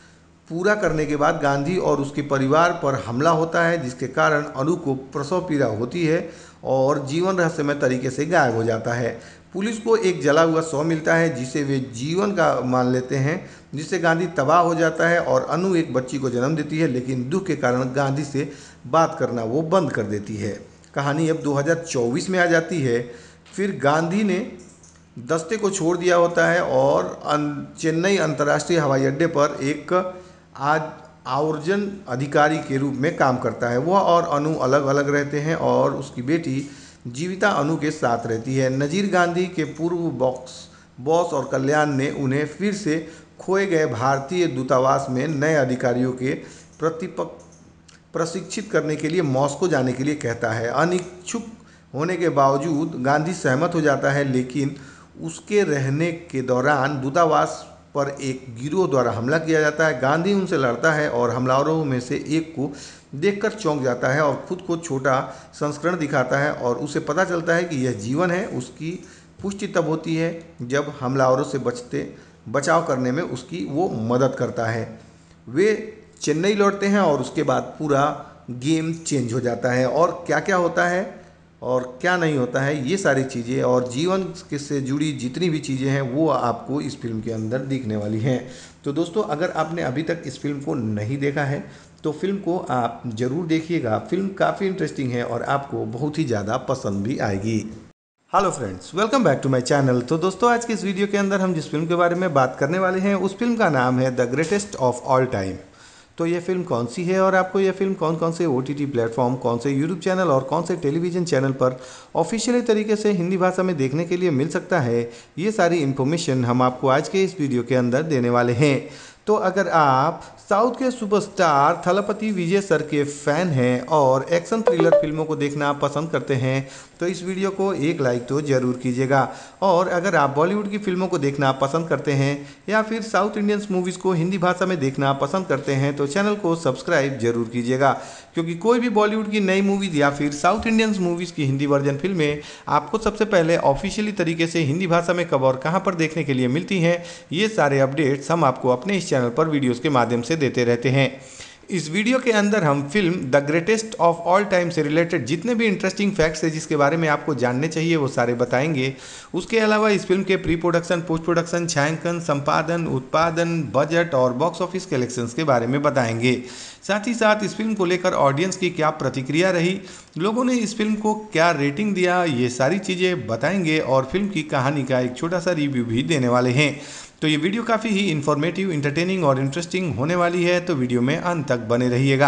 पूरा करने के बाद गांधी और उसके परिवार पर हमला होता है, जिसके कारण अनु को प्रसव पीड़ा होती है और जीवन रहस्यमय तरीके से गायब हो जाता है। पुलिस को एक जला हुआ शव मिलता है जिसे वे जीवन का मान लेते हैं, जिससे गांधी तबाह हो जाता है और अनु एक बच्ची को जन्म देती है, लेकिन दुख के कारण गांधी से बात करना वो बंद कर देती है। कहानी अब दो हज़ार चौबीस में आ जाती है। फिर गांधी ने दस्ते को छोड़ दिया होता है और चेन्नई अंतर्राष्ट्रीय हवाई अड्डे पर एक आज आवर्जन अधिकारी के रूप में काम करता है। वह और अनु अलग अलग रहते हैं और उसकी बेटी जीविता अनु के साथ रहती है। नजीर गांधी के पूर्व बॉक्स बॉस और कल्याण ने उन्हें फिर से खोए गए भारतीय दूतावास में नए अधिकारियों के प्रतिपक प्रशिक्षित करने के लिए मॉस्को जाने के लिए कहता है। अनिच्छुक होने के बावजूद गांधी सहमत हो जाता है, लेकिन उसके रहने के दौरान दूतावास पर एक गिरोह द्वारा हमला किया जाता है। गांधी उनसे लड़ता है और हमलावरों में से एक को देखकर चौंक जाता है और खुद को छोटा संस्करण दिखाता है और उसे पता चलता है कि यह जीवन है। उसकी पुष्टि तब होती है जब हमलावरों से बचते बचाव करने में उसकी वो मदद करता है। वे चेन्नई लौटते हैं और उसके बाद पूरा गेम चेंज हो जाता है और क्या क्या होता है और क्या नहीं होता है, ये सारी चीज़ें और जीवन से जुड़ी जितनी भी चीज़ें हैं वो आपको इस फिल्म के अंदर दिखने वाली हैं। तो दोस्तों, अगर आपने अभी तक इस फिल्म को नहीं देखा है तो फिल्म को आप ज़रूर देखिएगा। फिल्म काफ़ी इंटरेस्टिंग है और आपको बहुत ही ज़्यादा पसंद भी आएगी। Hello friends, welcome back to my channel. तो दोस्तों, आज की इस वीडियो के अंदर हम जिस फिल्म के बारे में बात करने वाले हैं उस फिल्म का नाम है the greatest of all time. तो ये फिल्म कौन सी है और आपको ये फिल्म कौन कौन से ओ टी टी प्लेटफॉर्म, कौन से यूट्यूब चैनल और कौन से टेलीविज़न चैनल पर ऑफिशियली तरीके से हिंदी भाषा में देखने के लिए मिल सकता है, ये सारी इन्फॉर्मेशन हम आपको आज के इस वीडियो के अंदर देने वाले हैं। तो अगर आप साउथ के सुपरस्टार थलपति विजय सर के फ़ैन हैं और एक्शन थ्रिलर फिल्मों को देखना पसंद करते हैं तो इस वीडियो को एक लाइक तो ज़रूर कीजिएगा। और अगर आप बॉलीवुड की फिल्मों को देखना पसंद करते हैं या फिर साउथ इंडियंस मूवीज़ को हिंदी भाषा में देखना पसंद करते हैं तो चैनल को सब्सक्राइब जरूर कीजिएगा, क्योंकि कोई भी बॉलीवुड की नई मूवीज़ या फिर साउथ इंडियंस मूवीज़ की हिंदी वर्जन फिल्में आपको सबसे पहले ऑफिशियली तरीके से हिंदी भाषा में कब और कहाँ पर देखने के लिए मिलती हैं, ये सारे अपडेट्स हम आपको अपने इस चैनल पर वीडियोज़ के माध्यम से देते रहते हैं। इस वीडियो के अंदर हम film the greatest of all time से रिलेटेड जितने भी इंटरेस्टिंग फैक्ट्स है जिसके बारे में आपको जानने चाहिए वो सारे बताएंगे। उसके अलावा इस फिल्म के प्री प्रोडक्शन, पोस्ट प्रोडक्शन, छायांकन, संपादन, उत्पादन, बजट और बॉक्स ऑफिस कलेक्शंस के बारे में बताएंगे। साथ ही साथ इस फिल्म को लेकर ऑडियंस की क्या प्रतिक्रिया रही, लोगों ने इस फिल्म को क्या रेटिंग दिया, ये सारी चीज़ें बताएंगे और फिल्म की कहानी का एक छोटा सा रिव्यू भी देने वाले हैं। तो ये वीडियो काफ़ी ही इन्फॉर्मेटिव, इंटरटेनिंग और इंटरेस्टिंग होने वाली है, तो वीडियो में अंत तक बने रहिएगा।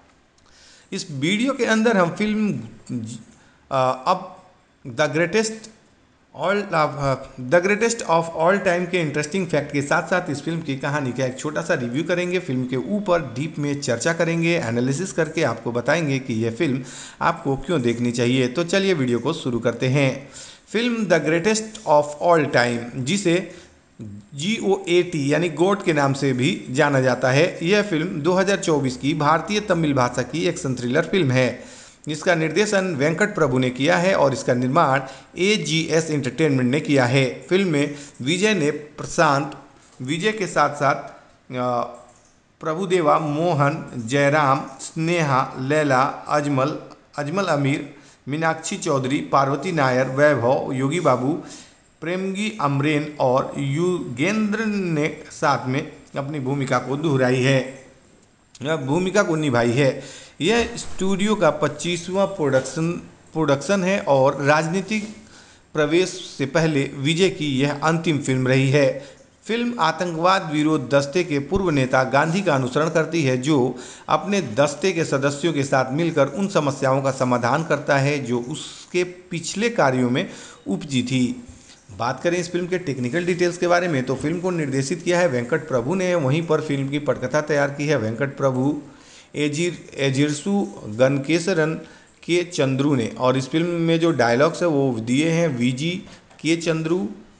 इस वीडियो के अंदर हम फिल्म अब the greatest all the greatest of all time के इंटरेस्टिंग फैक्ट के साथ साथ इस फिल्म की कहानी का एक छोटा सा रिव्यू करेंगे, फिल्म के ऊपर डीप में चर्चा करेंगे, एनालिसिस करके आपको बताएंगे कि यह फिल्म आपको क्यों देखनी चाहिए। तो चलिए वीडियो को शुरू करते हैं। Film the greatest of all time, जिसे जी ओ ए टी यानी गोट के नाम से भी जाना जाता है, यह फिल्म दो हज़ार चौबीस की भारतीय तमिल भाषा की एक्शन थ्रिलर फिल्म है। इसका निर्देशन वेंकट प्रभु ने किया है और इसका निर्माण ए जी एस एंटरटेनमेंट ने किया है। फिल्म में विजय ने प्रशांत विजय के साथ साथ प्रभुदेवा, मोहन, जयराम, स्नेहा, लैला, अजमल अजमल अमीर, मीनाक्षी चौधरी, पार्वती नायर, वैभव, योगी बाबू, प्रेमगी अमरेन और युगेंद्र ने साथ में अपनी भूमिका को दोहराई है भूमिका को निभाई है। यह स्टूडियो का पच्चीसवां प्रोडक्शन प्रोडक्शन है और राजनीतिक प्रवेश से पहले विजय की यह अंतिम फिल्म रही है। फिल्म आतंकवाद विरोध दस्ते के पूर्व नेता गांधी का अनुसरण करती है, जो अपने दस्ते के सदस्यों के साथ मिलकर उन समस्याओं का समाधान करता है जो उसके पिछले कार्यों में उपजी थी। बात करें इस फिल्म के टेक्निकल डिटेल्स के बारे में, तो फिल्म को निर्देशित किया है वेंकट प्रभु ने, वहीं पर फिल्म की पटकथा तैयार की है वेंकट प्रभु, एजिर एजिरसु गनकेसरन के चंद्रू ने, और इस फिल्म में जो डायलॉग्स है वो दिए हैं वीजी के चंद्रू,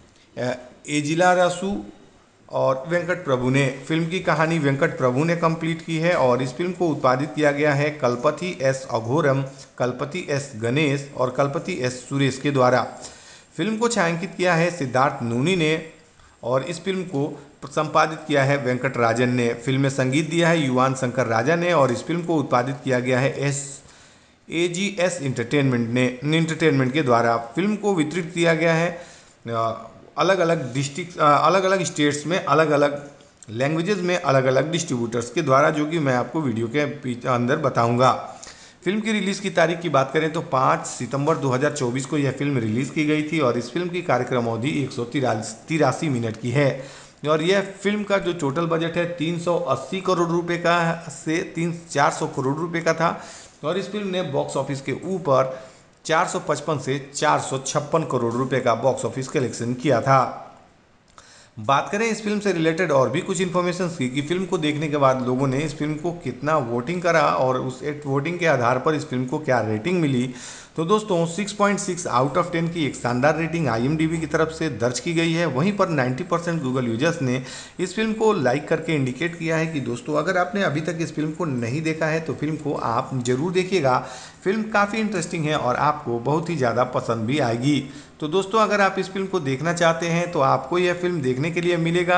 एजिलारासु और वेंकट प्रभु ने। फिल्म की कहानी वेंकट प्रभु ने कंप्लीट की है और इस फिल्म को उत्पादित किया गया है कलपति एस अघोरम, कलपति एस गणेश और कलपति एस सुरेश के द्वारा। फिल्म को छायांकित किया है सिद्धार्थ नूनी ने और इस फिल्म को संपादित किया है वेंकट राजन ने। फिल्म में संगीत दिया है युवान शंकर राजा ने और इस फिल्म को उत्पादित किया गया है S A G S entertainment ने एंटरटेनमेंट के द्वारा। फिल्म को वितरित किया गया है अलग अलग डिस्ट्रिक्ट अलग अलग स्टेट्स में अलग अलग लैंग्वेजेस में अलग अलग डिस्ट्रीब्यूटर्स के द्वारा, जो कि मैं आपको वीडियो के अंदर बताऊंगा। फिल्म की रिलीज़ की तारीख की बात करें तो पाँच सितंबर दो हज़ार चौबीस को यह फिल्म रिलीज़ की गई थी और इस फिल्म की कार्यक्रम अवधि एक सौ तिरासी मिनट की है और यह फिल्म का जो टोटल बजट है तीन सौ अस्सी करोड़ रुपए का से तीन चार सौ करोड़ रुपए का था और इस फिल्म ने बॉक्स ऑफिस के ऊपर चार सौ पचपन से चार सौ छप्पन करोड़ रुपए का बॉक्स ऑफिस कलेक्शन किया था। बात करें इस फिल्म से रिलेटेड और भी कुछ इन्फॉर्मेशन की कि फिल्म को देखने के बाद लोगों ने इस फिल्म को कितना वोटिंग करा और उस एक वोटिंग के आधार पर इस फिल्म को क्या रेटिंग मिली। तो दोस्तों छह पॉइंट छह आउट ऑफ टेन की एक शानदार rating I M D B की तरफ से दर्ज की गई है। वहीं पर नब्बे परसेंट गूगल यूजर्स ने इस फिल्म को लाइक करके इंडिकेट किया है कि दोस्तों अगर आपने अभी तक इस फिल्म को नहीं देखा है तो फिल्म को आप जरूर देखिएगा। फिल्म काफ़ी इंटरेस्टिंग है और आपको बहुत ही ज़्यादा पसंद भी आएगी। तो दोस्तों अगर आप इस फिल्म को देखना चाहते हैं तो आपको यह फिल्म देखने के लिए मिलेगा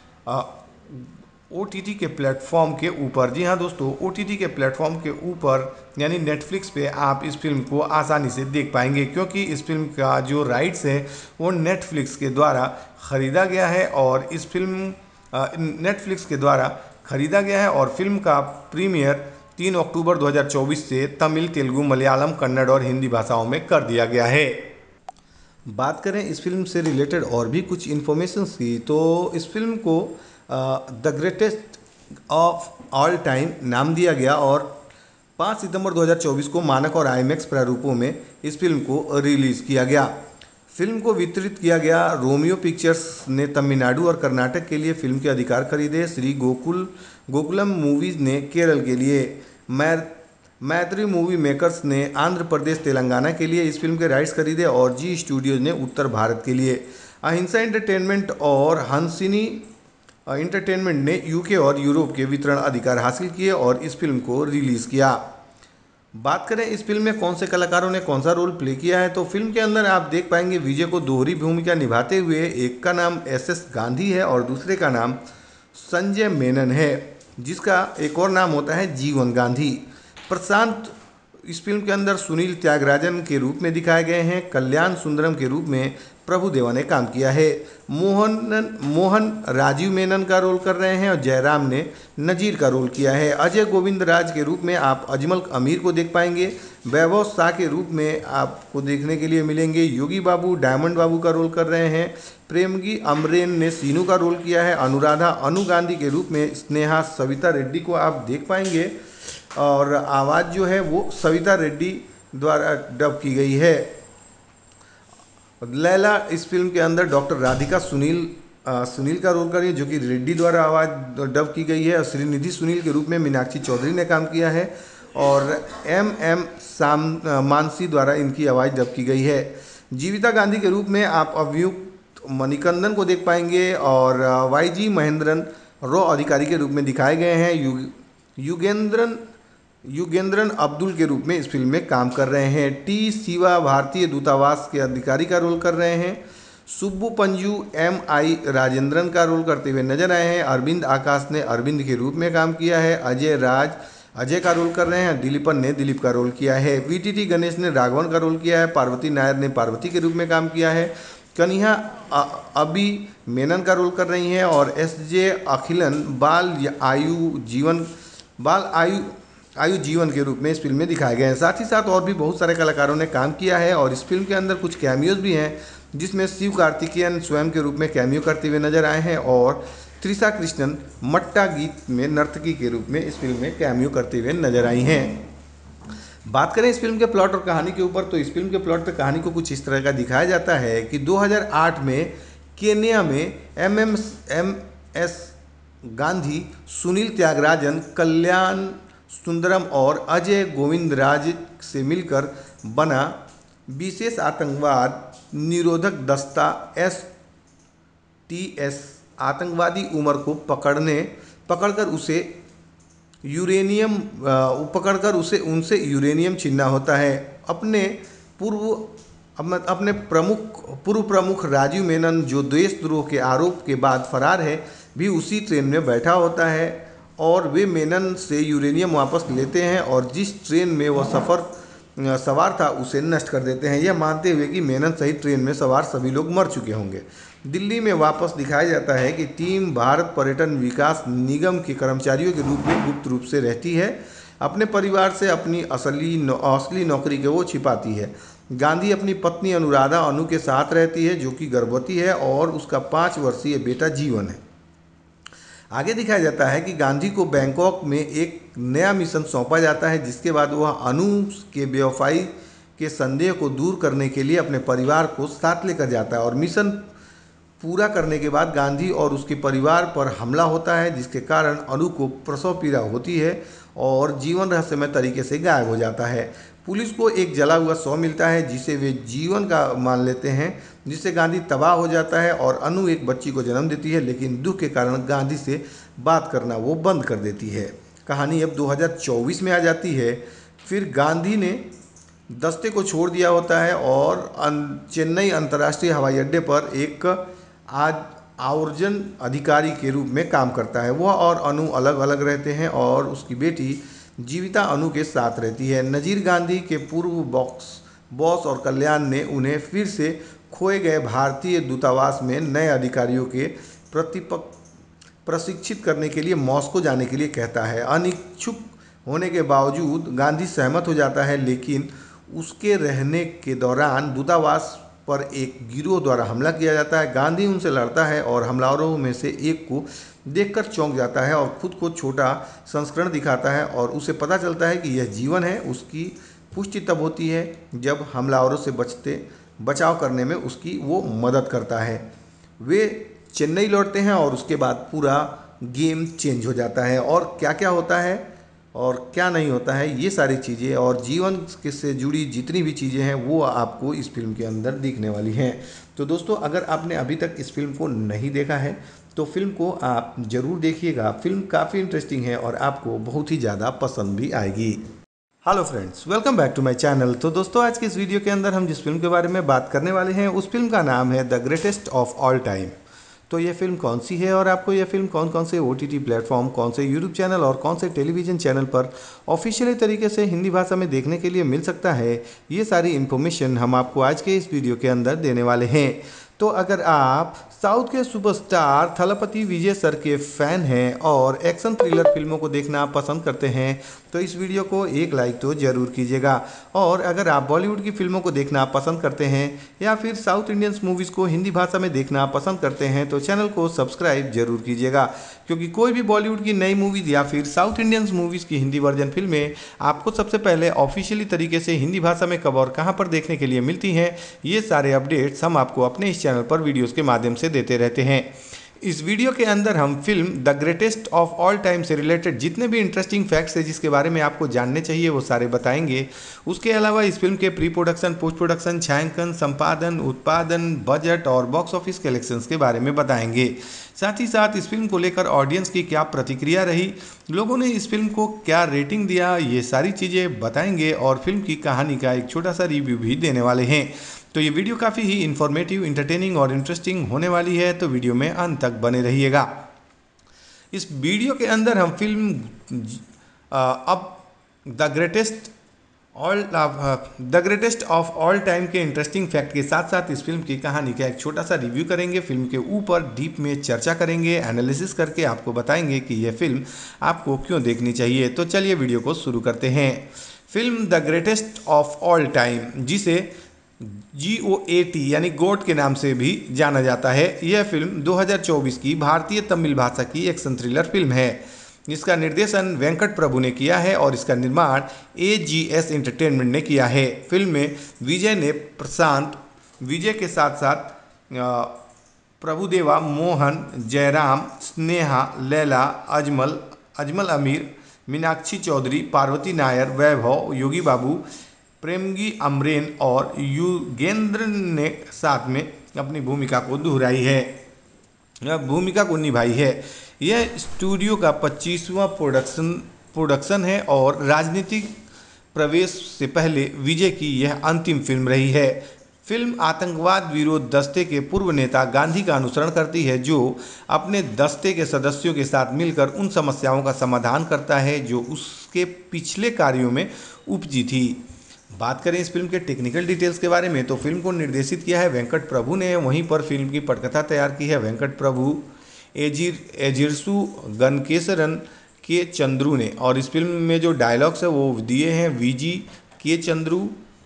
ओ टी टी के प्लेटफॉर्म के ऊपर। जी हाँ दोस्तों, ओ टी टी के प्लेटफॉर्म के ऊपर यानी नेटफ्लिक्स पे आप इस फिल्म को आसानी से देख पाएंगे, क्योंकि इस फिल्म का जो राइट्स है वो नेटफ्लिक्स के द्वारा ख़रीदा गया है और इस फिल्म नेटफ्लिक्स के द्वारा ख़रीदा गया है और फिल्म का प्रीमियर तीन अक्टूबर दो हज़ार चौबीस से तमिल, तेलुगु, मलयालम, कन्नड़ और हिंदी भाषाओं में कर दिया गया है। बात करें इस फिल्म से रिलेटेड और भी कुछ इन्फॉर्मेशन की, तो इस फिल्म को the greatest of all time नाम दिया गया और पाँच सितंबर दो हज़ार चौबीस को मानक और आईमैक्स प्रारूपों में इस फिल्म को रिलीज़ किया गया। फिल्म को वितरित किया गया रोमियो पिक्चर्स ने तमिलनाडु और कर्नाटक के लिए फिल्म के अधिकार खरीदे। श्री गोकुल गोकुलम मूवीज़ ने केरल के लिए, मै मैत्री मूवी मेकर्स ने आंध्र प्रदेश, तेलंगाना के लिए इस फिल्म के राइट्स खरीदे और जी स्टूडियोज ने उत्तर भारत के लिए, अहिंसा एंटरटेनमेंट और हंसिनी एंटरटेनमेंट ने यूके और यूरोप के वितरण अधिकार हासिल किए और इस फिल्म को रिलीज़ किया। बात करें इस फिल्म में कौन से कलाकारों ने कौन सा रोल प्ले किया है, तो फिल्म के अंदर आप देख पाएंगे विजय को दोहरी भूमिका निभाते हुए एक का नाम एस एस गांधी है और दूसरे का नाम संजय मेनन है, जिसका एक और नाम होता है जीवन गांधी। प्रशांत इस फिल्म के अंदर सुनील त्यागराजन के रूप में दिखाए गए हैं। कल्याण सुंदरम के रूप में प्रभुदेवा ने काम किया है। मोहन मोहन राजीव मेनन का रोल कर रहे हैं और जयराम ने नजीर का रोल किया है। अजय गोविंद राज के रूप में आप अजमल अमीर को देख पाएंगे। वैभव शाह के रूप में आपको देखने के लिए मिलेंगे योगी बाबू, डायमंड बाबू का रोल कर रहे हैं। प्रेमगी अमरेन ने सीनू का रोल किया है। अनुराधा अनु गांधी के रूप में स्नेहा सविता रेड्डी को आप देख पाएंगे और आवाज़ जो है वो सविता रेड्डी द्वारा डब की गई है। लैला इस फिल्म के अंदर डॉक्टर राधिका सुनील आ, सुनील का रोल कर रही है, जो कि रेड्डी द्वारा आवाज़ डब की गई है। और श्रीनिधि सुनील के रूप में मीनाक्षी चौधरी ने काम किया है और एम एम साम मानसी द्वारा इनकी आवाज़ डब की गई है। जीविता गांधी के रूप में आप अभियुक्त मणिकंदन को देख पाएंगे और वाई जी महेंद्रन रॉ अधिकारी के रूप में दिखाए गए हैं। यु, युगेंद्रन युगेंद्रन अब्दुल के रूप में इस फिल्म में काम कर रहे हैं। टी शिवा भारतीय दूतावास के अधिकारी का रोल कर रहे हैं। सुब्बू पंजू एम आई राजेंद्रन का रोल करते हुए नजर आए हैं। अरविंद आकाश ने अरविंद के रूप में काम किया है। अजय राज अजय का रोल कर रहे हैं। दिलीपन ने दिलीप का रोल किया है। वी टी टी गणेश ने राघवन का रोल किया है। पार्वती नायर ने पार्वती के रूप में काम किया है। कन्हा अभी मेनन का रोल कर रही हैं और एस जे अखिलन बाल आयु जीवन बाल आयु आयु जीवन के रूप में इस फिल्म में दिखाए गए हैं। साथ ही साथ और भी बहुत सारे कलाकारों ने काम किया है और इस फिल्म के अंदर कुछ कैमियोज भी हैं, जिसमें शिव कार्तिकेयन स्वयं के रूप में कैमियो करते हुए नजर आए हैं और त्रिशा कृष्णन मट्टा गीत में नर्तकी के रूप में इस फिल्म में कैमियो करते हुए नजर आई हैं। बात करें इस फिल्म के प्लॉट और कहानी के ऊपर, तो इस फिल्म के प्लॉट पर कहानी को कुछ इस तरह का दिखाया जाता है कि दो हज़ार आठ में केन्या में M M M S Gandhi, Sunil Thyagarajan, Kalyan Sundaram और अजय गोविंदराज से मिलकर बना विशेष आतंकवाद निरोधक दस्ता एस टी एस आतंकवादी उमर को पकड़ने पकड़कर उसे यूरेनियम पकड़कर उसे उनसे यूरेनियम छीनना होता है। अपने पूर्व अपने प्रमुख पूर्व प्रमुख राजीव मेनन, जो देशद्रोह के आरोप के बाद फरार है, भी उसी ट्रेन में बैठा होता है और वे मेनन से यूरेनियम वापस लेते हैं और जिस ट्रेन में वह सफ़र सवार था उसे नष्ट कर देते हैं, यह मानते हुए कि मेनन सहित ट्रेन में सवार सभी लोग मर चुके होंगे। दिल्ली में वापस दिखाया जाता है कि टीम भारत पर्यटन विकास निगम के कर्मचारियों के रूप में गुप्त रूप से रहती है। अपने परिवार से अपनी असली नौ, असली नौकरी के वो छिपाती है। गांधी अपनी पत्नी अनुराधा अनु के साथ रहती है, जो कि गर्भवती है और उसका पाँच वर्षीय बेटा जीवन है। आगे दिखाया जाता है कि गांधी को बैंकॉक में एक नया मिशन सौंपा जाता है, जिसके बाद वह अनु के बेवफाई के संदेह को दूर करने के लिए अपने परिवार को साथ लेकर जाता है और मिशन पूरा करने के बाद गांधी और उसके परिवार पर हमला होता है, जिसके कारण अनु को प्रसव पीड़ा होती है और जीवन रहस्यमय तरीके से गायब हो जाता है। पुलिस को एक जला हुआ शव मिलता है, जिसे वे जीवन का मान लेते हैं, जिससे गांधी तबाह हो जाता है और अनु एक बच्ची को जन्म देती है, लेकिन दुख के कारण गांधी से बात करना वो बंद कर देती है। कहानी अब दो हज़ार चौबीस में आ जाती है। फिर गांधी ने दस्ते को छोड़ दिया होता है और चेन्नई अंतर्राष्ट्रीय हवाई अड्डे पर एक आज आवर्जन अधिकारी के रूप में काम करता है। वह और अनु अलग अलग रहते हैं और उसकी बेटी जीविता अनु के साथ रहती है। नजीर गांधी के पूर्व बॉक्स बॉस और कल्याण ने उन्हें फिर से खोए गए भारतीय दूतावास में नए अधिकारियों के प्रतिपक प्रशिक्षित करने के लिए मॉस्को जाने के लिए कहता है। अनिच्छुक होने के बावजूद गांधी सहमत हो जाता है, लेकिन उसके रहने के दौरान दूतावास पर एक गिरोह द्वारा हमला किया जाता है। गांधी उनसे लड़ता है और हमलावरों में से एक को देखकर चौंक जाता है और खुद को छोटा संस्करण दिखाता है और उसे पता चलता है कि यह जीवन है। उसकी पुष्टि तब होती है जब हमलावरों से बचते बचाव करने में उसकी वो मदद करता है। वे चेन्नई लौटते हैं और उसके बाद पूरा गेम चेंज हो जाता है और क्या क्या होता है और क्या नहीं होता है, ये सारी चीज़ें और जीवन से जुड़ी जितनी भी चीज़ें हैं वो आपको इस फिल्म के अंदर दिखने वाली हैं। तो दोस्तों, अगर आपने अभी तक इस फिल्म को नहीं देखा है तो फिल्म को आप ज़रूर देखिएगा। फिल्म काफ़ी इंटरेस्टिंग है और आपको बहुत ही ज़्यादा पसंद भी आएगी। Hello friends, welcome back to my channel. तो दोस्तों, आज के इस वीडियो के अंदर हम जिस फिल्म के बारे में बात करने वाले हैं उस फिल्म का नाम है the greatest of all time. तो ये फिल्म कौन सी है और आपको ये फिल्म कौन कौन से ओ टी टी प्लेटफॉर्म, कौन से यूट्यूब चैनल और कौन से टेलीविज़न चैनल पर ऑफिशियली तरीके से हिंदी भाषा में देखने के लिए मिल सकता है, ये सारी इन्फॉर्मेशन हम आपको आज के इस वीडियो के अंदर देने वाले हैं। तो अगर आप साउथ के सुपरस्टार थलपति विजय सर के फ़ैन हैं और एक्शन थ्रिलर फिल्मों को देखना पसंद करते हैं तो इस वीडियो को एक लाइक तो ज़रूर कीजिएगा। और अगर आप बॉलीवुड की फिल्मों को देखना पसंद करते हैं या फिर साउथ इंडियंस मूवीज़ को हिंदी भाषा में देखना पसंद करते हैं तो चैनल को सब्सक्राइब जरूर कीजिएगा, क्योंकि कोई भी बॉलीवुड की नई मूवीज़ या फिर साउथ इंडियंस मूवीज़ की हिंदी वर्जन फिल्में आपको सबसे पहले ऑफिशियली तरीके से हिंदी भाषा में कब और कहां पर देखने के लिए मिलती हैं, ये सारे अपडेट्स हम आपको अपने इस चैनल पर वीडियोज़ के माध्यम से देते रहते हैं। इस वीडियो के अंदर हम film the greatest of all time से रिलेटेड जितने भी इंटरेस्टिंग फैक्ट्स है जिसके बारे में आपको जानने चाहिए वो सारे बताएंगे। उसके अलावा इस फिल्म के प्री प्रोडक्शन, पोस्ट प्रोडक्शन, छायांकन, संपादन, उत्पादन, बजट और बॉक्स ऑफिस कलेक्शंस के बारे में बताएंगे। साथ ही साथ इस फिल्म को लेकर ऑडियंस की क्या प्रतिक्रिया रही, लोगों ने इस फिल्म को क्या रेटिंग दिया, ये सारी चीज़ें बताएंगे और फिल्म की कहानी का एक छोटा सा रिव्यू भी देने वाले हैं। तो ये वीडियो काफ़ी ही इन्फॉर्मेटिव, इंटरटेनिंग और इंटरेस्टिंग होने वाली है, तो वीडियो में अंत तक बने रहिएगा। इस वीडियो के अंदर हम फिल्म अब the greatest all the greatest of all time के इंटरेस्टिंग फैक्ट के साथ साथ इस फिल्म की कहानी का एक छोटा सा रिव्यू करेंगे। फिल्म के ऊपर डीप में चर्चा करेंगे, एनालिसिस करके आपको बताएंगे कि यह फिल्म आपको क्यों देखनी चाहिए। तो चलिए वीडियो को शुरू करते हैं। Film the greatest of all time, जिसे जी ओ ए टी यानी गोट के नाम से भी जाना जाता है, यह फिल्म दो हज़ार चौबीस की भारतीय तमिल भाषा की एक्शन थ्रिलर फिल्म है। इसका निर्देशन वेंकट प्रभु ने किया है और इसका निर्माण ए जी एस एंटरटेनमेंट ने किया है। फिल्म में विजय ने प्रशांत विजय के साथ साथ प्रभुदेवा, मोहन, जयराम, स्नेहा, लैला, अजमल अजमल अमीर, मीनाक्षी चौधरी, पार्वती नायर, वैभव, योगी बाबू, प्रेमगी अमरेन और युगेंद्र ने साथ में अपनी भूमिका को दोहराई है भूमिका को निभाई है। यह स्टूडियो का पच्चीसवां प्रोडक्शन प्रोडक्शन है और राजनीतिक प्रवेश से पहले विजय की यह अंतिम फिल्म रही है। फिल्म आतंकवाद विरोध दस्ते के पूर्व नेता गांधी का अनुसरण करती है, जो अपने दस्ते के सदस्यों के साथ मिलकर उन समस्याओं का समाधान करता है जो उसके पिछले कार्यों में उपजी थी। बात करें इस फिल्म के टेक्निकल डिटेल्स के बारे में तो फिल्म को निर्देशित किया है वेंकट प्रभु ने, वहीं पर फिल्म की पटकथा तैयार की है वेंकट प्रभु, एजिर एजिरसु गनकेसरन के चंद्रू ने, और इस फिल्म में जो डायलॉग्स है वो दिए हैं वीजी के चंद्रू,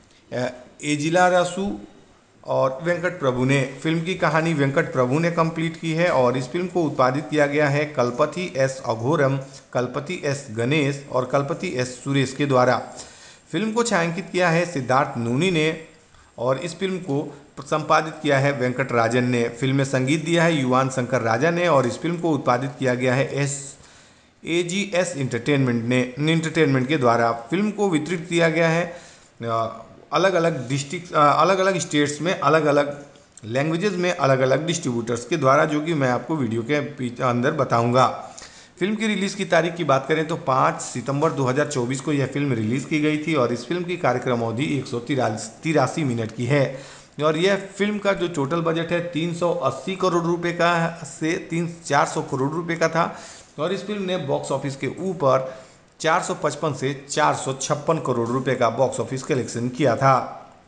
एजिलारासु और वेंकट प्रभु ने। फिल्म की कहानी वेंकट प्रभु ने कंप्लीट की है और इस फिल्म को उत्पादित किया गया है कलपति एस अघोरम, कलपति एस गणेश और कलपति एस सुरेश के द्वारा। फिल्म को छायांकित किया है सिद्धार्थ नूनी ने और इस फिल्म को संपादित किया है वेंकट राजन ने। फिल्म में संगीत दिया है युवान शंकर राजा ने और इस फिल्म को उत्पादित किया गया है S A G S entertainment ने एंटरटेनमेंट के द्वारा। फिल्म को वितरित किया गया है अलग अलग डिस्ट्रिक्ट अलग अलग स्टेट्स में, अलग अलग लैंग्वेजेस में, अलग अलग डिस्ट्रीब्यूटर्स के द्वारा, जो कि मैं आपको वीडियो के अंदर बताऊँगा। फिल्म की रिलीज़ की तारीख की बात करें तो पाँच सितंबर दो हज़ार चौबीस को यह फिल्म रिलीज़ की गई थी और इस फिल्म की कार्यक्रम अवधि एक सौ तिरासी मिनट की है और यह फिल्म का जो टोटल बजट है तीन सौ अस्सी करोड़ रुपए का से तीन चार सौ करोड़ रुपए का था और इस फिल्म ने बॉक्स ऑफिस के ऊपर चार सौ पचपन से चार सौ छप्पन करोड़ रुपए का बॉक्स ऑफिस कलेक्शन किया था।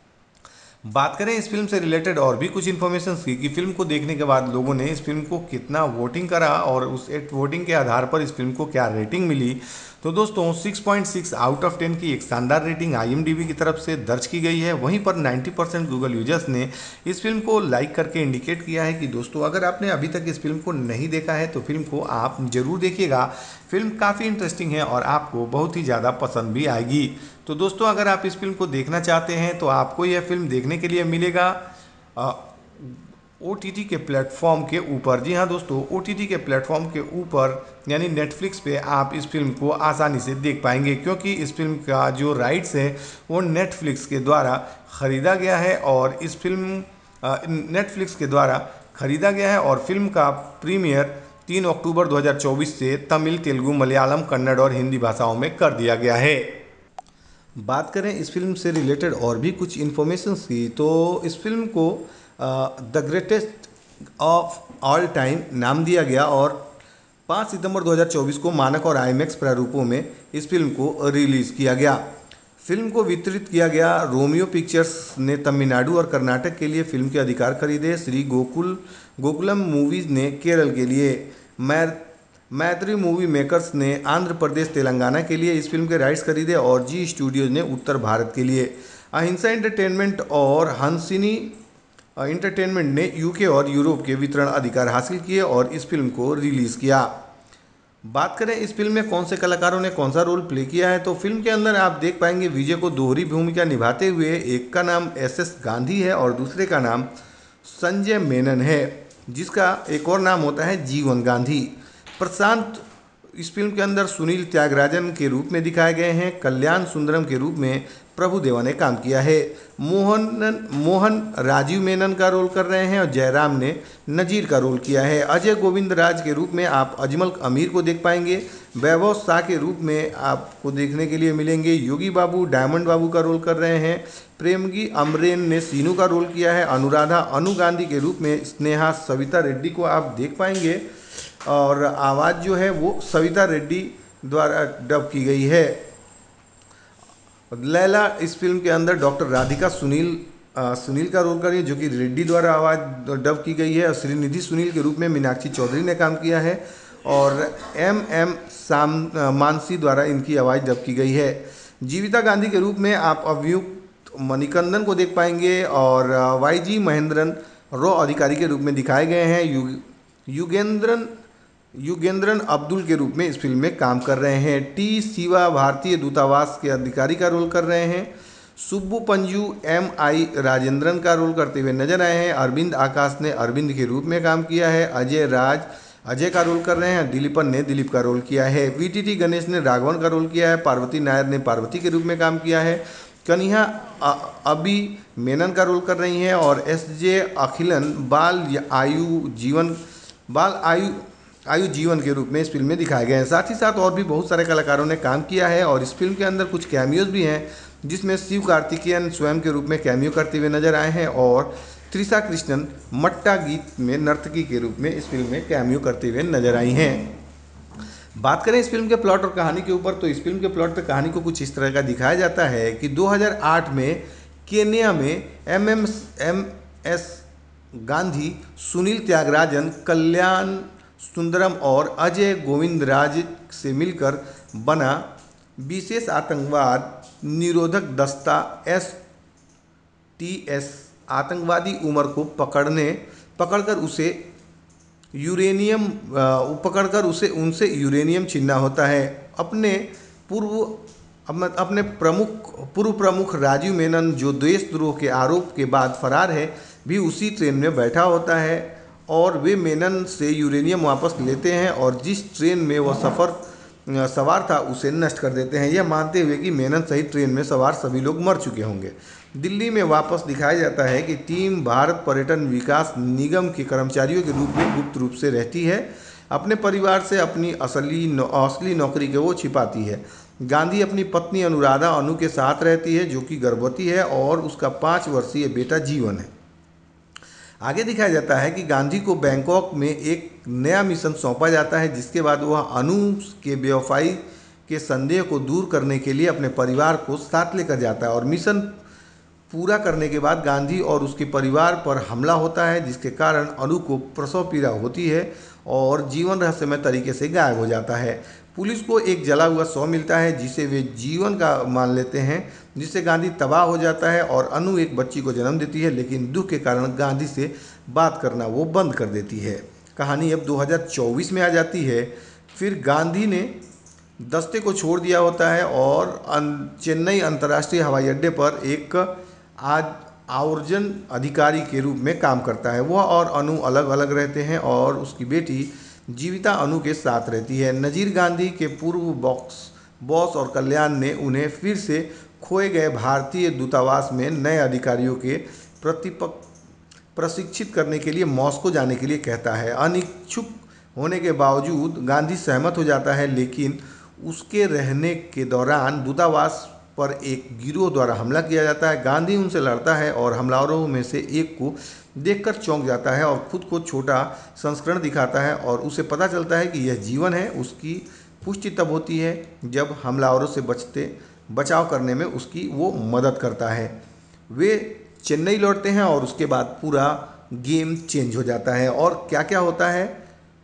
बात करें इस फिल्म से रिलेटेड और भी कुछ इन्फॉर्मेशन की कि फिल्म को देखने के बाद लोगों ने इस फिल्म को कितना वोटिंग करा और उस वोटिंग के आधार पर इस फिल्म को क्या रेटिंग मिली, तो दोस्तों छह पॉइंट छह आउट ऑफ टेन की एक शानदार rating I M D B की तरफ से दर्ज की गई है। वहीं पर नब्बे परसेंट गूगल यूजर्स ने इस फिल्म को लाइक करके इंडिकेट किया है कि दोस्तों अगर आपने अभी तक इस फिल्म को नहीं देखा है तो फिल्म को आप जरूर देखिएगा। फिल्म काफ़ी इंटरेस्टिंग है और आपको बहुत ही ज़्यादा पसंद भी आएगी। तो दोस्तों अगर आप इस फिल्म को देखना चाहते हैं तो आपको यह फिल्म देखने के लिए मिलेगा ओ टी टी के प्लेटफॉर्म के ऊपर। जी हाँ दोस्तों, ओ टी टी के प्लेटफॉर्म के ऊपर यानी नेटफ्लिक्स पे आप इस फिल्म को आसानी से देख पाएंगे, क्योंकि इस फिल्म का जो राइट्स है वो नेटफ्लिक्स के द्वारा ख़रीदा गया है और इस फिल्म नेटफ्लिक्स के द्वारा ख़रीदा गया है और फिल्म का प्रीमियर तीन अक्टूबर दो हज़ार चौबीस से तमिल, तेलुगु, मलयालम, कन्नड़ और हिंदी भाषाओं में कर दिया गया है। बात करें इस फिल्म से रिलेटेड और भी कुछ इन्फॉर्मेशन की तो इस फिल्म को the greatest of all time नाम दिया गया और पाँच सितंबर दो हज़ार चौबीस को मानक और आईमैक्स प्रारूपों में इस फिल्म को रिलीज़ किया गया। फिल्म को वितरित किया गया रोमियो पिक्चर्स ने तमिलनाडु और कर्नाटक के लिए फिल्म के अधिकार खरीदे। श्री गोकुल गोकुलम मूवीज़ ने केरल के लिए, मैर मैत्री मूवी मेकर्स ने आंध्र प्रदेश तेलंगाना के लिए इस फिल्म के राइट्स खरीदे और जी स्टूडियोज ने उत्तर भारत के लिए। अहिंसा एंटरटेनमेंट और हंसिनी एंटरटेनमेंट ने यूके और यूरोप के वितरण अधिकार हासिल किए और इस फिल्म को रिलीज़ किया। बात करें इस फिल्म में कौन से कलाकारों ने कौन सा रोल प्ले किया है, तो फिल्म के अंदर आप देख पाएंगे विजय को दोहरी भूमिका निभाते हुए एक का नाम एस एस गांधी है और दूसरे का नाम संजय मेनन है, जिसका एक और नाम होता है जीवन गांधी। प्रशांत इस फिल्म के अंदर सुनील त्यागराजन के रूप में दिखाए गए हैं। कल्याण सुंदरम के रूप में प्रभुदेवा ने काम किया है। मोहन मोहन राजीव मेनन का रोल कर रहे हैं और जयराम ने नजीर का रोल किया है। अजय गोविंद राज के रूप में आप अजमल अमीर को देख पाएंगे। वैभव शाह के रूप में आपको देखने के लिए मिलेंगे योगी बाबू डायमंड बाबू का रोल कर रहे हैं। प्रेमगी अमरेन ने सीनू का रोल किया है। अनुराधा अनु गांधी के रूप में स्नेहा सविता रेड्डी को आप देख पाएंगे और आवाज़ जो है वो सविता रेड्डी द्वारा डब की गई है। लैला इस फिल्म के अंदर डॉक्टर राधिका सुनील आ, सुनील का रोल कर रही है, जो कि रेड्डी द्वारा आवाज़ डब की गई है। और श्रीनिधि सुनील के रूप में मीनाक्षी चौधरी ने काम किया है और एम एम साम मानसी द्वारा इनकी आवाज़ डब की गई है। जीविता गांधी के रूप में आप अभियुक्त मणिकंदन को देख पाएंगे और वाई जी महेंद्रन रॉ अधिकारी के रूप में दिखाए गए हैं। यु, युगेंद्रन युगेंद्रन अब्दुल के रूप में इस फिल्म में काम कर रहे हैं। टी शिवा भारतीय दूतावास के अधिकारी का रोल कर रहे हैं। सुब्बू पंजू एम आई राजेंद्रन का रोल करते हुए नजर आए हैं। अरविंद आकाश ने अरविंद के रूप में काम किया है। अजय राज अजय का रोल कर रहे हैं। दिलीपन ने दिलीप का रोल किया है। वी टी टी गणेश ने राघवन का रोल किया है। पार्वती नायर ने पार्वती के रूप में काम किया है। कन्हा अभी मेनन का रोल कर रही हैं और एस जे अखिलन बाल आयु जीवन बाल आयु आयु जीवन के रूप में इस फिल्म में दिखाए गए हैं। साथ ही साथ और भी बहुत सारे कलाकारों ने काम किया है और इस फिल्म के अंदर कुछ कैमियोज भी हैं, जिसमें शिव कार्तिकेयन स्वयं के रूप में कैमियो करते हुए नजर आए हैं और त्रिशा कृष्णन मट्टा गीत में नर्तकी के रूप में इस फिल्म में कैमियो करते हुए नजर आई हैं। बात करें इस फिल्म के प्लॉट और कहानी के ऊपर, तो इस फिल्म के प्लॉट पर कहानी को कुछ इस तरह का दिखाया जाता है कि दो हज़ार आठ में केन्या में M M M S Gandhi, Sunil Thyagarajan, Kalyan Sundaram और अजय गोविंदराज से मिलकर बना विशेष आतंकवाद निरोधक दस्ता एस टी एस आतंकवादी उमर को पकड़ने पकड़कर उसे यूरेनियम पकड़कर उसे उनसे यूरेनियम छीनना होता है। अपने पूर्व अपने प्रमुख पूर्व प्रमुख राजीव मेनन, जो देशद्रोह के आरोप के बाद फरार है, भी उसी ट्रेन में बैठा होता है और वे मेनन से यूरेनियम वापस लेते हैं और जिस ट्रेन में वह सफ़र सवार था उसे नष्ट कर देते हैं, यह मानते हुए कि मेनन सहित ट्रेन में सवार सभी लोग मर चुके होंगे। दिल्ली में वापस दिखाया जाता है कि टीम भारत पर्यटन विकास निगम के कर्मचारियों के रूप में गुप्त रूप से रहती है। अपने परिवार से अपनी असली असली नौकरी को वो छिपाती है। गांधी अपनी पत्नी अनुराधा अनु के साथ रहती है, जो कि गर्भवती है और उसका पाँच वर्षीय बेटा जीवन है। आगे दिखाया जाता है कि गांधी को बैंकॉक में एक नया मिशन सौंपा जाता है, जिसके बाद वह अनु के बेवफाई के संदेह को दूर करने के लिए अपने परिवार को साथ लेकर जाता है और मिशन पूरा करने के बाद गांधी और उसके परिवार पर हमला होता है, जिसके कारण अनु को प्रसव पीड़ा होती है और जीवन रहस्यमय तरीके से गायब हो जाता है। पुलिस को एक जला हुआ शव मिलता है जिसे वे जीवन का मान लेते हैं, जिससे गांधी तबाह हो जाता है और अनु एक बच्ची को जन्म देती है, लेकिन दुख के कारण गांधी से बात करना वो बंद कर देती है। कहानी अब दो हज़ार चौबीस में आ जाती है। फिर गांधी ने दस्ते को छोड़ दिया होता है और चेन्नई अंतर्राष्ट्रीय हवाई अड्डे पर एक आज आवर्जन अधिकारी के रूप में काम करता है। वह और अनु अलग अलग रहते हैं और उसकी बेटी जीविता अनु के साथ रहती है। नजीर गांधी के पूर्व बॉक्स बॉस और कल्याण ने उन्हें फिर से खोए गए भारतीय दूतावास में नए अधिकारियों के प्रतिपक प्रशिक्षित करने के लिए मॉस्को जाने के लिए कहता है। अनिच्छुक होने के बावजूद गांधी सहमत हो जाता है, लेकिन उसके रहने के दौरान दूतावास पर एक गिरोह द्वारा हमला किया जाता है। गांधी उनसे लड़ता है और हमलावरों में से एक को देखकर चौंक जाता है और खुद को छोटा संस्करण दिखाता है और उसे पता चलता है कि यह जीवन है। उसकी पुष्टि तब होती है जब हमलावरों से बचते बचाव करने में उसकी वो मदद करता है। वे चेन्नई लौटते हैं और उसके बाद पूरा गेम चेंज हो जाता है और क्या क्या होता है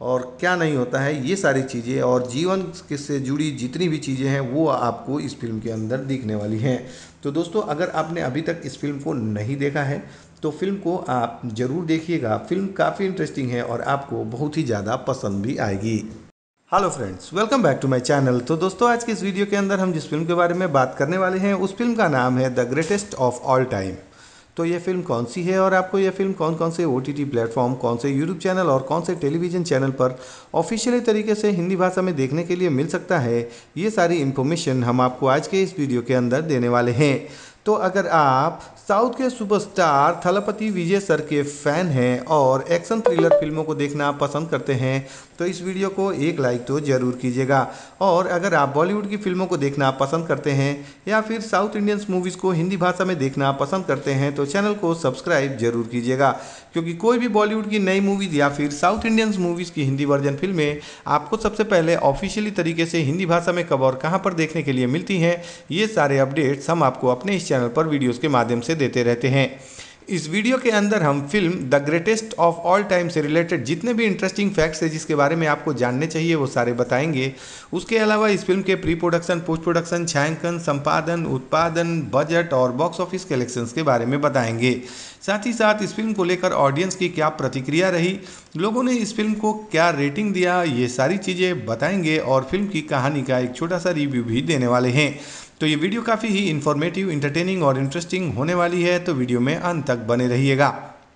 और क्या नहीं होता है, ये सारी चीज़ें और जीवन के से जुड़ी जितनी भी चीज़ें हैं वो आपको इस फिल्म के अंदर दिखने वाली हैं। तो दोस्तों, अगर आपने अभी तक इस फिल्म को नहीं देखा है तो फिल्म को आप ज़रूर देखिएगा। फिल्म काफ़ी इंटरेस्टिंग है और आपको बहुत ही ज़्यादा पसंद भी आएगी। Hello friends, welcome back to my channel. तो दोस्तों, आज के इस वीडियो के अंदर हम जिस फिल्म के बारे में बात करने वाले हैं उस फिल्म का नाम है the greatest of all time. तो ये फिल्म कौन सी है और आपको ये फिल्म कौन कौन से ओ टी टी प्लेटफॉर्म, कौन से यूट्यूब चैनल और कौन से टेलीविज़न चैनल पर ऑफिशियली तरीके से हिंदी भाषा में देखने के लिए मिल सकता है, ये सारी इन्फॉर्मेशन हम आपको आज के इस वीडियो के अंदर देने वाले हैं। तो अगर आप साउथ के सुपरस्टार थलपति विजय सर के फैन हैं और एक्शन थ्रिलर फिल्मों को देखना पसंद करते हैं तो इस वीडियो को एक लाइक तो ज़रूर कीजिएगा। और अगर आप बॉलीवुड की फिल्मों को देखना पसंद करते हैं या फिर साउथ इंडियंस मूवीज़ को हिंदी भाषा में देखना पसंद करते हैं तो चैनल को सब्सक्राइब जरूर कीजिएगा, क्योंकि कोई भी बॉलीवुड की नई मूवीज़ या फिर साउथ इंडियंस मूवीज़ की हिंदी वर्जन फिल्में आपको सबसे पहले ऑफिशियली तरीके से हिंदी भाषा में कब और कहाँ पर देखने के लिए मिलती हैं, ये सारे अपडेट्स हम आपको अपने इस चैनल पर वीडियोज़ के माध्यम से देते रहते हैं। इस वीडियो के अंदर हम film the greatest of all time से रिलेटेड जितने भी इंटरेस्टिंग फैक्ट्स हैं जिसके बारे में आपको जानने चाहिए वो सारे बताएंगे। उसके अलावा इस फिल्म के प्री प्रोडक्शन, पोस्ट प्रोडक्शन, छायांकन, संपादन, उत्पादन, बजट और बॉक्स ऑफिस कलेक्शंस के बारे में बताएंगे। साथ ही साथ इस फिल्म को लेकर ऑडियंस की क्या प्रतिक्रिया रही, लोगों ने इस फिल्म को क्या रेटिंग दिया, ये सारी चीज़ें बताएंगे और फिल्म की कहानी का एक छोटा सा रिव्यू भी देने वाले हैं। तो ये वीडियो काफ़ी ही इन्फॉर्मेटिव, इंटरटेनिंग और इंटरेस्टिंग होने वाली है, तो वीडियो में अंत तक बने रहिएगा।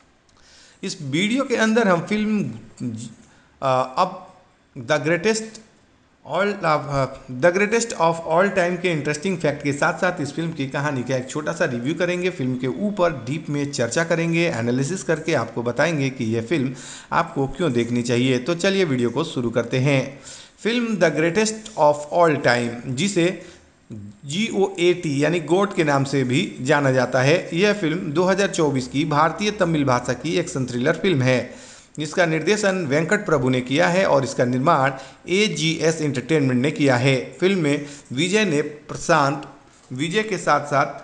इस वीडियो के अंदर हम फिल्म आ, अब the greatest all the greatest of all time के इंटरेस्टिंग फैक्ट के साथ साथ इस फिल्म की कहानी का एक छोटा सा रिव्यू करेंगे। फिल्म के ऊपर डीप में चर्चा करेंगे, एनालिसिस करके आपको बताएंगे कि यह फिल्म आपको क्यों देखनी चाहिए। तो चलिए वीडियो को शुरू करते हैं। Film the greatest of all time, जिसे जी ओ ए टी यानी गोट के नाम से भी जाना जाता है, यह फिल्म दो हज़ार चौबीस की भारतीय तमिल भाषा की एक्शन थ्रिलर फिल्म है। इसका निर्देशन वेंकट प्रभु ने किया है और इसका निर्माण ए जी एस एंटरटेनमेंट ने किया है। फिल्म में विजय ने प्रशांत विजय के साथ साथ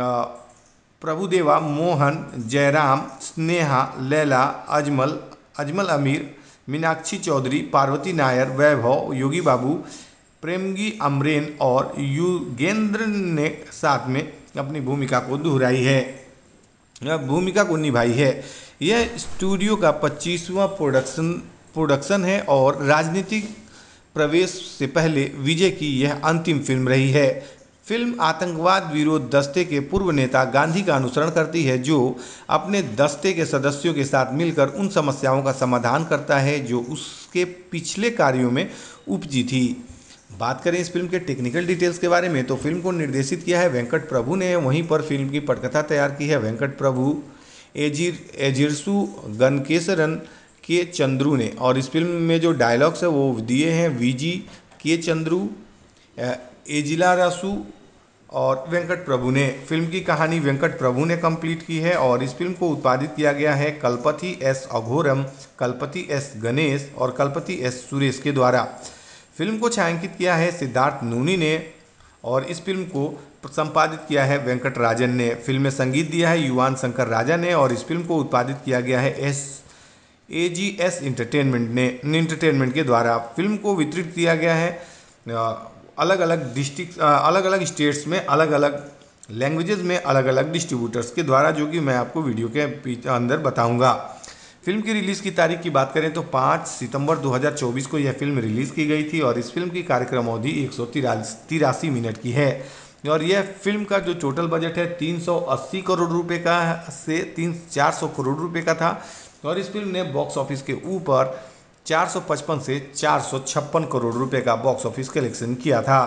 प्रभुदेवा, मोहन, जयराम, स्नेहा, लैला, अजमल अजमल अमीर, मीनाक्षी चौधरी, पार्वती नायर, वैभव, योगी बाबू, प्रेमगी अमरेन और युगेंद्र ने साथ में अपनी भूमिका को दोहराई है भूमिका को निभाई है। यह स्टूडियो का पच्चीसवां प्रोडक्शन प्रोडक्शन है और राजनीतिक प्रवेश से पहले विजय की यह अंतिम फिल्म रही है। फिल्म आतंकवाद विरोध दस्ते के पूर्व नेता गांधी का अनुसरण करती है, जो अपने दस्ते के सदस्यों के साथ मिलकर उन समस्याओं का समाधान करता है जो उसके पिछले कार्यों में उपजी थी। बात करें इस फिल्म के टेक्निकल डिटेल्स के बारे में तो फिल्म को निर्देशित किया है वेंकट प्रभु ने, वहीं पर फिल्म की पटकथा तैयार की है वेंकट प्रभु, एजिर एजिरसु गनकेसरन के चंद्रू ने, और इस फिल्म में जो डायलॉग्स है वो दिए हैं वीजी के चंद्रू, एजिला रासु और वेंकट प्रभु ने। फिल्म की कहानी वेंकट प्रभु ने कंप्लीट की है और इस फिल्म को उत्पादित किया गया है कलपति एस अघोरम, कलपति एस गणेश और कलपति एस सुरेश के द्वारा। फिल्म को छायांकित किया है सिद्धार्थ नूनी ने और इस फिल्म को संपादित किया है वेंकट राजन ने। फिल्म में संगीत दिया है युवान शंकर राजा ने और इस फिल्म को उत्पादित किया गया है S A G S entertainment ने एंटरटेनमेंट के द्वारा। फिल्म को वितरित किया गया है अलग अलग डिस्ट्रिक्ट अलग अलग स्टेट्स में अलग अलग लैंग्वेजेस में अलग अलग डिस्ट्रीब्यूटर्स के द्वारा, जो कि मैं आपको वीडियो के अंदर बताऊंगा। फिल्म की रिलीज़ की तारीख की बात करें तो पाँच सितंबर दो हज़ार चौबीस को यह फिल्म रिलीज़ की गई थी और इस फिल्म की कार्यक्रम अवधि एक सौ तिरासी मिनट की है और यह फिल्म का जो टोटल बजट है तीन सौ अस्सी करोड़ रुपए का से तीन चार सौ करोड़ रुपए का था और इस फिल्म ने बॉक्स ऑफिस के ऊपर चार सौ पचपन से चार सौ छप्पन करोड़ रुपए का बॉक्स ऑफिस कलेक्शन किया था।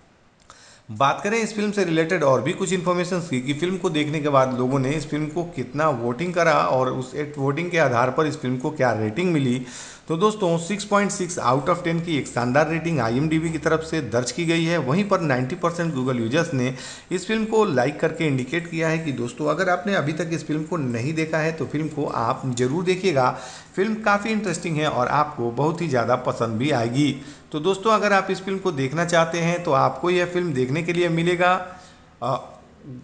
बात करें इस फिल्म से रिलेटेड और भी कुछ इन्फॉर्मेशन की कि फिल्म को देखने के बाद लोगों ने इस फिल्म को कितना वोटिंग करा और उस वोटिंग के आधार पर इस फिल्म को क्या रेटिंग मिली, तो दोस्तों छह पॉइंट छह आउट ऑफ टेन की एक शानदार rating I M D B की तरफ से दर्ज की गई है। वहीं पर नब्बे परसेंट गूगल यूजर्स ने इस फिल्म को लाइक करके इंडिकेट किया है कि दोस्तों अगर आपने अभी तक इस फिल्म को नहीं देखा है तो फिल्म को आप जरूर देखिएगा। फिल्म काफ़ी इंटरेस्टिंग है और आपको बहुत ही ज़्यादा पसंद भी आएगी। तो दोस्तों अगर आप इस फिल्म को देखना चाहते हैं तो आपको यह फिल्म देखने के लिए मिलेगा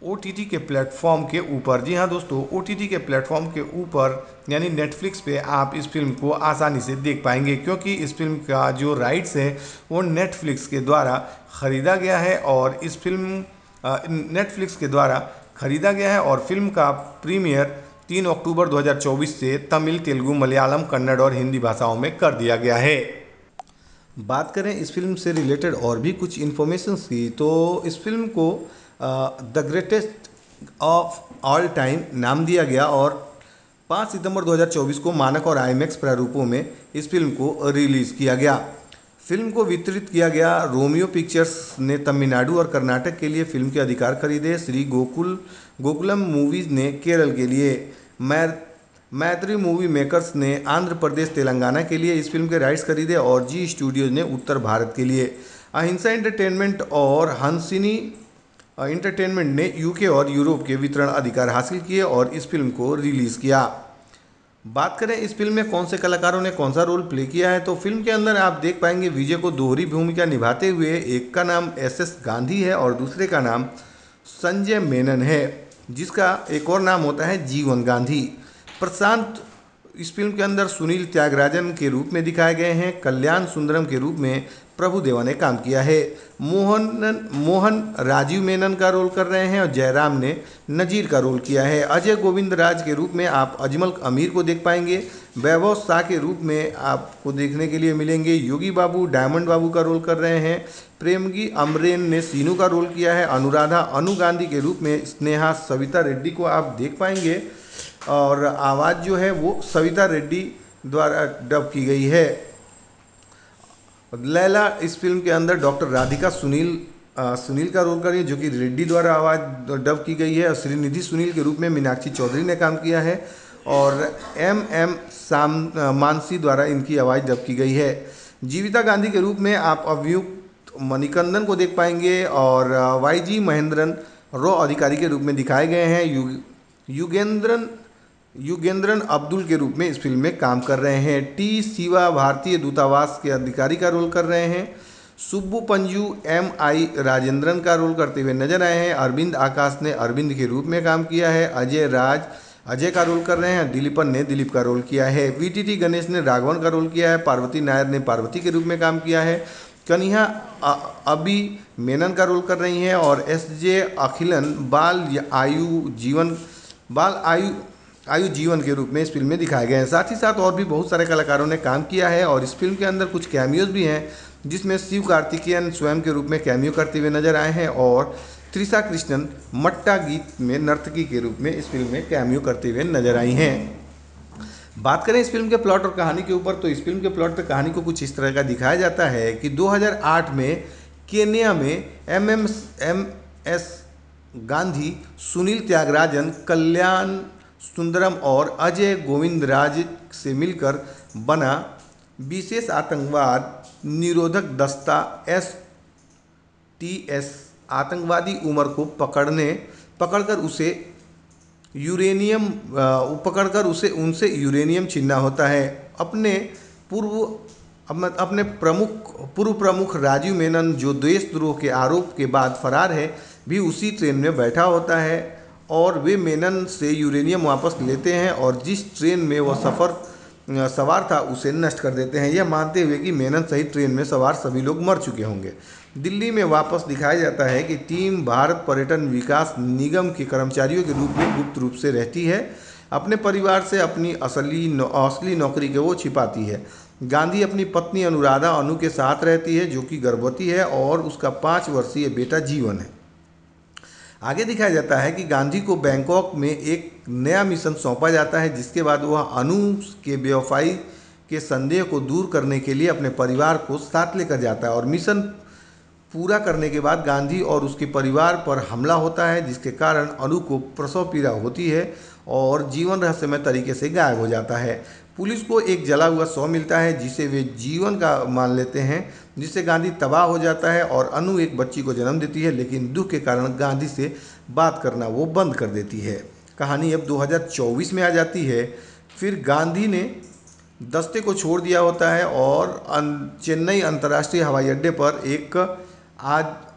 ओटीटी के प्लेटफॉर्म के ऊपर। जी हाँ दोस्तों, ओटीटी के प्लेटफॉर्म के ऊपर यानी नेटफ्लिक्स पे आप इस फिल्म को आसानी से देख पाएंगे, क्योंकि इस फिल्म का जो राइट्स है वो नेटफ्लिक्स के द्वारा ख़रीदा गया है और इस फिल्म नेटफ्लिक्स के द्वारा ख़रीदा गया है और फिल्म का प्रीमियर तीन अक्टूबर दो हज़ार चौबीस से तमिल, तेलुगु, मलयालम, कन्नड़ और हिंदी भाषाओं में कर दिया गया है। बात करें इस फिल्म से रिलेटेड और भी कुछ इन्फॉर्मेशन की, तो इस फिल्म को the greatest of all time नाम दिया गया और पाँच सितंबर दो हज़ार चौबीस को मानक और आईमैक्स प्रारूपों में इस फिल्म को रिलीज़ किया गया। फिल्म को वितरित किया गया रोमियो पिक्चर्स ने तमिलनाडु और कर्नाटक के लिए फिल्म के अधिकार खरीदे। श्री गोकुल गोकुलम मूवीज़ ने केरल के लिए, मै मैत्री मूवी मेकर्स ने आंध्र प्रदेश, तेलंगाना के लिए इस फिल्म के राइट्स खरीदे और जी स्टूडियोज ने उत्तर भारत के लिए। अहिंसा एंटरटेनमेंट और हंसिनी एंटरटेनमेंट ने यूके और यूरोप के वितरण अधिकार हासिल किए और इस फिल्म को रिलीज़ किया। बात करें इस फिल्म में कौन से कलाकारों ने कौन सा रोल प्ले किया है, तो फिल्म के अंदर आप देख पाएंगे विजय को दोहरी भूमिका निभाते हुए एक का नाम एस एस गांधी है और दूसरे का नाम संजय मेनन है, जिसका एक और नाम होता है जीवन गांधी। प्रशांत इस फिल्म के अंदर सुनील त्यागराजन के रूप में दिखाए गए हैं। कल्याण सुंदरम के रूप में प्रभुदेवा ने काम किया है। मोहन मोहन राजीव मेनन का रोल कर रहे हैं और जयराम ने नजीर का रोल किया है। अजय गोविंद राज के रूप में आप अजमल अमीर को देख पाएंगे। वैभव शाह के रूप में आपको देखने के लिए मिलेंगे योगी बाबू डायमंड बाबू का रोल कर रहे हैं। प्रेमगी अमरेन ने सीनू का रोल किया है। अनुराधा अनु गांधी के रूप में स्नेहा सविता रेड्डी को आप देख पाएंगे और आवाज़ जो है वो सविता रेड्डी द्वारा डब की गई है। लैला इस फिल्म के अंदर डॉक्टर राधिका सुनील आ, सुनील का रोल कर रही है, जो कि रेड्डी द्वारा आवाज़ डब की गई है। और श्रीनिधि सुनील के रूप में मीनाक्षी चौधरी ने काम किया है और एम एम साम मानसी द्वारा इनकी आवाज़ डब की गई है। जीविता गांधी के रूप में आप अभियुक्त मणिकंदन को देख पाएंगे और वाई जी महेंद्रन रॉ अधिकारी के रूप में दिखाए गए हैं। यु युगेंद्रन युगेंद्रन अब्दुल के रूप में इस फिल्म में काम कर रहे हैं। टी शिवा भारतीय दूतावास के अधिकारी का रोल कर रहे हैं। सुब्बू पंजू एम आई राजेंद्रन का रोल करते हुए नजर आए हैं। अरविंद आकाश ने अरविंद के रूप में काम किया है। अजय राज अजय का रोल कर रहे हैं। दिलीपन ने दिलीप का रोल किया है। वी टी टी गणेश ने राघवन का रोल किया है। पार्वती नायर ने पार्वती के रूप में काम किया है। कन्हा अभी मेनन का रोल कर रही हैं और एस जे अखिलन बाल आयु जीवन बाल आयु आयु जीवन के रूप में इस फिल्म में दिखाए गए हैं। साथ ही साथ और भी बहुत सारे कलाकारों ने काम किया है और इस फिल्म के अंदर कुछ कैमियोज भी हैं, जिसमें शिव कार्तिकेयन स्वयं के रूप में कैमियो करते हुए नजर आए हैं और त्रिशा कृष्णन मट्टा गीत में नर्तकी के रूप में इस फिल्म में कैमियो करते हुए नजर आई हैं। बात करें इस फिल्म के प्लॉट और कहानी के ऊपर, तो इस फिल्म के प्लॉट पर कहानी को कुछ इस तरह का दिखाया जाता है कि दो हज़ार आठ में केन्या में M M M S Gandhi, Sunil Thyagarajan, Kalyan Sundaram और अजय गोविंदराज से मिलकर बना विशेष आतंकवाद निरोधक दस्ता एस टी एस आतंकवादी उमर को पकड़ने पकड़कर उसे यूरेनियम पकड़कर उसे उनसे यूरेनियम छीनना होता है। अपने पूर्व अपने प्रमुख पूर्व प्रमुख राजीव मेनन, जो देशद्रोह के आरोप के बाद फरार है, भी उसी ट्रेन में बैठा होता है और वे मेनन से यूरेनियम वापस लेते हैं और जिस ट्रेन में वह सफ़र सवार था उसे नष्ट कर देते हैं, यह मानते हुए कि मेनन सहित ट्रेन में सवार सभी लोग मर चुके होंगे। दिल्ली में वापस दिखाया जाता है कि टीम भारत पर्यटन विकास निगम के कर्मचारियों के रूप में गुप्त रूप से रहती है। अपने परिवार से अपनी असली नौ, असली नौकरी को वो छिपाती है। गांधी अपनी पत्नी अनुराधा अनु के साथ रहती है, जो कि गर्भवती है और उसका पाँच वर्षीय बेटा जीवन है। आगे दिखाया जाता है कि गांधी को बैंकॉक में एक नया मिशन सौंपा जाता है, जिसके बाद वह अनु के बेवफाई के संदेह को दूर करने के लिए अपने परिवार को साथ लेकर जाता है और मिशन पूरा करने के बाद गांधी और उसके परिवार पर हमला होता है, जिसके कारण अनु को प्रसव पीड़ा होती है और जीवन रहस्यमय तरीके से गायब हो जाता है। पुलिस को एक जला हुआ शव मिलता है जिसे वे जीवन का मान लेते हैं, जिससे गांधी तबाह हो जाता है और अनु एक बच्ची को जन्म देती है, लेकिन दुख के कारण गांधी से बात करना वो बंद कर देती है। कहानी अब दो हज़ार चौबीस में आ जाती है। फिर गांधी ने दस्ते को छोड़ दिया होता है और चेन्नई अंतर्राष्ट्रीय हवाई अड्डे पर एक आज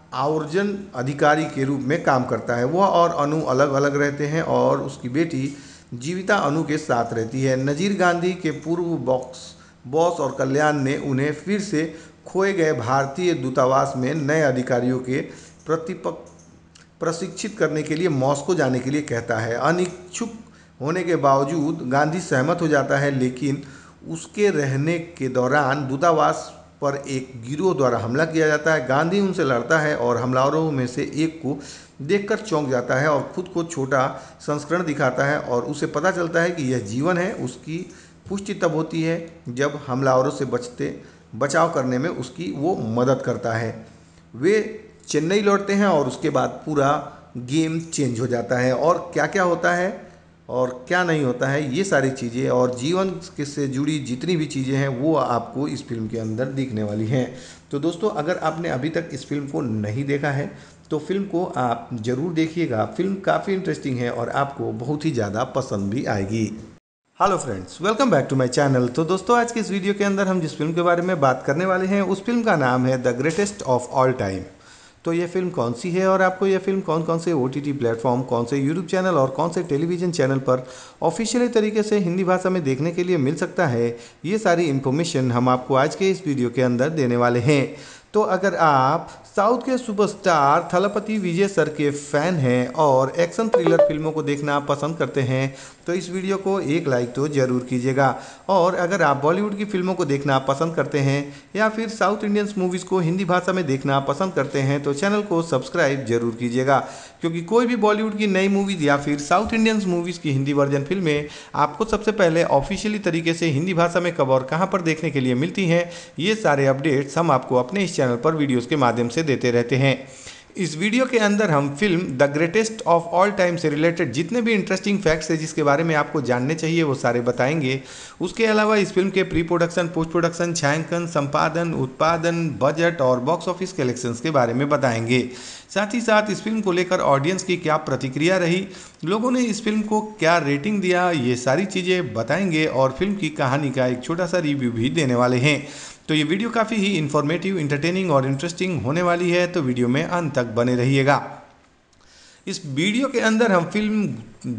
आवर्जन अधिकारी के रूप में काम करता है। वह और अनु अलग अलग रहते हैं और उसकी बेटी जीविता अनु के साथ रहती है। नजीर गांधी के पूर्व बॉक्स बॉस और कल्याण ने उन्हें फिर से खोए गए भारतीय दूतावास में नए अधिकारियों के प्रतिपक प्रशिक्षित करने के लिए मॉस्को जाने के लिए कहता है। अनिच्छुक होने के बावजूद गांधी सहमत हो जाता है, लेकिन उसके रहने के दौरान दूतावास पर एक गिरोह द्वारा हमला किया जाता है। गांधी उनसे लड़ता है और हमलावरों में से एक को देखकर चौंक जाता है और खुद को छोटा संस्करण दिखाता है और उसे पता चलता है कि यह जीवन है। उसकी पुष्टि तब होती है जब हमलावरों से बचते बचाव करने में उसकी वो मदद करता है। वे चेन्नई लौटते हैं और उसके बाद पूरा गेम चेंज हो जाता है और क्या क्या होता है और क्या नहीं होता है, ये सारी चीज़ें और जीवन के से जुड़ी जितनी भी चीज़ें हैं वो आपको इस फिल्म के अंदर दिखने वाली हैं। तो दोस्तों, अगर आपने अभी तक इस फिल्म को नहीं देखा है तो फिल्म को आप ज़रूर देखिएगा। फिल्म काफ़ी इंटरेस्टिंग है और आपको बहुत ही ज़्यादा पसंद भी आएगी। Hello friends, welcome back to my channel. तो दोस्तों, आज की इस वीडियो के अंदर हम जिस फिल्म के बारे में बात करने वाले हैं उस फिल्म का नाम है the greatest of all time. तो ये फिल्म कौन सी है और आपको ये फिल्म कौन कौन से ओ टी टी प्लेटफॉर्म, कौन से यूट्यूब चैनल और कौन से टेलीविज़न चैनल पर ऑफिशियली तरीके से हिंदी भाषा में देखने के लिए मिल सकता है, ये सारी इन्फॉर्मेशन हम आपको आज के इस वीडियो के अंदर देने वाले हैं। तो अगर आप साउथ के सुपरस्टार थलपति विजय सर के फैन हैं और एक्शन थ्रिलर फिल्मों को देखना पसंद करते हैं तो इस वीडियो को एक लाइक तो ज़रूर कीजिएगा। और अगर आप बॉलीवुड की फिल्मों को देखना पसंद करते हैं या फिर साउथ इंडियंस मूवीज़ को हिंदी भाषा में देखना पसंद करते हैं तो चैनल को सब्सक्राइब जरूर कीजिएगा, क्योंकि कोई भी बॉलीवुड की नई मूवीज़ या फिर साउथ इंडियंस मूवीज़ की हिंदी वर्जन फिल्में आपको सबसे पहले ऑफिशियली तरीके से हिंदी भाषा में कब और कहाँ पर देखने के लिए मिलती हैं, ये सारे अपडेट्स हम आपको अपने इस चैनल पर वीडियोज़ के माध्यम से देते रहते हैं। इस वीडियो के अंदर हम film the greatest of all time से रिलेटेड जितने भी इंटरेस्टिंग फैक्ट्स है जिसके बारे में आपको जानने चाहिए वो सारे बताएंगे। उसके अलावा इस फिल्म के प्री प्रोडक्शन, पोस्ट प्रोडक्शन, छायांकन, संपादन, उत्पादन, बजट और बॉक्स ऑफिस कलेक्शंस के बारे में बताएंगे। साथ ही साथ इस फिल्म को लेकर ऑडियंस की क्या प्रतिक्रिया रही, लोगों ने इस फिल्म को क्या रेटिंग दिया, ये सारी चीज़ें बताएंगे और फिल्म की कहानी का एक छोटा सा रिव्यू भी देने वाले हैं। तो ये वीडियो काफ़ी ही इन्फॉर्मेटिव, इंटरटेनिंग और इंटरेस्टिंग होने वाली है, तो वीडियो में अंत तक बने रहिएगा। इस वीडियो के अंदर हम फिल्म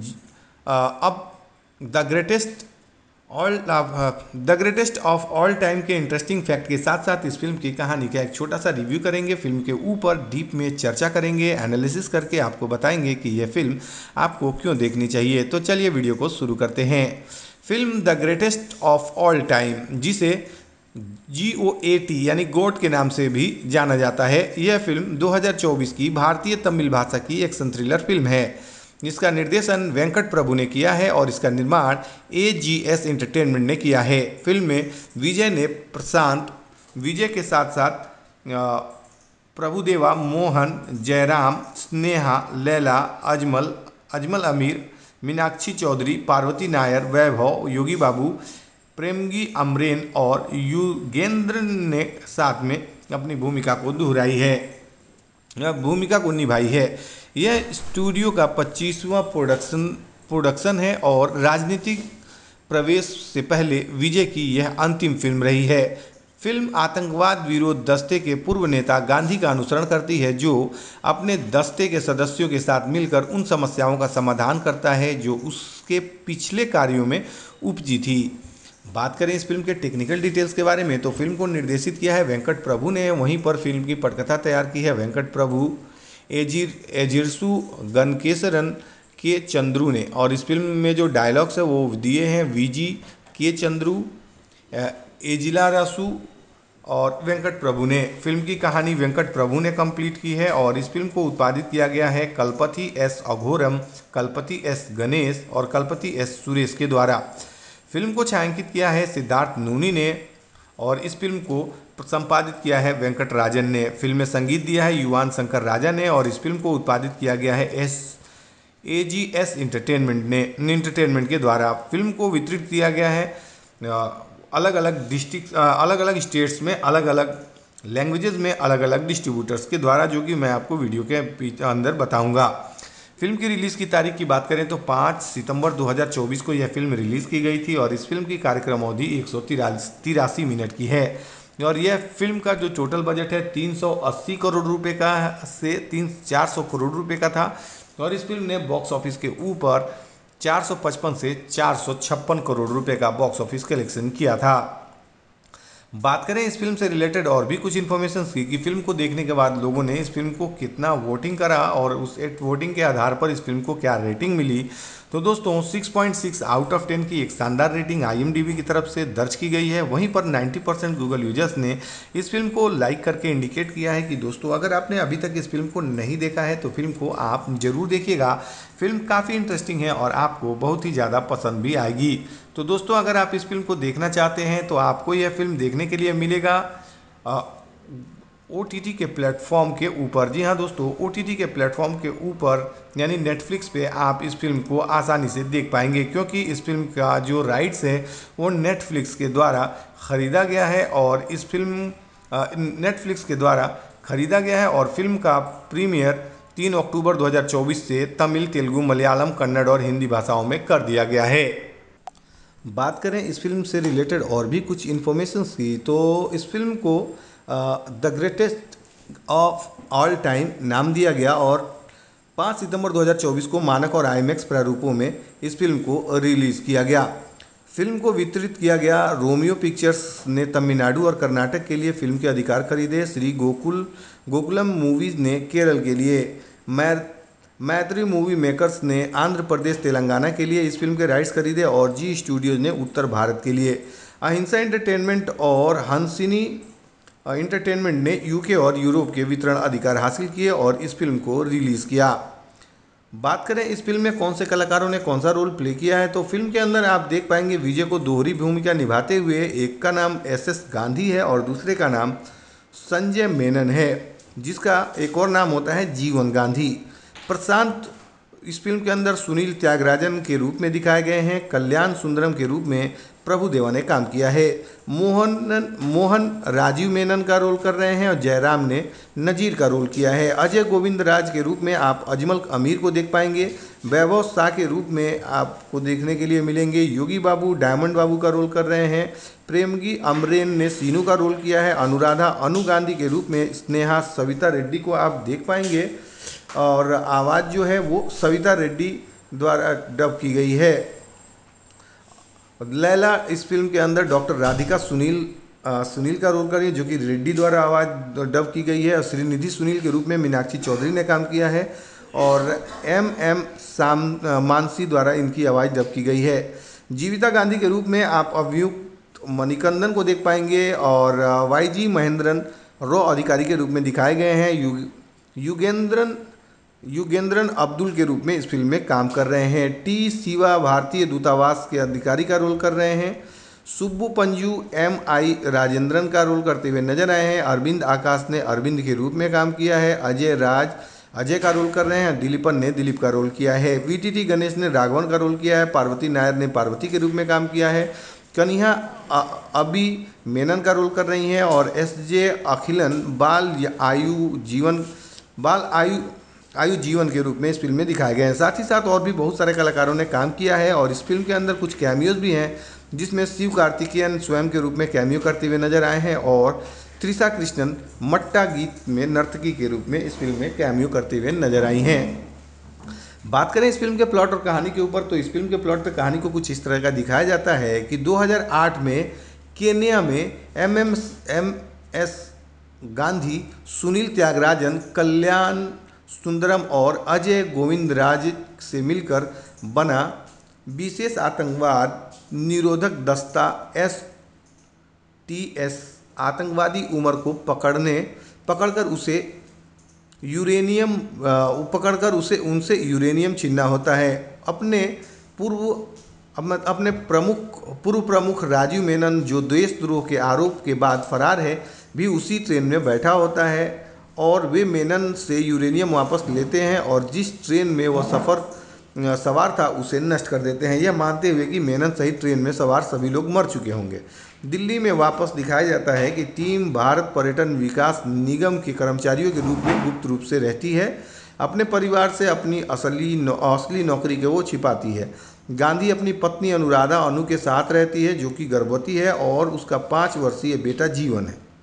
अब the greatest all the greatest of all time के इंटरेस्टिंग फैक्ट के साथ साथ इस फिल्म की कहानी का एक छोटा सा रिव्यू करेंगे। फिल्म के ऊपर डीप में चर्चा करेंगे, एनालिसिस करके आपको बताएंगे कि यह फिल्म आपको क्यों देखनी चाहिए। तो चलिए वीडियो को शुरू करते हैं। Film the greatest of all time, जिसे जी ओ ए टी यानी गोट के नाम से भी जाना जाता है, यह फिल्म दो हज़ार चौबीस की भारतीय तमिल भाषा की एक्शन थ्रिलर फिल्म है। इसका निर्देशन वेंकट प्रभु ने किया है और इसका निर्माण ए जी एस एंटरटेनमेंट ने किया है। फिल्म में विजय ने प्रशांत विजय के साथ साथ प्रभुदेवा, मोहन, जयराम, स्नेहा, लैला, अजमल अजमल अमीर, मीनाक्षी चौधरी, पार्वती नायर, वैभव, योगी बाबू, प्रेमगी अमरेन और युगेंद्र ने साथ में अपनी भूमिका को दोहराई है भूमिका को निभाई है। यह स्टूडियो का पच्चीसवां प्रोडक्शन प्रोडक्शन है और राजनीतिक प्रवेश से पहले विजय की यह अंतिम फिल्म रही है। फिल्म आतंकवाद विरोध दस्ते के पूर्व नेता गांधी का अनुसरण करती है, जो अपने दस्ते के सदस्यों के साथ मिलकर उन समस्याओं का समाधान करता है जो उसके पिछले कार्यों में उपजी थी। बात करें इस फिल्म के टेक्निकल डिटेल्स के बारे में तो फिल्म को निर्देशित किया है वेंकट प्रभु ने, वहीं पर फिल्म की पटकथा तैयार की है वेंकट प्रभु, एजिर एजिरसु गनकेसरन के चंद्रू ने, और इस फिल्म में जो डायलॉग्स है वो दिए हैं वीजी के चंद्रू, एजिलारासु और वेंकट प्रभु ने। फिल्म की कहानी वेंकट प्रभु ने कंप्लीट की है और इस फिल्म को उत्पादित किया गया है कलपति एस अघोरम, कलपति एस गणेश और कलपति एस सुरेश के द्वारा। फिल्म को छायांकित किया है सिद्धार्थ नूनी ने और इस फिल्म को संपादित किया है वेंकट राजन ने। फिल्म में संगीत दिया है युवान शंकर राजा ने और इस फिल्म को उत्पादित किया गया है S A G S entertainment ने एंटरटेनमेंट के द्वारा। फिल्म को वितरित किया गया है अलग अलग डिस्ट्रिक्ट अलग अलग स्टेट्स में अलग अलग लैंग्वेजेस में अलग अलग डिस्ट्रीब्यूटर्स के द्वारा, जो कि मैं आपको वीडियो के अंदर बताऊंगा। फिल्म की रिलीज़ की तारीख की बात करें तो पाँच सितंबर दो हज़ार चौबीस को यह फिल्म रिलीज़ की गई थी और इस फिल्म की कार्यक्रम अवधि एक सौ तिरासी मिनट की है। और यह फिल्म का जो टोटल बजट है तीन सौ अस्सी करोड़ रुपए का से तीन चार सौ करोड़ रुपए का था। और इस फिल्म ने बॉक्स ऑफिस के ऊपर चार सौ पचपन से चार सौ छप्पन करोड़ रुपए का बॉक्स ऑफिस कलेक्शन किया था। बात करें इस फिल्म से रिलेटेड और भी कुछ इन्फॉर्मेशन की कि फिल्म को देखने के बाद लोगों ने इस फिल्म को कितना वोटिंग करा और उस एक वोटिंग के आधार पर इस फिल्म को क्या रेटिंग मिली, तो दोस्तों छह पॉइंट छह आउट ऑफ टेन की एक शानदार रेटिंग आईएमडीबी की तरफ से दर्ज की गई है। वहीं पर नब्बे परसेंट गूगल यूजर्स ने इस फिल्म को लाइक करके इंडिकेट किया है कि दोस्तों अगर आपने अभी तक इस फिल्म को नहीं देखा है तो फिल्म को आप जरूर देखिएगा। फिल्म काफ़ी इंटरेस्टिंग है और आपको बहुत ही ज़्यादा पसंद भी आएगी। तो दोस्तों अगर आप इस फिल्म को देखना चाहते हैं तो आपको यह फिल्म देखने के लिए मिलेगा ओ टी टी के प्लेटफॉर्म के ऊपर। जी हाँ दोस्तों, ओ टी टी के प्लेटफॉर्म के ऊपर यानी नेटफ्लिक्स पे आप इस फिल्म को आसानी से देख पाएंगे, क्योंकि इस फिल्म का जो राइट्स है वो नेटफ्लिक्स के द्वारा ख़रीदा गया है और इस फिल्म नेटफ्लिक्स के द्वारा ख़रीदा गया है और फिल्म का प्रीमियर तीन अक्टूबर दो हज़ार चौबीस से तमिल, तेलुगु, मलयालम, कन्नड़ और हिंदी भाषाओं में कर दिया गया है। बात करें इस फिल्म से रिलेटेड और भी कुछ इन्फॉर्मेशन की, तो इस फिल्म को the greatest of all time नाम दिया गया और पाँच सितंबर दो हज़ार चौबीस को मानक और आईमैक्स प्रारूपों में इस फिल्म को रिलीज़ किया गया। फिल्म को वितरित किया गया रोमियो पिक्चर्स ने तमिलनाडु और कर्नाटक के लिए फिल्म के अधिकार खरीदे। श्री गोकुल गोकुलम मूवीज़ ने केरल के लिए, मै मैत्री मूवी मेकर्स ने आंध्र प्रदेश, तेलंगाना के लिए इस फिल्म के राइट्स खरीदे और जी स्टूडियोज ने उत्तर भारत के लिए। अहिंसा एंटरटेनमेंट और हंसिनी एंटरटेनमेंट ने यूके और यूरोप के वितरण अधिकार हासिल किए और इस फिल्म को रिलीज़ किया। बात करें इस फिल्म में कौन से कलाकारों ने कौन सा रोल प्ले किया है, तो फिल्म के अंदर आप देख पाएंगे विजय को दोहरी भूमिका निभाते हुए एक का नाम एस एस गांधी है और दूसरे का नाम संजय मेनन है, जिसका एक और नाम होता है जीवन गांधी। प्रशांत इस फिल्म के अंदर सुनील त्यागराजन के रूप में दिखाए गए हैं। कल्याण सुंदरम के रूप में प्रभुदेवा ने काम किया है। मोहन मोहन राजीव मेनन का रोल कर रहे हैं और जयराम ने नजीर का रोल किया है। अजय गोविंद राज के रूप में आप अजमल अमीर को देख पाएंगे। वैभव शाह के रूप में आपको देखने के लिए मिलेंगे योगी बाबू डायमंड बाबू का रोल कर रहे हैं। प्रेमगी अमरेन ने सीनू का रोल किया है। अनुराधा अनु गांधी के रूप में स्नेहा सविता रेड्डी को आप देख पाएंगे और आवाज़ जो है वो सविता रेड्डी द्वारा डब की गई है। लैला इस फिल्म के अंदर डॉक्टर राधिका सुनील आ, सुनील का रोल कर रही है, जो कि रेड्डी द्वारा आवाज़ डब की गई है। और श्रीनिधि सुनील के रूप में मीनाक्षी चौधरी ने काम किया है और एम एम साम मानसी द्वारा इनकी आवाज़ डब की गई है। जीविता गांधी के रूप में आप अभियुक्त मणिकंदन को देख पाएंगे और वाई जी महेंद्रन रॉ अधिकारी के रूप में दिखाए गए हैं। यु युगेंद्रन युगेंद्रन अब्दुल के रूप में इस फिल्म में काम कर रहे हैं। टी शिवा भारतीय दूतावास के अधिकारी का रोल कर रहे हैं। सुब्बू पंजू एम आई राजेंद्रन का रोल करते हुए नजर आए हैं। अरविंद आकाश ने अरविंद के रूप में काम किया है। अजय राज अजय का रोल कर रहे हैं। दिलीपन ने दिलीप का रोल किया है। वी टी टी गणेश ने राघवन का रोल किया है। पार्वती नायर ने पार्वती के रूप में काम किया है। कन्हा अभी मेनन का रोल कर रही हैं और एस जे अखिलन बाल आयु जीवन बाल आयु आयु जीवन के रूप में इस फिल्म में दिखाए गए हैं। साथ ही साथ और भी बहुत सारे कलाकारों ने काम किया है और इस फिल्म के अंदर कुछ कैमियोज भी हैं, जिसमें शिव कार्तिकेयन स्वयं के रूप में कैमियो करते हुए नजर आए हैं और त्रिशा कृष्णन मट्टा गीत में नर्तकी के रूप में इस फिल्म में कैमियो करते हुए नजर आई हैं। बात करें इस फिल्म के प्लॉट और कहानी के ऊपर, तो इस फिल्म के प्लॉट पर कहानी को कुछ इस तरह का दिखाया जाता है कि दो हज़ार आठ में केन्या में M M M S Gandhi, Sunil Thyagarajan, Kalyan Sundaram और अजय गोविंदराज से मिलकर बना विशेष आतंकवाद निरोधक दस्ता एस टी एस आतंकवादी उमर को पकड़ने पकड़कर उसे यूरेनियम पकड़कर उसे उनसे यूरेनियम छीनना होता है। अपने पूर्व अपने प्रमुख पूर्व प्रमुख राजीव मेनन, जो देशद्रोह के आरोप के बाद फरार है, भी उसी ट्रेन में बैठा होता है और वे मेनन से यूरेनियम वापस लेते हैं और जिस ट्रेन में वह सफ़र सवार था उसे नष्ट कर देते हैं, यह मानते हुए कि मेनन सहित ट्रेन में सवार सभी लोग मर चुके होंगे। दिल्ली में वापस दिखाया जाता है कि टीम भारत पर्यटन विकास निगम के कर्मचारियों के रूप में गुप्त रूप से रहती है। अपने परिवार से अपनी असली नौ, असली नौकरी के वो छिपाती है। गांधी अपनी पत्नी अनुराधा अनु के साथ रहती है, जो कि गर्भवती है और उसका पाँच वर्षीय बेटा जीवन है।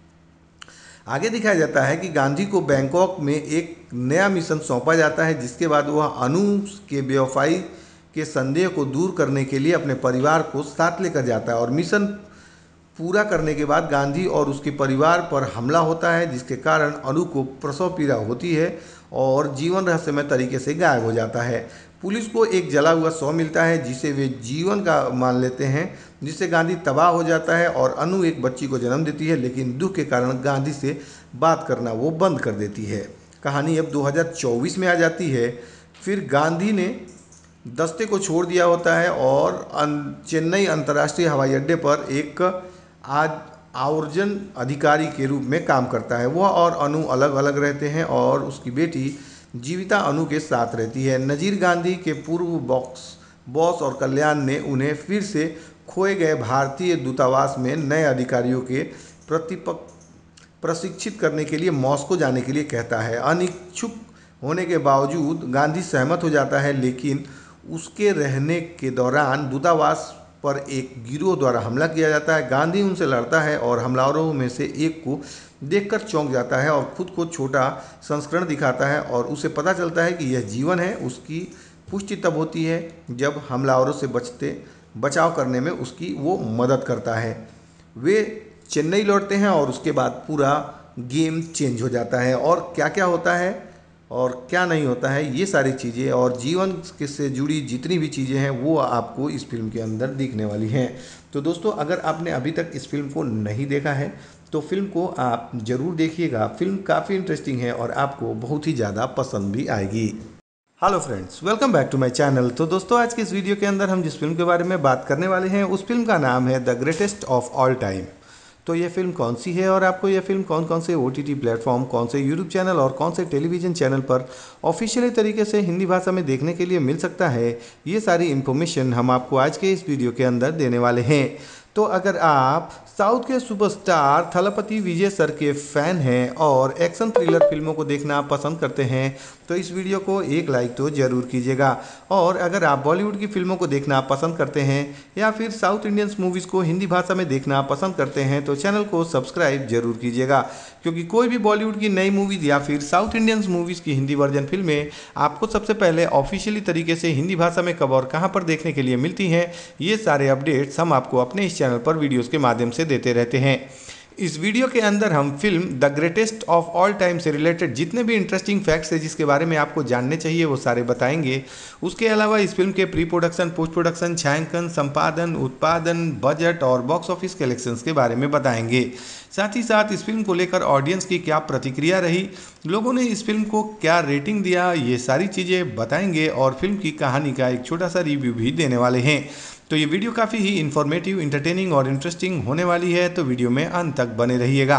आगे दिखाया जाता है कि गांधी को बैंकॉक में एक नया मिशन सौंपा जाता है, जिसके बाद वह अनु के बेवफाई के संदेह को दूर करने के लिए अपने परिवार को साथ लेकर जाता है और मिशन पूरा करने के बाद गांधी और उसके परिवार पर हमला होता है, जिसके कारण अनु को प्रसव पीड़ा होती है और जीवन रहस्यमय तरीके से गायब हो जाता है। पुलिस को एक जला हुआ शव मिलता है जिसे वे जीवन का मान लेते हैं, जिससे गांधी तबाह हो जाता है और अनु एक बच्ची को जन्म देती है, लेकिन दुख के कारण गांधी से बात करना वो बंद कर देती है। कहानी अब दो हज़ार चौबीस में आ जाती है। फिर गांधी ने दस्ते को छोड़ दिया होता है और चेन्नई अंतर्राष्ट्रीय हवाई अड्डे पर एक आज आवर्जन अधिकारी के रूप में काम करता है। वह और अनु अलग अलग रहते हैं और उसकी बेटी जीविता अनु के साथ रहती है। नजीर गांधी के पूर्व बॉक्स बॉस और कल्याण ने उन्हें फिर से खोए गए भारतीय दूतावास में नए अधिकारियों के प्रतिपक प्रशिक्षित करने के लिए मॉस्को जाने के लिए कहता है। अनिच्छुक होने के बावजूद गांधी सहमत हो जाता है, लेकिन उसके रहने के दौरान दूतावास पर एक गिरोह द्वारा हमला किया जाता है। गांधी उनसे लड़ता है और हमलावरों में से एक को देखकर चौंक जाता है और खुद को छोटा संस्करण दिखाता है और उसे पता चलता है कि यह जीवन है। उसकी पुष्टि तब होती है जब हमलावरों से बचते बचाव करने में उसकी वो मदद करता है। वे चेन्नई लौटते हैं और उसके बाद पूरा गेम चेंज हो जाता है और क्या क्या होता है और क्या नहीं होता है, ये सारी चीज़ें और जीवन से जुड़ी जितनी भी चीज़ें हैं वो आपको इस फिल्म के अंदर दिखने वाली हैं। तो दोस्तों, अगर आपने अभी तक इस फिल्म को नहीं देखा है तो फिल्म को आप ज़रूर देखिएगा। फिल्म काफ़ी इंटरेस्टिंग है और आपको बहुत ही ज़्यादा पसंद भी आएगी। Hello friends, welcome back to my channel. तो दोस्तों, आज के इस वीडियो के अंदर हम जिस फिल्म के बारे में बात करने वाले हैं उस फिल्म का नाम है the greatest of all time. तो ये फिल्म कौन सी है और आपको ये फिल्म कौन कौन से ओ टी टी प्लेटफॉर्म, कौन से यूट्यूब चैनल और कौन से टेलीविज़न चैनल पर ऑफिशियली तरीके से हिंदी भाषा में देखने के लिए मिल सकता है, ये सारी इन्फॉर्मेशन हम आपको आज के इस वीडियो के अंदर देने वाले हैं। तो अगर आप साउथ के सुपरस्टार थलपति विजय सर के फ़ैन हैं और एक्शन थ्रिलर फिल्मों को देखना पसंद करते हैं तो इस वीडियो को एक लाइक तो ज़रूर कीजिएगा। और अगर आप बॉलीवुड की फिल्मों को देखना पसंद करते हैं या फिर साउथ इंडियंस मूवीज़ को हिंदी भाषा में देखना पसंद करते हैं तो चैनल को सब्सक्राइब जरूर कीजिएगा, क्योंकि कोई भी बॉलीवुड की नई मूवीज़ या फिर साउथ इंडियंस मूवीज़ की हिंदी वर्जन फिल्में आपको सबसे पहले ऑफिशियली तरीके से हिंदी भाषा में कब और कहाँ पर देखने के लिए मिलती हैं, ये सारे अपडेट्स हम आपको अपने इस चैनल पर वीडियोज़ के माध्यम से देते रहते हैं। इस वीडियो के अंदर हम film the greatest of all time से रिलेटेड जितने भी इंटरेस्टिंग फैक्ट्स है जिसके बारे में आपको जानने चाहिए वो सारे बताएंगे। उसके अलावा इस फिल्म के प्री प्रोडक्शन, पोस्ट प्रोडक्शन, छायांकन, संपादन, उत्पादन, बजट और बॉक्स ऑफिस कलेक्शंस के बारे में बताएंगे। साथ ही साथ इस फिल्म को लेकर ऑडियंस की क्या प्रतिक्रिया रही, लोगों ने इस फिल्म को क्या रेटिंग दिया, ये सारी चीज़ें बताएंगे और फिल्म की कहानी का एक छोटा सा रिव्यू भी देने वाले हैं। तो ये वीडियो काफ़ी ही इन्फॉर्मेटिव, इंटरटेनिंग और इंटरेस्टिंग होने वाली है, तो वीडियो में अंत तक बने रहिएगा।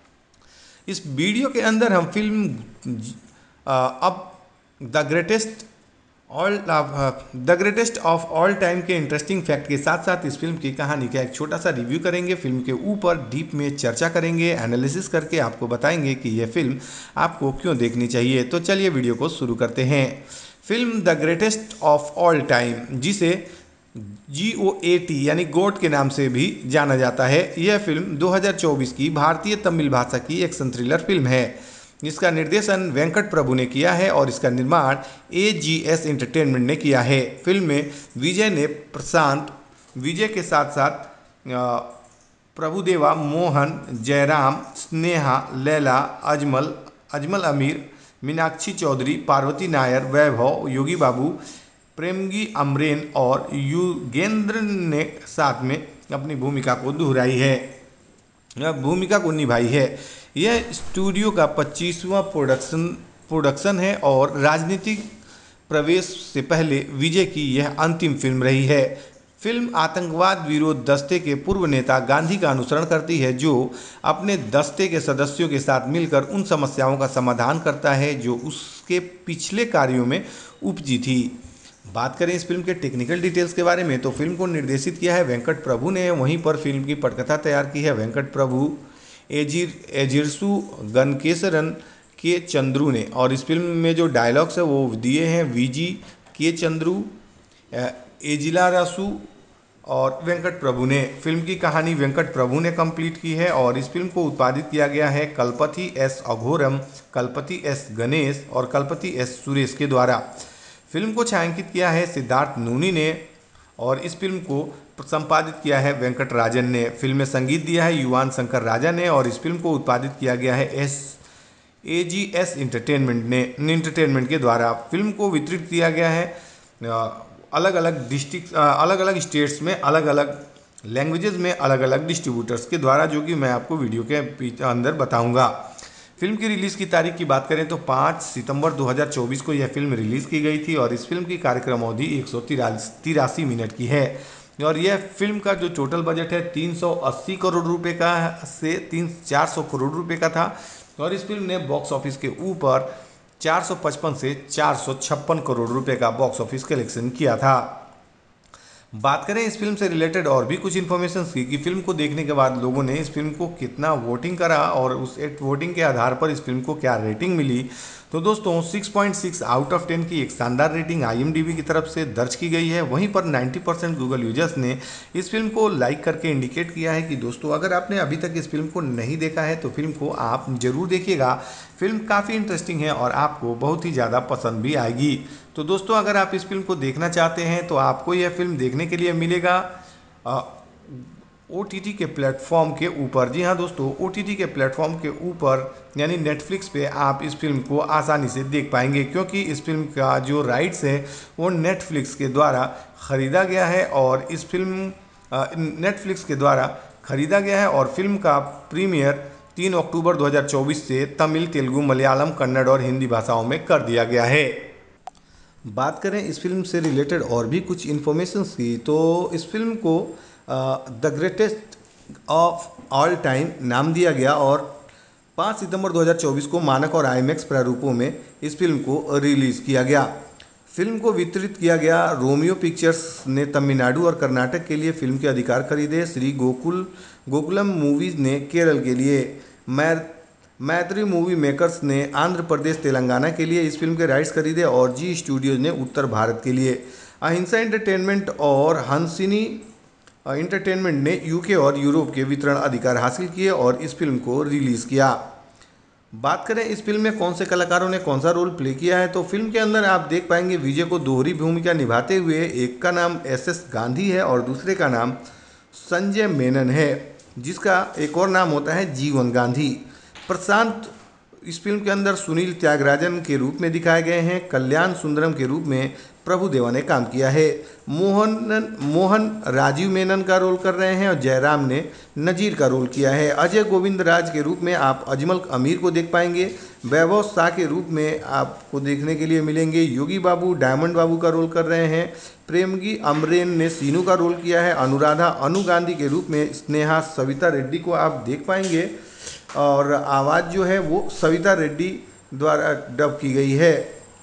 इस वीडियो के अंदर हम फिल्म अब the greatest all the greatest of all time के इंटरेस्टिंग फैक्ट के साथ साथ इस फिल्म की कहानी का एक छोटा सा रिव्यू करेंगे। फिल्म के ऊपर डीप में चर्चा करेंगे, एनालिसिस करके आपको बताएंगे कि यह फिल्म आपको क्यों देखनी चाहिए। तो चलिए वीडियो को शुरू करते हैं। Film the greatest of all time, जिसे जी ओ ए टी यानी गोट के नाम से भी जाना जाता है, यह फिल्म दो हज़ार चौबीस की भारतीय तमिल भाषा की एक्शन थ्रिलर फिल्म है। इसका निर्देशन वेंकट प्रभु ने किया है और इसका निर्माण ए जी एस एंटरटेनमेंट ने किया है। फिल्म में विजय ने प्रशांत विजय के साथ साथ प्रभुदेवा, मोहन, जयराम, स्नेहा, लैला, अजमल अजमल अमीर, मीनाक्षी चौधरी, पार्वती नायर, वैभव, योगी बाबू, प्रेमगी अमरेन और युगेंद्र ने साथ में अपनी भूमिका को दोहराई है भूमिका को निभाई है। यह स्टूडियो का पच्चीसवां प्रोडक्शन प्रोडक्शन है और राजनीतिक प्रवेश से पहले विजय की यह अंतिम फिल्म रही है। फिल्म आतंकवाद विरोध दस्ते के पूर्व नेता गांधी का अनुसरण करती है, जो अपने दस्ते के सदस्यों के साथ मिलकर उन समस्याओं का समाधान करता है जो उसके पिछले कार्यों में उपजी थी। बात करें इस फिल्म के टेक्निकल डिटेल्स के बारे में तो फिल्म को निर्देशित किया है वेंकट प्रभु ने, वहीं पर फिल्म की पटकथा तैयार की है वेंकट प्रभु, एजिर एजिरसु गनकेसरन के चंद्रू ने, और इस फिल्म में जो डायलॉग्स है वो दिए हैं वीजी के चंद्रू, एजिलारासु और वेंकट प्रभु ने। फिल्म की कहानी वेंकट प्रभु ने कंप्लीट की है और इस फिल्म को उत्पादित किया गया है कलपति एस अघोरम, कलपति एस गणेश और कलपति एस सुरेश के द्वारा। फिल्म को छायांकित किया है सिद्धार्थ नूनी ने और इस फिल्म को संपादित किया है वेंकट राजन ने। फिल्म में संगीत दिया है युवान शंकर राजा ने और इस फिल्म को उत्पादित किया गया है S A G S entertainment ने इंटरटेनमेंट के द्वारा। फिल्म को वितरित किया गया है अलग अलग डिस्ट्रिक्ट अलग अलग स्टेट्स में अलग अलग लैंग्वेजेस में अलग अलग डिस्ट्रीब्यूटर्स के द्वारा, जो कि मैं आपको वीडियो के अंदर बताऊंगा। फिल्म की रिलीज़ की तारीख की बात करें तो पाँच सितंबर दो हज़ार चौबीस को यह फिल्म रिलीज़ की गई थी और इस फिल्म की कार्यक्रम अवधि एक सौ तिरासी मिनट की है और यह फिल्म का जो टोटल बजट है तीन सौ अस्सी करोड़ रुपए का से तीन चार सौ करोड़ रुपए का था और इस फिल्म ने बॉक्स ऑफिस के ऊपर चार सौ पचपन से चार सौ छप्पन करोड़ रुपए का बॉक्स ऑफिस कलेक्शन किया था। बात करें इस फिल्म से रिलेटेड और भी कुछ इन्फॉर्मेशन की कि फिल्म को देखने के बाद लोगों ने इस फिल्म को कितना वोटिंग करा और उस वोटिंग के आधार पर इस फिल्म को क्या रेटिंग मिली, तो दोस्तों छह पॉइंट छह आउट ऑफ टेन की एक शानदार rating I M D B की तरफ से दर्ज की गई है। वहीं पर नब्बे परसेंट गूगल यूजर्स ने इस फिल्म को लाइक करके इंडिकेट किया है कि दोस्तों अगर आपने अभी तक इस फिल्म को नहीं देखा है तो फिल्म को आप जरूर देखिएगा। फिल्म काफ़ी इंटरेस्टिंग है और आपको बहुत ही ज़्यादा पसंद भी आएगी। तो दोस्तों अगर आप इस फिल्म को देखना चाहते हैं तो आपको यह फिल्म देखने के लिए मिलेगा ओ टी टी के प्लेटफॉर्म के ऊपर। जी हाँ दोस्तों, ओ टी टी के प्लेटफॉर्म के ऊपर यानी नेटफ्लिक्स पे आप इस फिल्म को आसानी से देख पाएंगे, क्योंकि इस फिल्म का जो राइट्स है वो नेटफ्लिक्स के द्वारा ख़रीदा गया है और इस फिल्म नेटफ्लिक्स के द्वारा ख़रीदा गया है और फिल्म का प्रीमियर तीन अक्टूबर दो हज़ार चौबीस से तमिल, तेलुगु, मलयालम, कन्नड़ और हिंदी भाषाओं में कर दिया गया है। बात करें इस फिल्म से रिलेटेड और भी कुछ इन्फॉर्मेशंस की तो इस फिल्म को the greatest of all time नाम दिया गया और पाँच सितंबर दो हज़ार चौबीस को मानक और आईमैक्स प्रारूपों में इस फिल्म को रिलीज़ किया गया। फिल्म को वितरित किया गया रोमियो पिक्चर्स ने तमिलनाडु और कर्नाटक के लिए फिल्म के अधिकार खरीदे। श्री गोकुल गोकुलम मूवीज़ ने केरल के लिए, मै मैत्री मूवी मेकर्स ने आंध्र प्रदेश, तेलंगाना के लिए इस फिल्म के राइट्स खरीदे और जी स्टूडियोज ने उत्तर भारत के लिए। अहिंसा एंटरटेनमेंट और हंसिनी एंटरटेनमेंट ने यूके और यूरोप के वितरण अधिकार हासिल किए और इस फिल्म को रिलीज़ किया। बात करें इस फिल्म में कौन से कलाकारों ने कौन सा रोल प्ले किया है तो फिल्म के अंदर आप देख पाएंगे विजय को दोहरी भूमिका निभाते हुए एक का नाम एस एस गांधी है और दूसरे का नाम संजय मेनन है, जिसका एक और नाम होता है जीवन गांधी। प्रशांत इस फिल्म के अंदर सुनील त्यागराजन के रूप में दिखाए गए हैं। कल्याण सुंदरम के रूप में प्रभुदेवा ने काम किया है। मोहन मोहन राजीव मेनन का रोल कर रहे हैं और जयराम ने नजीर का रोल किया है। अजय गोविंद राज के रूप में आप अजमल अमीर को देख पाएंगे। वैभव शाह के रूप में आपको देखने के लिए मिलेंगे योगी बाबू डायमंड बाबू का रोल कर रहे हैं। प्रेमगी अमरेन ने सीनू का रोल किया है। अनुराधा अनु गांधी के रूप में स्नेहा सविता रेड्डी को आप देख पाएंगे और आवाज़ जो है वो सविता रेड्डी द्वारा डब की गई है।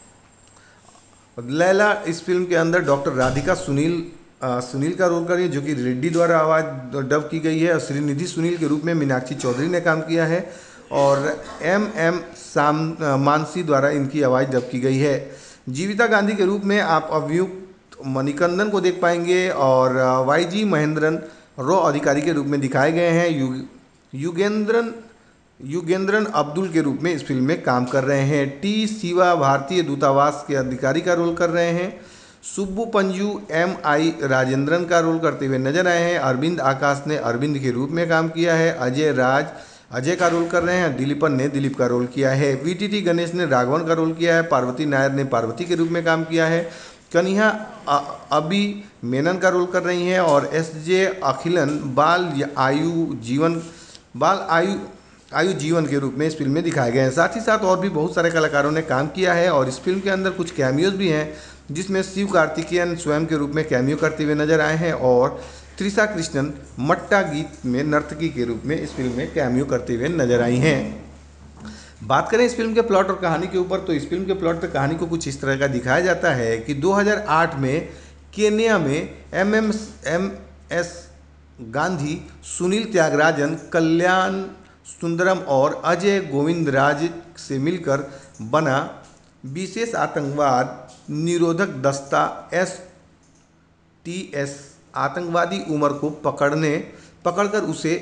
लैला इस फिल्म के अंदर डॉक्टर राधिका सुनील आ, सुनील का रोल कर रही है, जो कि रेड्डी द्वारा आवाज़ डब की गई है। और श्रीनिधि सुनील के रूप में मीनाक्षी चौधरी ने काम किया है और एम एम साम मानसी द्वारा इनकी आवाज़ डब की गई है। जीविता गांधी के रूप में आप अभियुक्त मणिकंदन को देख पाएंगे और वाई जी महेंद्रन रॉ अधिकारी के रूप में दिखाए गए हैं। यु युगेंद्रन युगेंद्रन अब्दुल के रूप में इस फिल्म में काम कर रहे हैं। टी शिवा भारतीय दूतावास के अधिकारी का रोल कर रहे हैं। सुब्बू पंजू एम आई राजेंद्रन का रोल करते हुए नजर आए हैं। अरविंद आकाश ने अरविंद के रूप में काम किया है। अजय राज अजय का रोल कर रहे हैं। दिलीपन ने दिलीप का रोल किया है। वी टी टी गणेश ने राघवन का रोल किया है। पार्वती नायर ने पार्वती के रूप में काम किया है। कन्हा अभी मेनन का रोल कर रही हैं और एस जे अखिलन बाल आयु जीवन बाल आयु आयु जीवन के रूप में इस फिल्म में दिखाए गए हैं। साथ ही साथ और भी बहुत सारे कलाकारों ने काम किया है और इस फिल्म के अंदर कुछ कैमियोज भी हैं, जिसमें शिव कार्तिकेयन स्वयं के रूप में कैमियो करते हुए नजर आए हैं और त्रिशा कृष्णन मट्टा गीत में नर्तकी के रूप में इस फिल्म में कैमियो करते हुए नजर आई हैं। बात करें इस फिल्म के प्लॉट और कहानी के ऊपर तो इस फिल्म के प्लॉट पर कहानी को कुछ इस तरह का दिखाया जाता है कि दो हज़ार आठ में केन्या में M M M S Gandhi, Sunil Thyagarajan, Kalyan Sundaram और अजय गोविंदराज से मिलकर बना विशेष आतंकवाद निरोधक दस्ता एस टी एस आतंकवादी उमर को पकड़ने पकड़कर उसे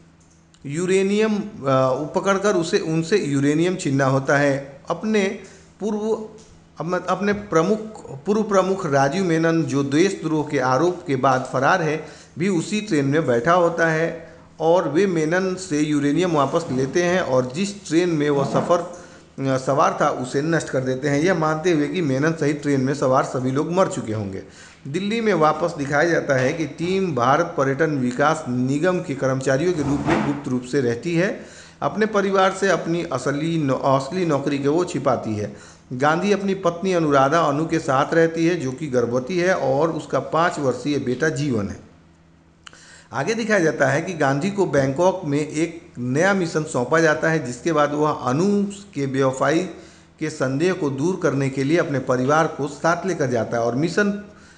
यूरेनियम पकड़कर उसे उनसे यूरेनियम छीनना होता है। अपने पूर्व अपने प्रमुख पूर्व प्रमुख राजीव मेनन, जो देशद्रोह के आरोप के बाद फरार है, भी उसी ट्रेन में बैठा होता है और वे मेनन से यूरेनियम वापस लेते हैं और जिस ट्रेन में वह सफ़र सवार था उसे नष्ट कर देते हैं, यह मानते हुए कि मेनन सहित ट्रेन में सवार सभी लोग मर चुके होंगे। दिल्ली में वापस दिखाया जाता है कि टीम भारत पर्यटन विकास निगम के कर्मचारियों के रूप में गुप्त रूप से रहती है। अपने परिवार से अपनी असली नौ, असली नौकरी को वो छिपाती है। गांधी अपनी पत्नी अनुराधा अनु के साथ रहती है, जो कि गर्भवती है, और उसका पाँच वर्षीय बेटा जीवन है। आगे दिखाया जाता है कि गांधी को बैंकॉक में एक नया मिशन सौंपा जाता है, जिसके बाद वह अनु के बेवफाई के संदेह को दूर करने के लिए अपने परिवार को साथ लेकर जाता है और मिशन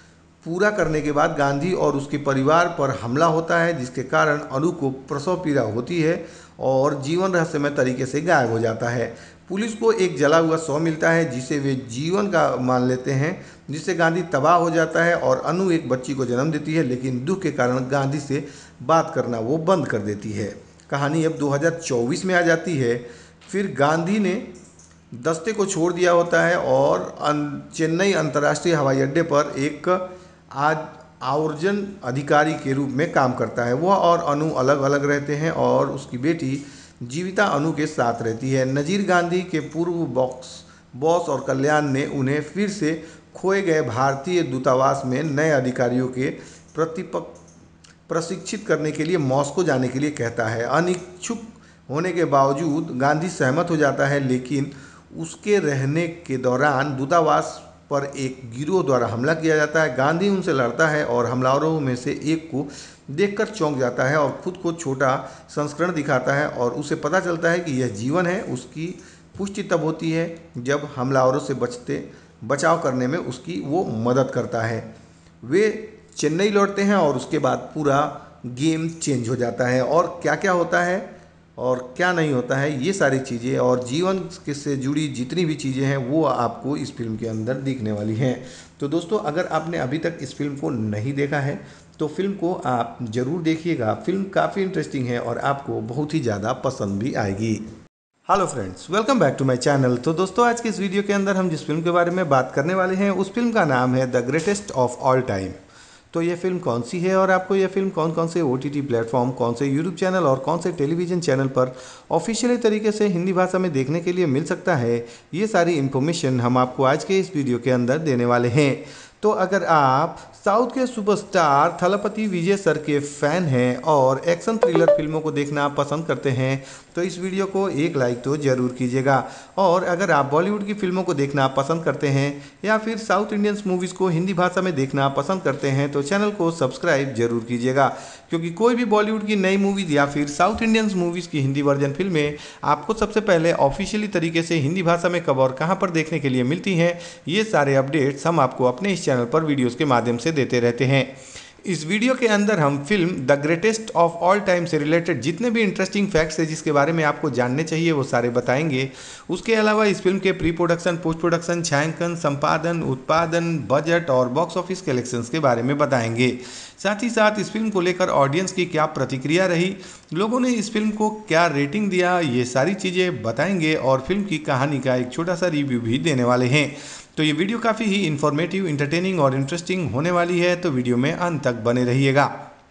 पूरा करने के बाद गांधी और उसके परिवार पर हमला होता है, जिसके कारण अनु को प्रसव पीड़ा होती है और जीवन रहस्यमय तरीके से गायब हो जाता है। पुलिस को एक जला हुआ शव मिलता है जिसे वे जीवन का मान लेते हैं, जिससे गांधी तबाह हो जाता है और अनु एक बच्ची को जन्म देती है, लेकिन दुख के कारण गांधी से बात करना वो बंद कर देती है। कहानी अब दो हज़ार चौबीस में आ जाती है। फिर गांधी ने दस्ते को छोड़ दिया होता है और चेन्नई अंतर्राष्ट्रीय हवाई अड्डे पर एक आज आवर्जन अधिकारी के रूप में काम करता है। वह और अनु अलग अलग रहते हैं और उसकी बेटी जीविता अनु के साथ रहती है। नजीर गांधी के पूर्व बॉक्स बॉस और कल्याण ने उन्हें फिर से खोए गए भारतीय दूतावास में नए अधिकारियों के प्रतिपक प्रशिक्षित करने के लिए मॉस्को जाने के लिए कहता है। अनिच्छुक होने के बावजूद गांधी सहमत हो जाता है, लेकिन उसके रहने के दौरान दूतावास पर एक गिरोह द्वारा हमला किया जाता है। गांधी उनसे लड़ता है और हमलावरों में से एक को देखकर चौंक जाता है और खुद को छोटा संस्करण दिखाता है और उसे पता चलता है कि यह जीवन है। उसकी पुष्टि तब होती है जब हमलावरों से बचते बचाव करने में उसकी वो मदद करता है। वे चेन्नई लौटते हैं और उसके बाद पूरा गेम चेंज हो जाता है और क्या क्या होता है और क्या नहीं होता है, ये सारी चीज़ें और जीवन से जुड़ी जितनी भी चीज़ें हैं वो आपको इस फिल्म के अंदर दिखने वाली हैं। तो दोस्तों, अगर आपने अभी तक इस फिल्म को नहीं देखा है तो फिल्म को आप ज़रूर देखिएगा। फिल्म काफ़ी इंटरेस्टिंग है और आपको बहुत ही ज़्यादा पसंद भी आएगी। Hello friends, welcome back to my channel. तो दोस्तों, आज की इस वीडियो के अंदर हम जिस फिल्म के बारे में बात करने वाले हैं उस फिल्म का नाम है the greatest of all time. तो ये फिल्म कौन सी है और आपको ये फिल्म कौन कौन से ओ टी टी प्लेटफॉर्म, कौन से यूट्यूब चैनल और कौन से टेलीविज़न चैनल पर ऑफिशियली तरीके से हिंदी भाषा में देखने के लिए मिल सकता है, ये सारी इन्फॉर्मेशन हम आपको आज के इस वीडियो के अंदर देने वाले हैं। तो अगर आप साउथ के सुपरस्टार थलपति विजय सर के फ़ैन हैं और एक्शन थ्रिलर फिल्मों को देखना पसंद करते हैं तो इस वीडियो को एक लाइक तो ज़रूर कीजिएगा। और अगर आप बॉलीवुड की फिल्मों को देखना पसंद करते हैं या फिर साउथ इंडियंस मूवीज़ को हिंदी भाषा में देखना पसंद करते हैं तो चैनल को सब्सक्राइब जरूर कीजिएगा, क्योंकि कोई भी बॉलीवुड की नई मूवीज़ या फिर साउथ इंडियंस मूवीज़ की हिंदी वर्जन फिल्में आपको सबसे पहले ऑफिशियली तरीके से हिंदी भाषा में कब और कहाँ पर देखने के लिए मिलती हैं, ये सारे अपडेट्स हम आपको अपने इस चैनल पर वीडियोज़ के माध्यम से देते रहते हैं। इस वीडियो के अंदर हम film the greatest of all time से रिलेटेड जितने भी इंटरेस्टिंग फैक्ट्स हैं जिसके बारे में आपको जानने चाहिए वो सारे बताएंगे। उसके अलावा इस फिल्म के प्री प्रोडक्शन, पोस्ट प्रोडक्शन, छायांकन, संपादन, उत्पादन, बजट और बॉक्स ऑफिस कलेक्शंस के बारे में बताएंगे। साथ ही साथ इस फिल्म को लेकर ऑडियंस की क्या प्रतिक्रिया रही, लोगों ने इस फिल्म को क्या रेटिंग दिया, ये सारी चीज़ें बताएंगे और फिल्म की कहानी का एक छोटा सा रिव्यू भी देने वाले हैं। तो ये वीडियो काफ़ी ही इन्फॉर्मेटिव, इंटरटेनिंग और इंटरेस्टिंग होने वाली है, तो वीडियो में अंत तक बने रहिएगा।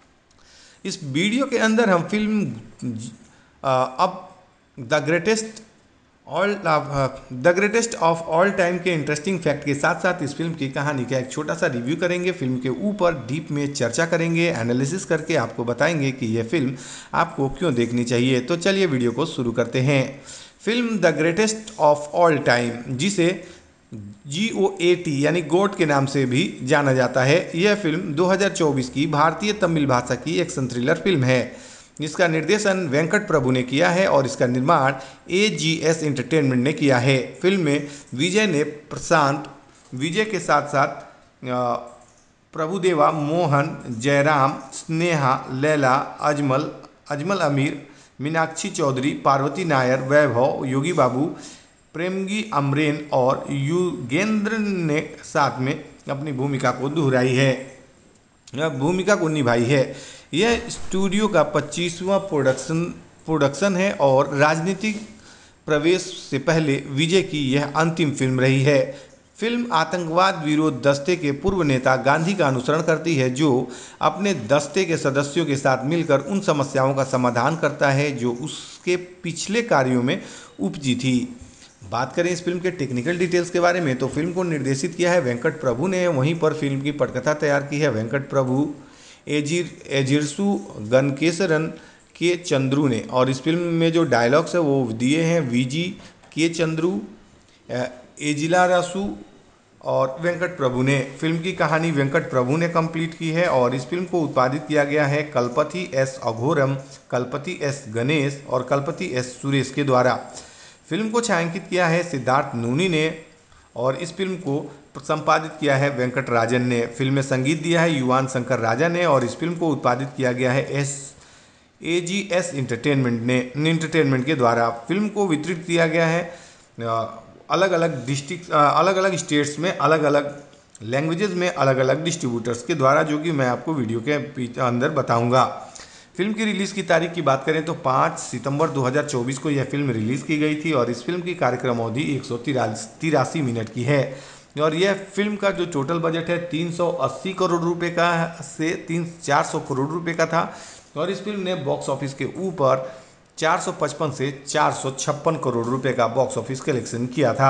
इस वीडियो के अंदर हम फिल्म अब the greatest all the greatest of all time के इंटरेस्टिंग फैक्ट के साथ साथ इस फिल्म की कहानी का एक छोटा सा रिव्यू करेंगे। फिल्म के ऊपर डीप में चर्चा करेंगे, एनालिसिस करके आपको बताएंगे कि यह फिल्म आपको क्यों देखनी चाहिए। तो चलिए वीडियो को शुरू करते हैं। Film the greatest of all time, जिसे जी ओ ए टी यानी गोट के नाम से भी जाना जाता है, यह फिल्म दो हज़ार चौबीस की भारतीय तमिल भाषा की एक्शन थ्रिलर फिल्म है। इसका निर्देशन वेंकट प्रभु ने किया है और इसका निर्माण ए जी एस एंटरटेनमेंट ने किया है। फिल्म में विजय ने प्रशांत विजय के साथ साथ प्रभुदेवा, मोहन, जयराम, स्नेहा, लैला, अजमल अजमल अमीर, मीनाक्षी चौधरी, पार्वती नायर, वैभव, योगी बाबू, प्रेमगी अमरेन और युगेंद्र ने साथ में अपनी भूमिका को दोहराई है। भूमिका को निभाई है। यह स्टूडियो का पच्चीसवां प्रोडक्शन प्रोडक्शन है और राजनीतिक प्रवेश से पहले विजय की यह अंतिम फिल्म रही है। फिल्म आतंकवाद विरोध दस्ते के पूर्व नेता गांधी का अनुसरण करती है, जो अपने दस्ते के सदस्यों के साथ मिलकर उन समस्याओं का समाधान करता है जो उसके पिछले कार्यों में उपजी थी। बात करें इस फिल्म के टेक्निकल डिटेल्स के बारे में, तो फिल्म को निर्देशित किया है वेंकट प्रभु ने। वहीं पर फिल्म की पटकथा तैयार की है वेंकट प्रभु, एजिर एजिरसु गनकेसरन के चंद्रू ने, और इस फिल्म में जो डायलॉग्स है वो दिए हैं वीजी के चंद्रू, एजिला रासु और वेंकट प्रभु ने। फिल्म की कहानी वेंकट प्रभु ने कंप्लीट की है और इस फिल्म को उत्पादित किया गया है कलपति एस अघोरम, कलपति एस गणेश और कलपति एस सुरेश के द्वारा। फिल्म को छायांकित किया है सिद्धार्थ नूनी ने और इस फिल्म को संपादित किया है वेंकट राजन ने। फिल्म में संगीत दिया है युवान शंकर राजा ने और इस फिल्म को उत्पादित किया गया है S A G S entertainment ने इंटरटेनमेंट के द्वारा। फिल्म को वितरित किया गया है अलग अलग डिस्ट्रिक्ट अलग अलग स्टेट्स में अलग अलग लैंग्वेजेस में अलग अलग डिस्ट्रीब्यूटर्स के द्वारा, जो कि मैं आपको वीडियो के अंदर बताऊंगा। फिल्म की रिलीज़ की तारीख की बात करें तो पाँच सितंबर दो हज़ार चौबीस को यह फिल्म रिलीज़ की गई थी और इस फिल्म की कार्यक्रम अवधि एक सौ तिरासी मिनट की है और यह फिल्म का जो टोटल बजट है तीन सौ अस्सी करोड़ रुपए का से तीन चार सौ करोड़ रुपए का था और इस फिल्म ने बॉक्स ऑफिस के ऊपर चार सौ पचपन से चार सौ छप्पन करोड़ रुपए का बॉक्स ऑफिस कलेक्शन किया था।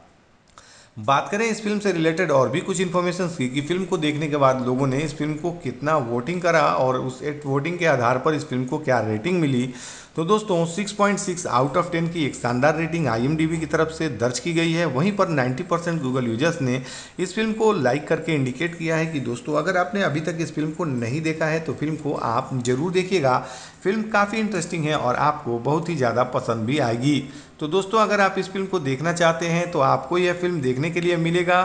बात करें इस फिल्म से रिलेटेड और भी कुछ इन्फॉर्मेशन की कि फिल्म को देखने के बाद लोगों ने इस फिल्म को कितना वोटिंग करा और उस एक वोटिंग के आधार पर इस फिल्म को क्या रेटिंग मिली, तो दोस्तों छह पॉइंट छह आउट ऑफ टेन की एक शानदार rating I M D B की तरफ से दर्ज की गई है। वहीं पर नब्बे परसेंट गूगल यूजर्स ने इस फिल्म को लाइक करके इंडिकेट किया है कि दोस्तों अगर आपने अभी तक इस फिल्म को नहीं देखा है तो फिल्म को आप जरूर देखिएगा। फिल्म काफ़ी इंटरेस्टिंग है और आपको बहुत ही ज़्यादा पसंद भी आएगी। तो दोस्तों अगर आप इस फिल्म को देखना चाहते हैं तो आपको यह फिल्म देखने के लिए मिलेगा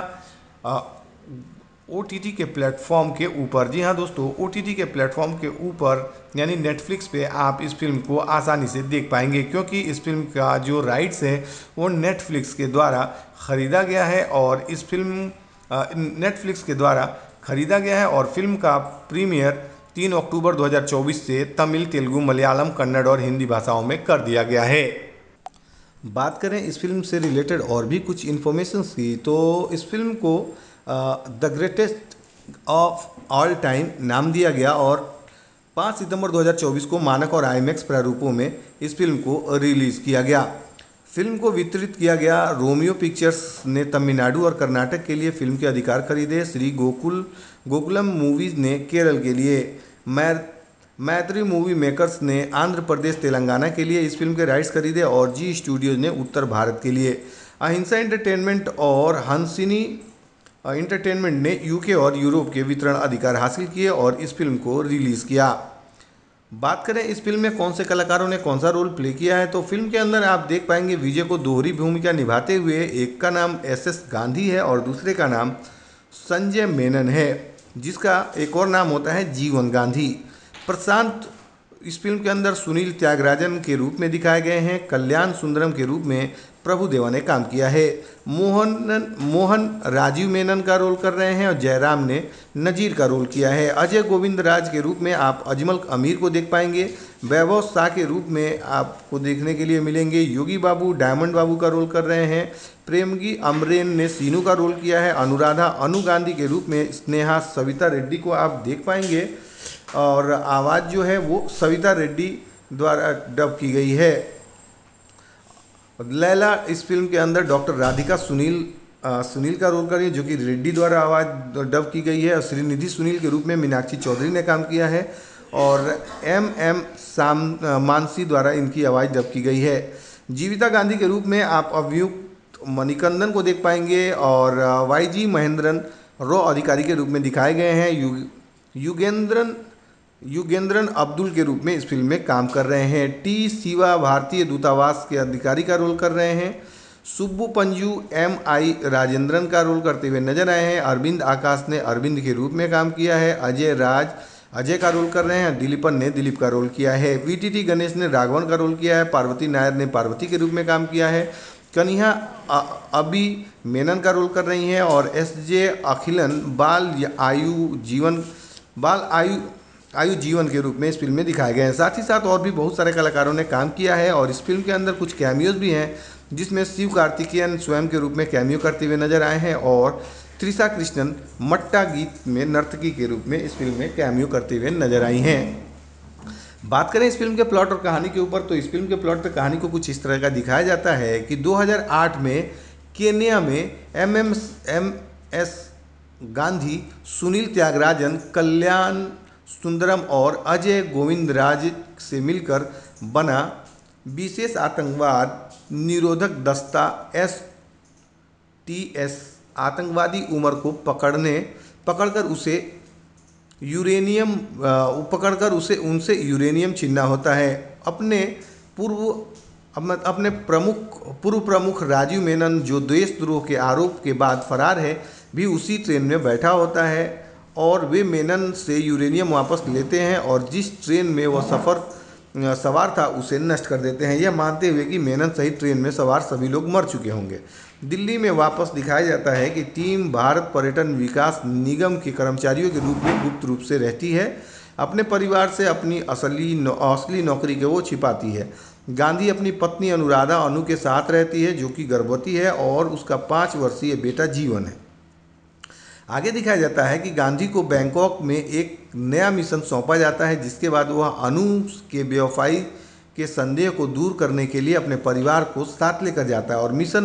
ओ टी टी के प्लेटफॉर्म के ऊपर। जी हाँ दोस्तों, ओ टी टी के प्लेटफॉर्म के ऊपर यानी नेटफ्लिक्स पे आप इस फिल्म को आसानी से देख पाएंगे, क्योंकि इस फिल्म का जो राइट्स है वो नेटफ्लिक्स के द्वारा ख़रीदा गया है और इस फिल्म नेटफ्लिक्स के द्वारा ख़रीदा गया है और फिल्म का प्रीमियर तीन अक्टूबर दो हज़ार चौबीस से तमिल, तेलुगु, मलयालम, कन्नड़ और हिंदी भाषाओं में कर दिया गया है। बात करें इस फिल्म से रिलेटेड और भी कुछ इन्फॉर्मेशन की, तो इस फिल्म को the greatest of all time नाम दिया गया और पाँच सितंबर दो हज़ार चौबीस को मानक और आईमैक्स प्रारूपों में इस फिल्म को रिलीज़ किया गया। फिल्म को वितरित किया गया रोमियो पिक्चर्स ने तमिलनाडु और कर्नाटक के लिए फिल्म के अधिकार खरीदे। श्री गोकुल गोकुलम मूवीज़ ने केरल के लिए, मै मैत्री मूवी मेकर्स ने आंध्र प्रदेश, तेलंगाना के लिए इस फिल्म के राइट्स खरीदे और जी स्टूडियोज ने उत्तर भारत के लिए। अहिंसा एंटरटेनमेंट और हंसिनी एंटरटेनमेंट ने यूके और यूरोप के वितरण अधिकार हासिल किए और इस फिल्म को रिलीज़ किया। बात करें इस फिल्म में कौन से कलाकारों ने कौन सा रोल प्ले किया है, तो फिल्म के अंदर आप देख पाएंगे विजय को दोहरी भूमिका निभाते हुए एक का नाम एस एस गांधी है और दूसरे का नाम संजय मेनन है, जिसका एक और नाम होता है जीवन गांधी। प्रशांत इस फिल्म के अंदर सुनील त्यागराजन के रूप में दिखाए गए हैं। कल्याण सुंदरम के रूप में प्रभुदेवा ने काम किया है। मोहन मोहन राजीव मेनन का रोल कर रहे हैं और जयराम ने नजीर का रोल किया है। अजय गोविंद राज के रूप में आप अजमल अमीर को देख पाएंगे। वैभव शाह के रूप में आपको देखने के लिए मिलेंगे योगी बाबू डायमंड बाबू का रोल कर रहे हैं। प्रेमगी अमरेन ने सीनू का रोल किया है। अनुराधा अनु गांधी के रूप में स्नेहा सविता रेड्डी को आप देख पाएंगे और आवाज़ जो है वो सविता रेड्डी द्वारा डब की गई है। लैला इस फिल्म के अंदर डॉक्टर राधिका सुनील आ, सुनील का रोल कर रही है, जो कि रेड्डी द्वारा आवाज़ डब की गई है। और श्रीनिधि सुनील के रूप में मीनाक्षी चौधरी ने काम किया है और एम एम साम मानसी द्वारा इनकी आवाज़ डब की गई है। जीविता गांधी के रूप में आप अभियुक्त मणिकंदन को देख पाएंगे और वाई जी महेंद्रन रॉ अधिकारी के रूप में दिखाए गए हैं। यु युगेंद्रन युगेंद्रन अब्दुल के रूप में इस फिल्म में काम कर रहे हैं। टी शिवा भारतीय दूतावास के अधिकारी का रोल कर रहे हैं। सुब्बू पंजू एम आई राजेंद्रन का रोल करते हुए नजर आए हैं। अरविंद आकाश ने अरविंद के रूप में काम किया है। अजय राज अजय का रोल कर रहे हैं। दिलीपन ने दिलीप का रोल किया है। वी टी टी गणेश ने राघवन का रोल किया है। पार्वती नायर ने पार्वती के रूप में काम किया है। कन्हा अभी मेनन का रोल कर रही हैं और एस जे अखिलन बाल आयु जीवन बाल आयु आयु जीवन के रूप में इस फिल्म में दिखाए गए हैं। साथ ही साथ और भी बहुत सारे कलाकारों ने काम किया है और इस फिल्म के अंदर कुछ कैमियोज भी हैं, जिसमें शिव कार्तिकेयन स्वयं के रूप में कैमियो करते हुए नजर आए हैं और त्रिशा कृष्णन मट्टा गीत में नर्तकी के रूप में इस फिल्म में कैमियो करते हुए नजर आई हैं। बात करें इस फिल्म के प्लॉट और कहानी के ऊपर, तो इस फिल्म के प्लॉट और कहानी को कुछ इस तरह का दिखाया जाता है कि दो हज़ार आठ में केन्या में M M M S Gandhi, Sunil Thyagarajan, Kalyan Sundaram और अजय गोविंदराज से मिलकर बना विशेष आतंकवाद निरोधक दस्ता एस टी एस आतंकवादी उमर को पकड़ने पकड़कर उसे यूरेनियम पकड़कर उसे उनसे यूरेनियम छीनना होता है। अपने पूर्व अपने प्रमुख पूर्व प्रमुख राजीव मेनन, जो देशद्रोह के आरोप के बाद फरार है, भी उसी ट्रेन में बैठा होता है और वे मेनन से यूरेनियम वापस लेते हैं और जिस ट्रेन में वह सफ़र सवार था उसे नष्ट कर देते हैं, यह मानते हुए कि मेनन सहित ट्रेन में सवार सभी लोग मर चुके होंगे। दिल्ली में वापस दिखाया जाता है कि टीम भारत पर्यटन विकास निगम के कर्मचारियों के रूप में गुप्त रूप से रहती है, अपने परिवार से अपनी असली नौ, असली नौकरी के वो छिपाती है। गांधी अपनी पत्नी अनुराधा अनु के साथ रहती है, जो कि गर्भवती है और उसका पाँच वर्षीय बेटा जीवन है। आगे दिखाया जाता है कि गांधी को बैंकॉक में एक नया मिशन सौंपा जाता है, जिसके बाद वह अनु के बेवफाई के संदेह को दूर करने के लिए अपने परिवार को साथ लेकर जाता है और मिशन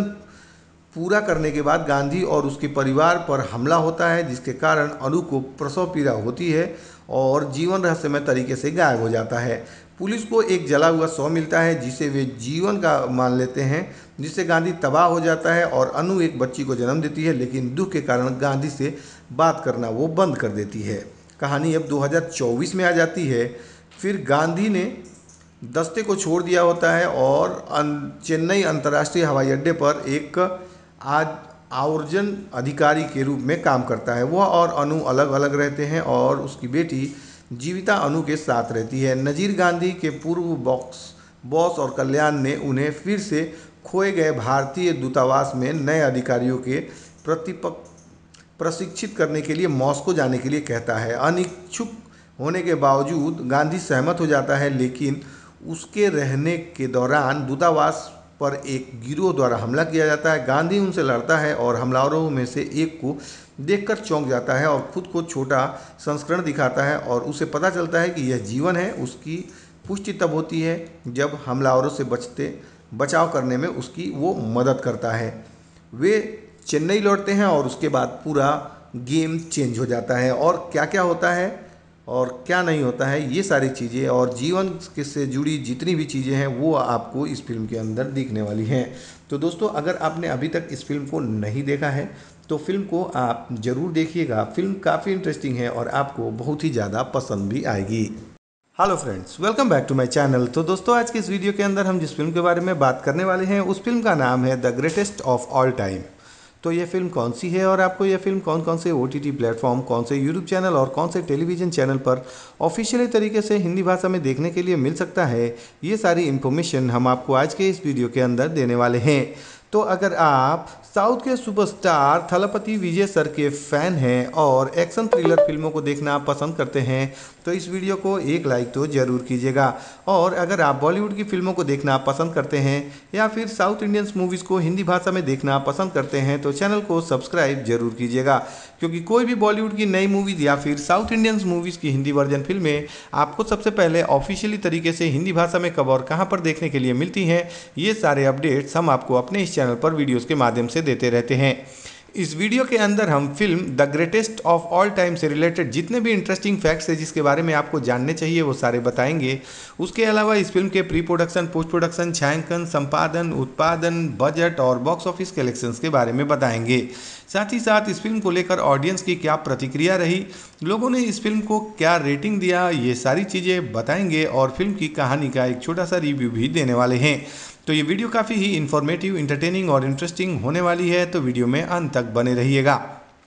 पूरा करने के बाद गांधी और उसके परिवार पर हमला होता है, जिसके कारण अनु को प्रसव पीड़ा होती है और जीवन रहस्यमय तरीके से गायब हो जाता है। पुलिस को एक जला हुआ शव मिलता है जिसे वे जीवन का मान लेते हैं, जिससे गांधी तबाह हो जाता है और अनु एक बच्ची को जन्म देती है, लेकिन दुख के कारण गांधी से बात करना वो बंद कर देती है। कहानी अब दो हज़ार चौबीस में आ जाती है। फिर गांधी ने दस्ते को छोड़ दिया होता है और चेन्नई अंतर्राष्ट्रीय हवाई अड्डे पर एक आज आवर्जन अधिकारी के रूप में काम करता है। वह और अनु अलग अलग रहते हैं और उसकी बेटी जीविता अनु के साथ रहती है। नजीर गांधी के पूर्व बॉक्स बॉस और कल्याण ने उन्हें फिर से खोए गए भारतीय दूतावास में नए अधिकारियों के प्रतिपक प्रशिक्षित करने के लिए मॉस्को जाने के लिए कहता है। अनिच्छुक होने के बावजूद गांधी सहमत हो जाता है, लेकिन उसके रहने के दौरान दूतावास पर एक गिरोह द्वारा हमला किया जाता है। गांधी उनसे लड़ता है और हमलावरों में से एक को देखकर चौंक जाता है और खुद को छोटा संस्करण दिखाता है और उसे पता चलता है कि यह जीवन है। उसकी पुष्टि तब होती है जब हमलावरों से बचते बचाव करने में उसकी वो मदद करता है। वे चेन्नई लौटते हैं और उसके बाद पूरा गेम चेंज हो जाता है और क्या क्या होता है और क्या नहीं होता है, ये सारी चीज़ें और जीवन से जुड़ी जितनी भी चीज़ें हैं वो आपको इस फिल्म के अंदर दिखने वाली हैं। तो दोस्तों, अगर आपने अभी तक इस फिल्म को नहीं देखा है तो फिल्म को आप ज़रूर देखिएगा। फिल्म काफ़ी इंटरेस्टिंग है और आपको बहुत ही ज़्यादा पसंद भी आएगी। Hello friends, welcome back to my channel. तो दोस्तों, आज के इस वीडियो के अंदर हम जिस फिल्म के बारे में बात करने वाले हैं उस फिल्म का नाम है the greatest of all time. तो ये फिल्म कौन सी है और आपको ये फिल्म कौन कौन से ओ टी टी प्लेटफॉर्म, कौन से यूट्यूब चैनल और कौन से टेलीविज़न चैनल पर ऑफिशियली तरीके से हिंदी भाषा में देखने के लिए मिल सकता है, ये सारी इन्फॉर्मेशन हम आपको आज के इस वीडियो के अंदर देने वाले हैं। तो अगर आप साउथ के सुपरस्टार थलपति विजय सर के फ़ैन हैं और एक्शन थ्रिलर फिल्मों को देखना पसंद करते हैं तो इस वीडियो को एक लाइक तो ज़रूर कीजिएगा। और अगर आप बॉलीवुड की फिल्मों को देखना पसंद करते हैं या फिर साउथ इंडियंस मूवीज़ को हिंदी भाषा में देखना पसंद करते हैं तो चैनल को सब्सक्राइब जरूर कीजिएगा, क्योंकि कोई भी बॉलीवुड की नई मूवीज़ या फिर साउथ इंडियंस मूवीज़ की हिंदी वर्जन फिल्में आपको सबसे पहले ऑफिशियली तरीके से हिंदी भाषा में कब और कहाँ पर देखने के लिए मिलती हैं, ये सारे अपडेट्स हम आपको अपने इस चैनल पर वीडियोज़ के माध्यम से देते रहते हैं। इस वीडियो के अंदर हम film the greatest of all time से रिलेटेड जितने भी इंटरेस्टिंग फैक्ट्स है जिसके बारे में आपको जानने चाहिए वो सारे बताएंगे। उसके अलावा इस फिल्म के प्री प्रोडक्शन, पोस्ट प्रोडक्शन, छायांकन, संपादन, उत्पादन, बजट और बॉक्स ऑफिस कलेक्शंस के बारे में बताएंगे। साथ ही साथ इस फिल्म को लेकर ऑडियंस की क्या प्रतिक्रिया रही, लोगों ने इस फिल्म को क्या रेटिंग दिया, ये सारी चीज़ें बताएंगे और फिल्म की कहानी का एक छोटा सा रिव्यू भी देने वाले हैं। तो ये वीडियो काफ़ी ही इन्फॉर्मेटिव, इंटरटेनिंग और इंटरेस्टिंग होने वाली है, तो वीडियो में अंत तक बने रहिएगा।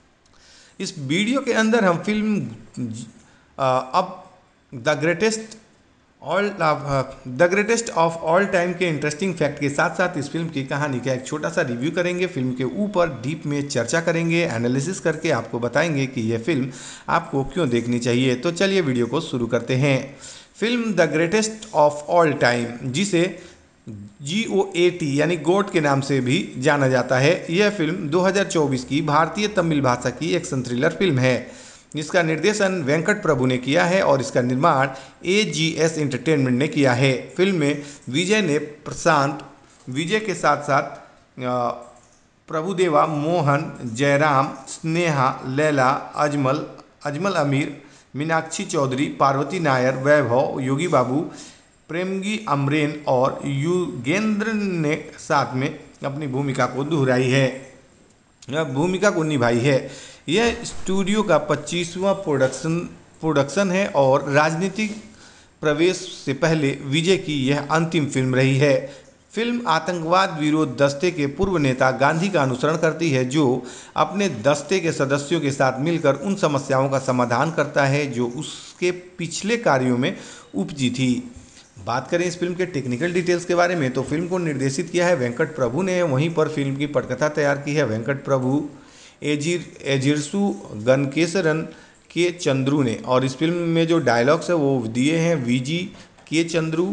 इस वीडियो के अंदर हम फिल्म अब the greatest all the greatest of all time के इंटरेस्टिंग फैक्ट के साथ साथ इस फिल्म की कहानी का एक छोटा सा रिव्यू करेंगे, फिल्म के ऊपर डीप में चर्चा करेंगे, एनालिसिस करके आपको बताएंगे कि यह फिल्म आपको क्यों देखनी चाहिए। तो चलिए वीडियो को शुरू करते हैं। Film the greatest of all time, जिसे जी ओ ए टी यानी गोट के नाम से भी जाना जाता है, यह फिल्म दो हज़ार चौबीस की भारतीय तमिल भाषा की एक्शन थ्रिलर फिल्म है। इसका निर्देशन वेंकट प्रभु ने किया है और इसका निर्माण ए जी एस एंटरटेनमेंट ने किया है। फिल्म में विजय ने प्रशांत विजय के साथ साथ प्रभुदेवा, मोहन, जयराम, स्नेहा, लैला, अजमल अजमल अमीर, मीनाक्षी चौधरी, पार्वती नायर, वैभव, योगी बाबू, प्रेमगी अमरेन और युगेंद्र ने साथ में अपनी भूमिका को दोहराई है भूमिका को निभाई है। यह स्टूडियो का पच्चीसवां प्रोडक्शन प्रोडक्शन है और राजनीतिक प्रवेश से पहले विजय की यह अंतिम फिल्म रही है। फिल्म आतंकवाद विरोध दस्ते के पूर्व नेता गांधी का अनुसरण करती है, जो अपने दस्ते के सदस्यों के साथ मिलकर उन समस्याओं का समाधान करता है जो उसके पिछले कार्यों में उपजी थी। बात करें इस फिल्म के टेक्निकल डिटेल्स के बारे में, तो फिल्म को निर्देशित किया है वेंकट प्रभु ने, वहीं पर फिल्म की पटकथा तैयार की है वेंकट प्रभु, एजिर एजिरसु गनकेसरन के चंद्रू ने, और इस फिल्म में जो डायलॉग्स है वो दिए हैं वीजी के चंद्रू,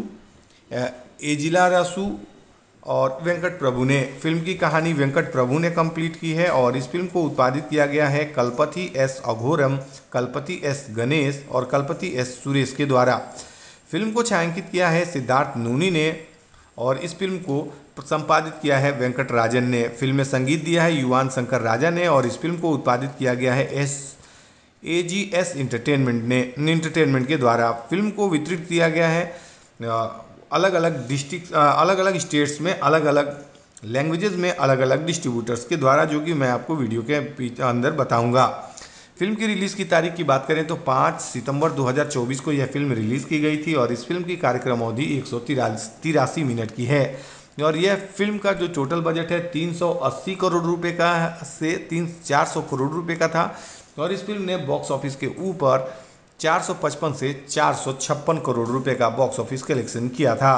एजिलारासु और वेंकट प्रभु ने। फिल्म की कहानी वेंकट प्रभु ने कंप्लीट की है और इस फिल्म को उत्पादित किया गया है कलपति एस अघोरम, कलपति एस गणेश और कलपति एस सुरेश के द्वारा। फिल्म को छायांकित किया है सिद्धार्थ नूनी ने और इस फिल्म को संपादित किया है वेंकट राजन ने। फिल्म में संगीत दिया है युवान शंकर राजा ने और इस फिल्म को उत्पादित किया गया है S A G S entertainment ने एंटरटेनमेंट के द्वारा। फिल्म को वितरित किया गया है अलग अलग डिस्ट्रिक्ट अलग अलग स्टेट्स में अलग अलग लैंग्वेजेस में अलग अलग डिस्ट्रीब्यूटर्स के द्वारा, जो कि मैं आपको वीडियो के अंदर बताऊंगा। फिल्म की रिलीज़ की तारीख की बात करें तो पाँच सितंबर दो हज़ार चौबीस को यह फिल्म रिलीज़ की गई थी और इस फिल्म की कार्यक्रम अवधि एक सौ तिरासी मिनट की है और यह फिल्म का जो टोटल बजट है तीन सौ अस्सी करोड़ रुपए का से तीन चार सौ करोड़ रुपए का था और इस फिल्म ने बॉक्स ऑफिस के ऊपर चार सौ पचपन से चार सौ छप्पन करोड़ रुपए का बॉक्स ऑफिस कलेक्शन किया था।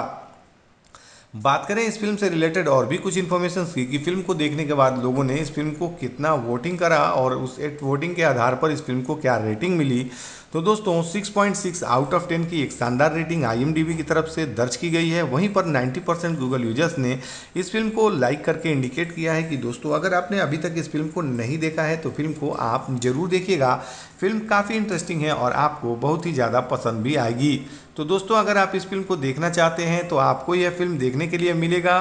बात करें इस फिल्म से रिलेटेड और भी कुछ इन्फॉर्मेशन की कि फिल्म को देखने के बाद लोगों ने इस फिल्म को कितना वोटिंग करा और उस वोटिंग के आधार पर इस फिल्म को क्या रेटिंग मिली, तो दोस्तों छह पॉइंट छह आउट ऑफ टेन की एक शानदार rating I M D B की तरफ से दर्ज की गई है। वहीं पर नब्बे परसेंट गूगल यूजर्स ने इस फिल्म को लाइक करके इंडिकेट किया है कि दोस्तों अगर आपने अभी तक इस फिल्म को नहीं देखा है तो फिल्म को आप जरूर देखिएगा। फिल्म काफ़ी इंटरेस्टिंग है और आपको बहुत ही ज़्यादा पसंद भी आएगी। तो दोस्तों अगर आप इस फिल्म को देखना चाहते हैं तो आपको यह फिल्म देखने के लिए मिलेगा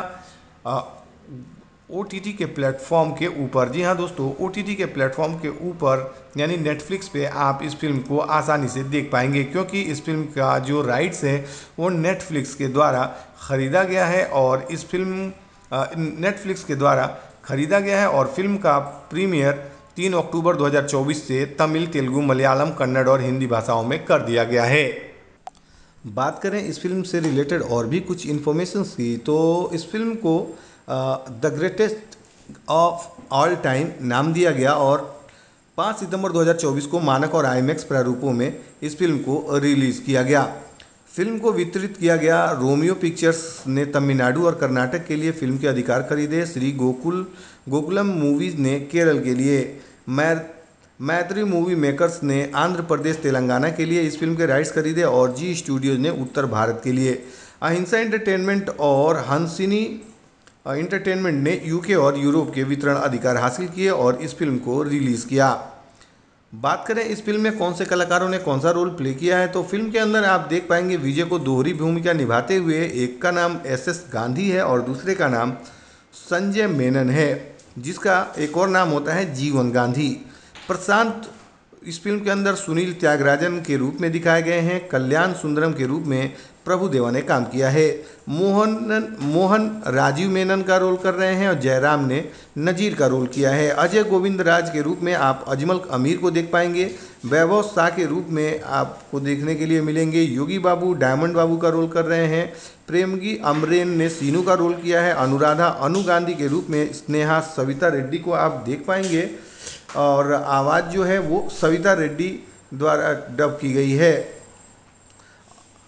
ओ टी टी के प्लेटफॉर्म के ऊपर। जी हाँ दोस्तों, ओ टी टी के प्लेटफॉर्म के ऊपर यानी नेटफ्लिक्स पे आप इस फिल्म को आसानी से देख पाएंगे, क्योंकि इस फिल्म का जो राइट्स है वो नेटफ्लिक्स के द्वारा ख़रीदा गया है और इस फिल्म नेटफ्लिक्स के द्वारा ख़रीदा गया है और फिल्म का प्रीमियर तीन अक्टूबर दो हज़ार चौबीस से तमिल, तेलुगु, मलयालम, कन्नड़ और हिंदी भाषाओं में कर दिया गया है। बात करें इस फिल्म से रिलेटेड और भी कुछ इन्फॉर्मेशन की, तो इस फिल्म को the greatest of all time नाम दिया गया और पाँच सितंबर दो हज़ार चौबीस को मानक और आईमैक्स प्रारूपों में इस फिल्म को रिलीज़ किया गया। फिल्म को वितरित किया गया रोमियो पिक्चर्स ने तमिलनाडु और कर्नाटक के लिए फिल्म के अधिकार खरीदे। श्री गोकुल गोकुलम मूवीज़ ने केरल के लिए, मै मैत्री मूवी मेकर्स ने आंध्र प्रदेश, तेलंगाना के लिए इस फिल्म के राइट्स खरीदे और जी स्टूडियोज ने उत्तर भारत के लिए, अहिंसा एंटरटेनमेंट और हंसिनी एंटरटेनमेंट ने यूके और यूरोप के वितरण अधिकार हासिल किए और इस फिल्म को रिलीज़ किया। बात करें इस फिल्म में कौन से कलाकारों ने कौन सा रोल प्ले किया है, तो फिल्म के अंदर आप देख पाएंगे विजय को दोहरी भूमिका निभाते हुए एक का नाम एस एस गांधी है और दूसरे का नाम संजय मेनन है, जिसका एक और नाम होता है जीवन गांधी। प्रशांत इस फिल्म के अंदर सुनील त्यागराजन के रूप में दिखाए गए हैं। कल्याण सुंदरम के रूप में प्रभुदेवा ने काम किया है। मोहन मोहन राजीव मेनन का रोल कर रहे हैं और जयराम ने नजीर का रोल किया है। अजय गोविंद राज के रूप में आप अजमल अमीर को देख पाएंगे। वैभव शाह के रूप में आपको देखने के लिए मिलेंगे योगी बाबू डायमंड बाबू का रोल कर रहे हैं। प्रेमगी अमरेन ने सीनू का रोल किया है। अनुराधा अनु गांधी के रूप में स्नेहा सविता रेड्डी को आप देख पाएंगे और आवाज़ जो है वो सविता रेड्डी द्वारा डब की गई है।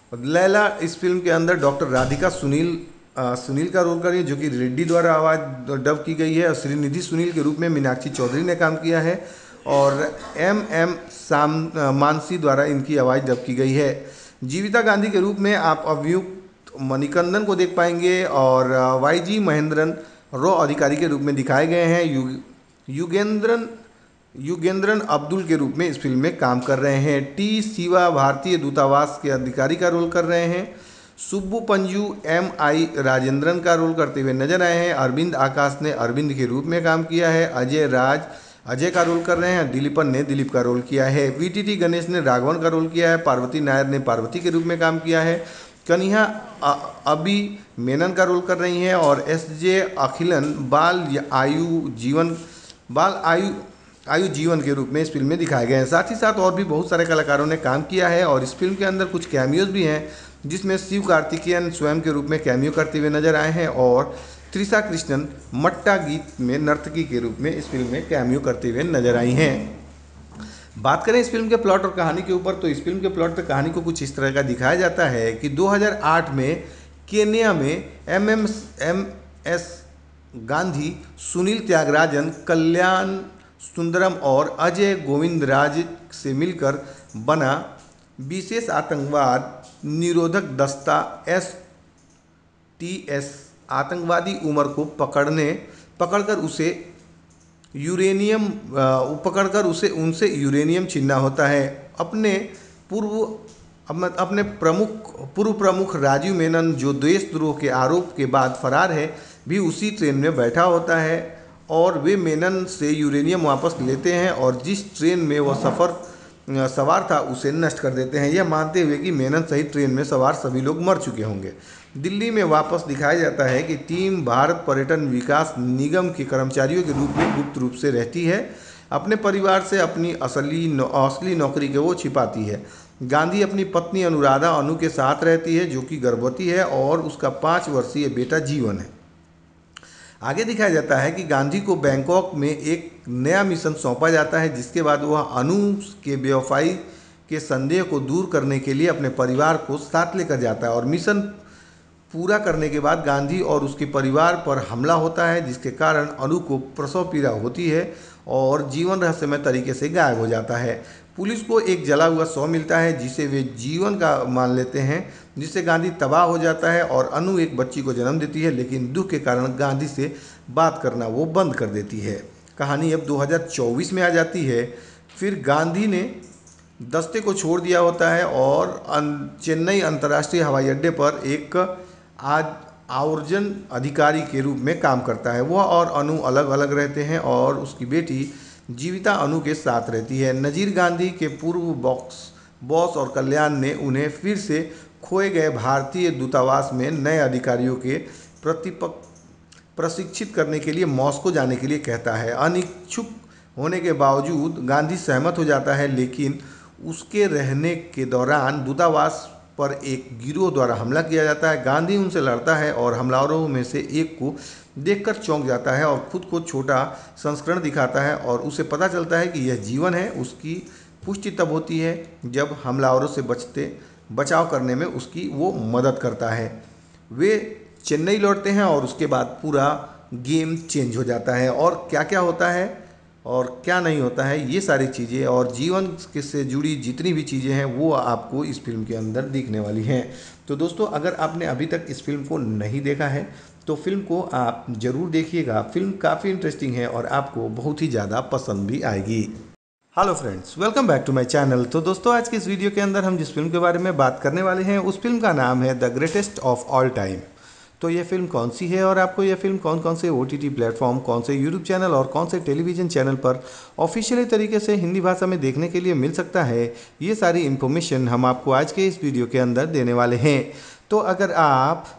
लैला इस फिल्म के अंदर डॉक्टर राधिका सुनील आ, सुनील का रोल कर रही है, जो कि रेड्डी द्वारा आवाज़ डब की गई है। और श्रीनिधि सुनील के रूप में मीनाक्षी चौधरी ने काम किया है और एम एम साम मानसी द्वारा इनकी आवाज़ डब की गई है। जीविता गांधी के रूप में आप अभियुक्त मणिकंदन को देख पाएंगे और वाई जी महेंद्रन रॉ अधिकारी के रूप में दिखाए गए हैं। यु, युगेंद्रन युगेंद्रन अब्दुल के रूप में इस फिल्म में काम कर रहे हैं। टी शिवा भारतीय दूतावास के अधिकारी का रोल कर रहे हैं। सुब्बू पंजू एम आई राजेंद्रन का रोल करते हुए नजर आए हैं। अरविंद आकाश ने अरविंद के रूप में काम किया है। अजय राज अजय का रोल कर रहे हैं। दिलीपन ने दिलीप का रोल किया है। वी टी टी गणेश ने राघवन का रोल किया है। पार्वती नायर ने पार्वती के रूप में काम किया है। कन्हा अभी मेनन का रोल कर रही हैं और एस जे अखिलन बाल आयु जीवन बाल आयु आयु जीवन के रूप में इस फिल्म में दिखाए गए हैं। साथ ही साथ और भी बहुत सारे कलाकारों ने काम किया है और इस फिल्म के अंदर कुछ कैमियोज भी हैं, जिसमें शिव कार्तिकेयन स्वयं के रूप में कैमियो करते हुए नजर आए हैं और त्रिशा कृष्णन मट्टा गीत में नर्तकी के रूप में इस फिल्म में कैमियो करते हुए नजर आई हैं। बात करें इस फिल्म के प्लॉट और कहानी के ऊपर, तो इस फिल्म के प्लॉट पर कहानी को कुछ इस तरह का दिखाया जाता है कि दो हज़ार आठ में केन्या में M M M S Gandhi, Sunil Thyagarajan, Kalyan Sundaram और अजय गोविंदराज से मिलकर बना विशेष आतंकवाद निरोधक दस्ता एस टी एस आतंकवादी उमर को पकड़ने पकड़कर उसे यूरेनियम पकड़कर उसे उनसे यूरेनियम छीनना होता है। अपने पूर्व अपने प्रमुख पूर्व प्रमुख राजीव मेनन, जो देशद्रोह के आरोप के बाद फरार है, भी उसी ट्रेन में बैठा होता है और वे मेनन से यूरेनियम वापस लेते हैं और जिस ट्रेन में वह सफ़र सवार था उसे नष्ट कर देते हैं, यह मानते हुए कि मेनन सहित ट्रेन में सवार सभी लोग मर चुके होंगे। दिल्ली में वापस दिखाया जाता है कि टीम भारत पर्यटन विकास निगम के कर्मचारियों के रूप में गुप्त रूप से रहती है। अपने परिवार से अपनी असली असली नौकरी को वो छिपाती है। गांधी अपनी पत्नी अनुराधा अनु के साथ रहती है, जो कि गर्भवती है और उसका पाँच वर्षीय बेटा जीवन है। आगे दिखाया जाता है कि गांधी को बैंकॉक में एक नया मिशन सौंपा जाता है, जिसके बाद वह अनु के बेवफाई के संदेह को दूर करने के लिए अपने परिवार को साथ लेकर जाता है और मिशन पूरा करने के बाद गांधी और उसके परिवार पर हमला होता है, जिसके कारण अनु को प्रसव पीड़ा होती है और जीवन रहस्यमय तरीके से गायब हो जाता है। पुलिस को एक जला हुआ शव मिलता है, जिसे वे जीवन का मान लेते हैं, जिससे गांधी तबाह हो जाता है और अनु एक बच्ची को जन्म देती है, लेकिन दुख के कारण गांधी से बात करना वो बंद कर देती है। कहानी अब दो हज़ार चौबीस में आ जाती है। फिर गांधी ने दस्ते को छोड़ दिया होता है और चेन्नई अंतर्राष्ट्रीय हवाई अड्डे पर एक आज आवर्जन अधिकारी के रूप में काम करता है। वह और अनु अलग अलग रहते हैं और उसकी बेटी जीविता अनु के साथ रहती है। नजीर गांधी के पूर्व बॉक्स बॉस और कल्याण ने उन्हें फिर से खोए गए भारतीय दूतावास में नए अधिकारियों के प्रतिपक प्रशिक्षित करने के लिए मॉस्को जाने के लिए कहता है। अनिच्छुक होने के बावजूद गांधी सहमत हो जाता है, लेकिन उसके रहने के दौरान दूतावास पर एक गिरोह द्वारा हमला किया जाता है। गांधी उनसे लड़ता है और हमलावरों में से एक को देखकर चौंक जाता है और खुद को छोटा संस्करण दिखाता है और उसे पता चलता है कि यह जीवन है। उसकी पुष्टि तब होती है जब हमलावरों से बचते बचाव करने में उसकी वो मदद करता है। वे चेन्नई लौटते हैं और उसके बाद पूरा गेम चेंज हो जाता है और क्या क्या होता है और क्या नहीं होता है, ये सारी चीज़ें और जीवन के से जुड़ी जितनी भी चीज़ें हैं वो आपको इस फिल्म के अंदर दिखने वाली हैं। तो दोस्तों, अगर आपने अभी तक इस फिल्म को नहीं देखा है तो फिल्म को आप ज़रूर देखिएगा। फिल्म काफ़ी इंटरेस्टिंग है और आपको बहुत ही ज़्यादा पसंद भी आएगी। Hello friends, welcome back to my channel. तो दोस्तों, आज के इस वीडियो के अंदर हम जिस फिल्म के बारे में बात करने वाले हैं उस फिल्म का नाम है the greatest of all time. तो ये फिल्म कौन सी है और आपको ये फिल्म कौन कौन से ओ टी टी प्लेटफॉर्म, कौन से यूट्यूब चैनल और कौन से टेलीविज़न चैनल पर ऑफिशियली तरीके से हिंदी भाषा में देखने के लिए मिल सकता है, ये सारी इन्फॉर्मेशन हम आपको आज के इस वीडियो के अंदर देने वाले हैं। तो अगर आप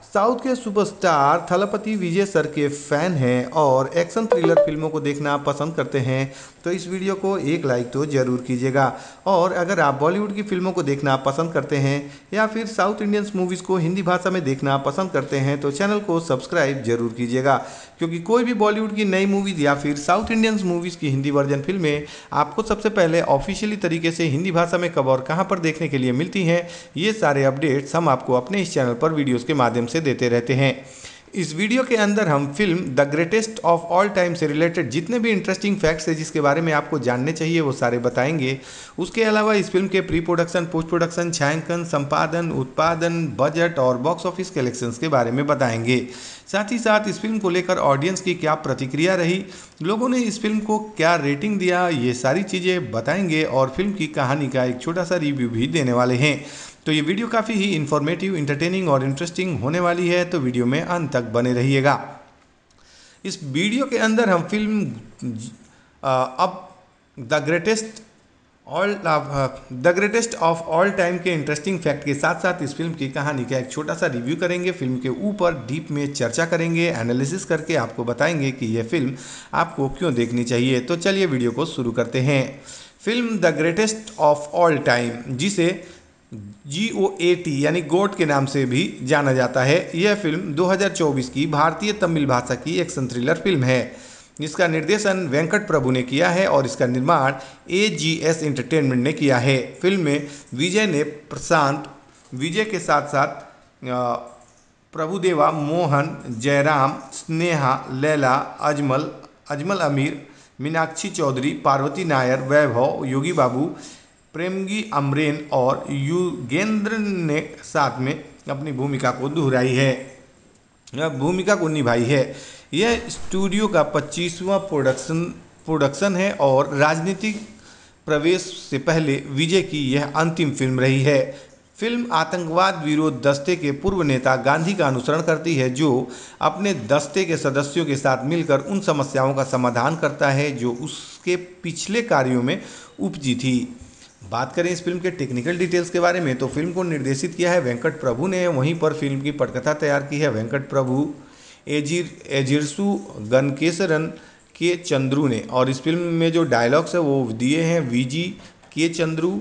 साउथ के सुपरस्टार थलपति विजय सर के फैन हैं और एक्शन थ्रिलर फिल्मों को देखना पसंद करते हैं तो इस वीडियो को एक लाइक तो ज़रूर कीजिएगा। और अगर आप बॉलीवुड की फिल्मों को देखना पसंद करते हैं या फिर साउथ इंडियंस मूवीज़ को हिंदी भाषा में देखना पसंद करते हैं तो चैनल को सब्सक्राइब जरूर कीजिएगा, क्योंकि कोई भी बॉलीवुड की नई मूवीज़ या फिर साउथ इंडियंस मूवीज़ की हिंदी वर्जन फिल्में आपको सबसे पहले ऑफिशियली तरीके से हिंदी भाषा में कब और कहां पर देखने के लिए मिलती हैं, ये सारे अपडेट्स हम आपको अपने इस चैनल पर वीडियोज़ के माध्यम से देते रहते हैं। इस वीडियो के अंदर हम film the greatest of all time से रिलेटेड जितने भी इंटरेस्टिंग फैक्ट्स है जिसके बारे में आपको जानने चाहिए वो सारे बताएंगे। उसके अलावा इस फिल्म के प्री प्रोडक्शन, पोस्ट प्रोडक्शन, छायांकन, संपादन, उत्पादन, बजट और बॉक्स ऑफिस कलेक्शंस के बारे में बताएंगे। साथ ही साथ इस फिल्म को लेकर ऑडियंस की क्या प्रतिक्रिया रही, लोगों ने इस फिल्म को क्या रेटिंग दिया, ये सारी चीज़ें बताएंगे और फिल्म की कहानी का एक छोटा सा रिव्यू भी देने वाले हैं। तो ये वीडियो काफ़ी ही इन्फॉर्मेटिव, इंटरटेनिंग और इंटरेस्टिंग होने वाली है, तो वीडियो में अंत तक बने रहिएगा। इस वीडियो के अंदर हम फिल्म अब the greatest all the greatest of all time के इंटरेस्टिंग फैक्ट के साथ साथ इस फिल्म की कहानी का एक छोटा सा रिव्यू करेंगे। फिल्म के ऊपर डीप में चर्चा करेंगे, एनालिसिस करके आपको बताएंगे कि यह फिल्म आपको क्यों देखनी चाहिए। तो चलिए वीडियो को शुरू करते हैं। Film the greatest of all time, जिसे जी ओ ए टी यानी गोट के नाम से भी जाना जाता है, यह फिल्म दो हज़ार चौबीस की भारतीय तमिल भाषा की एक्शन थ्रिलर फिल्म है। इसका निर्देशन वेंकट प्रभु ने किया है और इसका निर्माण ए जी एस एंटरटेनमेंट ने किया है। फिल्म में विजय ने प्रशांत विजय के साथ साथ प्रभुदेवा, मोहन, जयराम, स्नेहा, लैला, अजमल अजमल अमीर, मीनाक्षी चौधरी, पार्वती नायर, वैभव, योगी बाबू, प्रेमगी अमरेन और युगेंद्र ने साथ में अपनी भूमिका को दोहराई है भूमिका को निभाई है। यह स्टूडियो का पच्चीसवां प्रोडक्शन प्रोडक्शन है और राजनीतिक प्रवेश से पहले विजय की यह अंतिम फिल्म रही है। फिल्म आतंकवाद विरोध दस्ते के पूर्व नेता गांधी का अनुसरण करती है, जो अपने दस्ते के सदस्यों के साथ मिलकर उन समस्याओं का समाधान करता है जो उसके पिछले कार्यों में उपजी थी। बात करें इस फिल्म के टेक्निकल डिटेल्स के बारे में तो फिल्म को निर्देशित किया है वेंकट प्रभु ने, वहीं पर फिल्म की पटकथा तैयार की है वेंकट प्रभु, एजिर एजिरसु गनकेसरन के चंद्रू ने, और इस फिल्म में जो डायलॉग्स है वो दिए हैं वीजी के चंद्रू,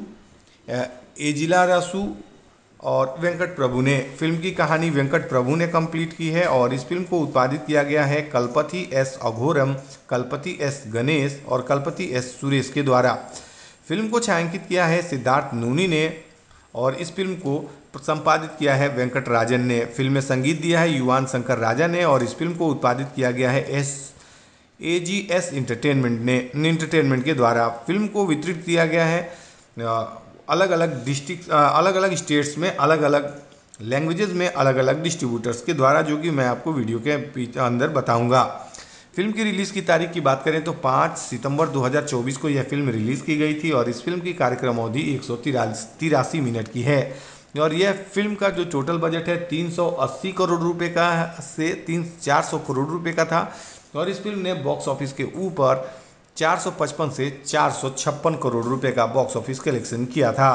एजिला रासु और वेंकट प्रभु ने। फिल्म की कहानी वेंकट प्रभु ने कंप्लीट की है और इस फिल्म को उत्पादित किया गया है कलपति एस अघोरम, कलपति एस गणेश और कलपति एस सुरेश के द्वारा। फिल्म को छायांकित किया है सिद्धार्थ नूनी ने और इस फिल्म को संपादित किया है वेंकट राजन ने। फिल्म में संगीत दिया है युवान शंकर राजा ने और इस फिल्म को उत्पादित किया गया है S A G S entertainment ने एंटरटेनमेंट के द्वारा। फिल्म को वितरित किया गया है अलग अलग डिस्ट्रिक्ट अलग अलग स्टेट्स में अलग अलग लैंग्वेजेस में अलग अलग डिस्ट्रीब्यूटर्स के द्वारा, जो कि मैं आपको वीडियो के अंदर बताऊंगा। फिल्म की रिलीज़ की तारीख की बात करें तो पाँच सितंबर दो हज़ार चौबीस को यह फिल्म रिलीज़ की गई थी और इस फिल्म की कार्यक्रम अवधि एक सौ तिरासी मिनट की है और यह फिल्म का जो टोटल बजट है तीन सौ अस्सी करोड़ रुपए का से तीन चार सौ करोड़ रुपए का था और इस फिल्म ने बॉक्स ऑफिस के ऊपर चार सौ पचपन से चार सौ छप्पन करोड़ रुपए का बॉक्स ऑफिस कलेक्शन किया था।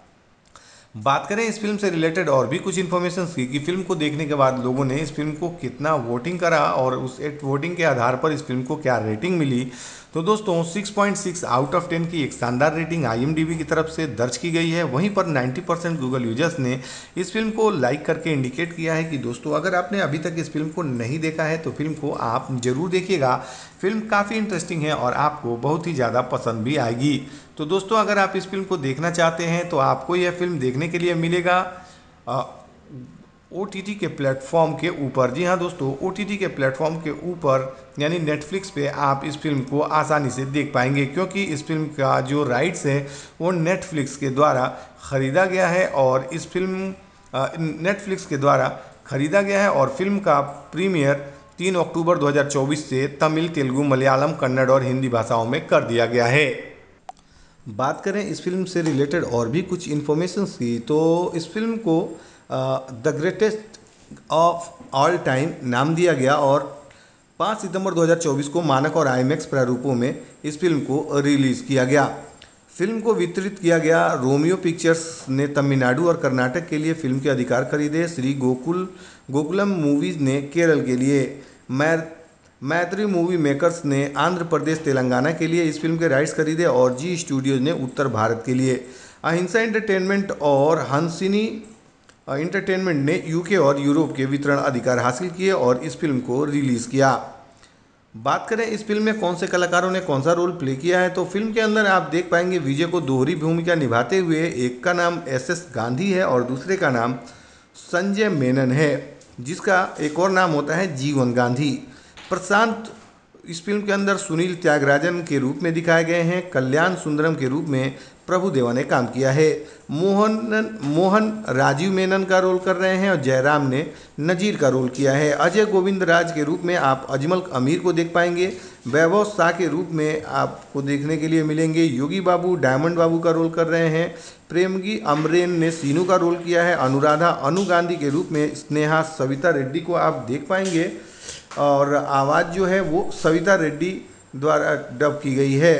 बात करें इस फिल्म से रिलेटेड और भी कुछ इन्फॉर्मेशन की कि फिल्म को देखने के बाद लोगों ने इस फिल्म को कितना वोटिंग करा और उस एक वोटिंग के आधार पर इस फिल्म को क्या रेटिंग मिली, तो दोस्तों छह पॉइंट छह आउट ऑफ टेन की एक शानदार rating I M D B की तरफ से दर्ज की गई है। वहीं पर नब्बे परसेंट गूगल यूजर्स ने इस फिल्म को लाइक करके इंडिकेट किया है कि दोस्तों अगर आपने अभी तक इस फिल्म को नहीं देखा है तो फिल्म को आप जरूर देखिएगा। फिल्म काफ़ी इंटरेस्टिंग है और आपको बहुत ही ज़्यादा पसंद भी आएगी। तो दोस्तों अगर आप इस फिल्म को देखना चाहते हैं तो आपको यह फिल्म देखने के लिए मिलेगा ओ टी टी के प्लेटफॉर्म के ऊपर। जी हाँ दोस्तों, ओ टी टी के प्लेटफॉर्म के ऊपर यानी नेटफ्लिक्स पे आप इस फिल्म को आसानी से देख पाएंगे, क्योंकि इस फिल्म का जो राइट्स है वो नेटफ्लिक्स के द्वारा ख़रीदा गया है और इस फिल्म नेटफ्लिक्स के द्वारा ख़रीदा गया है और फिल्म का प्रीमियर तीन अक्टूबर दो हज़ार चौबीस से तमिल, तेलुगु, मलयालम, कन्नड़ और हिंदी भाषाओं में कर दिया गया है। बात करें इस फिल्म से रिलेटेड और भी कुछ इन्फॉर्मेशन की तो इस फिल्म को the greatest of all time नाम दिया गया और पाँच सितंबर दो हज़ार चौबीस को मानक और आईमैक्स प्रारूपों में इस फिल्म को रिलीज़ किया गया। फिल्म को वितरित किया गया रोमियो पिक्चर्स ने तमिलनाडु और कर्नाटक के लिए फिल्म के अधिकार खरीदे। श्री गोकुल गोकुलम मूवीज़ ने केरल के लिए, मै मैत्री मूवी मेकर्स ने आंध्र प्रदेश तेलंगाना के लिए इस फिल्म के राइट्स खरीदे और जी स्टूडियोज ने उत्तर भारत के लिए। अहिंसा एंटरटेनमेंट और हंसिनी एंटरटेनमेंट ने यूके और यूरोप के वितरण अधिकार हासिल किए और इस फिल्म को रिलीज़ किया। बात करें इस फिल्म में कौन से कलाकारों ने कौन सा रोल प्ले किया है, तो फिल्म के अंदर आप देख पाएंगे विजय को दोहरी भूमिका निभाते हुए एक का नाम एस एस गांधी है और दूसरे का नाम संजय मेनन है, जिसका एक और नाम होता है जीवन गांधी। प्रशांत इस फिल्म के अंदर सुनील त्यागराजन के रूप में दिखाए गए हैं। कल्याण सुंदरम के रूप में प्रभुदेवा ने काम किया है। मोहन मोहन राजीव मेनन का रोल कर रहे हैं और जयराम ने नजीर का रोल किया है। अजय गोविंद राज के रूप में आप अजमल अमीर को देख पाएंगे। वैभव शाह के रूप में आपको देखने के लिए मिलेंगे योगी बाबू डायमंड बाबू का रोल कर रहे हैं। प्रेमगी अमरेन ने सीनू का रोल किया है। अनुराधा अनु गांधी के रूप में स्नेहा सविता रेड्डी को आप देख पाएंगे और आवाज़ जो है वो सविता रेड्डी द्वारा डब की गई है।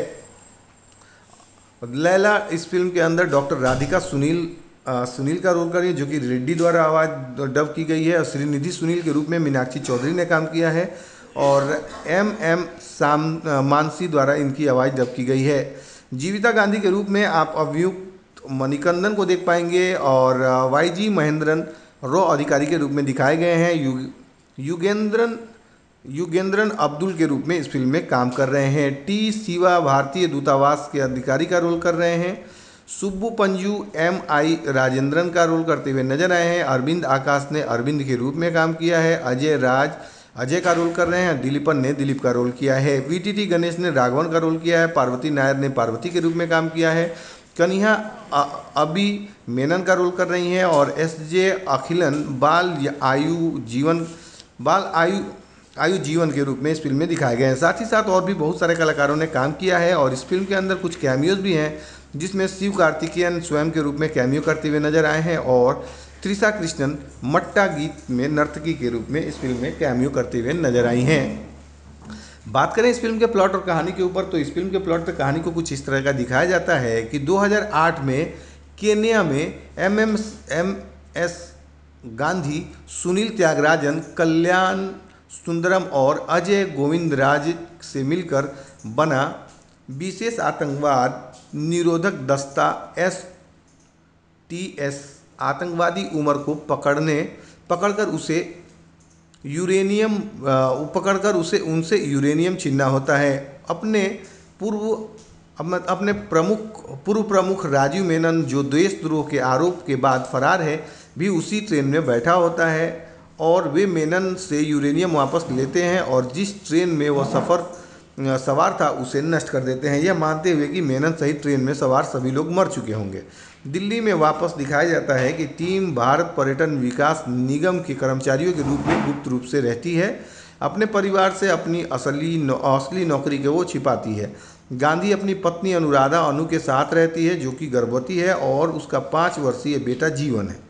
लैला इस फिल्म के अंदर डॉक्टर राधिका सुनील आ, सुनील का रोल कर रही है, जो कि रेड्डी द्वारा आवाज़ डब की गई है। और श्रीनिधि सुनील के रूप में मीनाक्षी चौधरी ने काम किया है और एम एम साम मानसी द्वारा इनकी आवाज़ डब की गई है। जीविता गांधी के रूप में आप अभियुक्त मणिकंदन को देख पाएंगे और वाई जी महेंद्रन रॉ अधिकारी के रूप में दिखाए गए हैं। यु युगेंद्रन युगेंद्रन अब्दुल के रूप में इस फिल्म में काम कर रहे हैं। टी शिवा भारतीय दूतावास के अधिकारी का रोल कर रहे हैं। सुब्बू पंजू एम आई राजेंद्रन का रोल करते हुए नजर आए हैं। अरविंद आकाश ने अरविंद के रूप में काम किया है। अजय राज अजय का रोल कर रहे हैं। दिलीपन ने दिलीप का रोल किया है। वी टी टी गणेश ने राघवन का रोल किया है। पार्वती नायर ने पार्वती के रूप में काम किया है। कन्हा अभी मेनन का रोल कर रही हैं और एस जे अखिलन बाल आयु जीवन बाल आयु आयु जीवन के रूप में इस फिल्म में दिखाए गए हैं। साथ ही साथ और भी बहुत सारे कलाकारों ने काम किया है और इस फिल्म के अंदर कुछ कैमियोज भी हैं, जिसमें शिव कार्तिकेयन स्वयं के रूप में कैमियो करते हुए नजर आए हैं और त्रिशा कृष्णन मट्टा गीत में नर्तकी के रूप में इस फिल्म में कैमियो करते हुए नजर आई हैं। बात करें इस फिल्म के प्लॉट और कहानी के ऊपर, तो इस फिल्म के प्लॉट पर कहानी को कुछ इस तरह का दिखाया जाता है कि दो हज़ार आठ में केन्या में M M M S Gandhi, Sunil Thyagarajan, Kalyan Sundaram और अजय गोविंदराज से मिलकर बना विशेष आतंकवाद निरोधक दस्ता एस टी एस आतंकवादी उमर को पकड़ने पकड़कर उसे यूरेनियम पकड़कर उसे उनसे यूरेनियम छीनना होता है। अपने पूर्व अपने प्रमुख पूर्व प्रमुख राजीव मेनन, जो देशद्रोह के आरोप के बाद फरार है, भी उसी ट्रेन में बैठा होता है और वे मेनन से यूरेनियम वापस लेते हैं और जिस ट्रेन में वह सफ़र सवार था उसे नष्ट कर देते हैं, यह मानते हुए कि मेनन सहित ट्रेन में सवार सभी लोग मर चुके होंगे। दिल्ली में वापस दिखाया जाता है कि टीम भारत पर्यटन विकास निगम के कर्मचारियों के रूप में गुप्त रूप से रहती है। अपने परिवार से अपनी असली नौ, असली नौकरी के वो छिपाती है। गांधी अपनी पत्नी अनुराधा अनु के साथ रहती है, जो कि गर्भवती है और उसका पाँच वर्षीय बेटा जीवन है।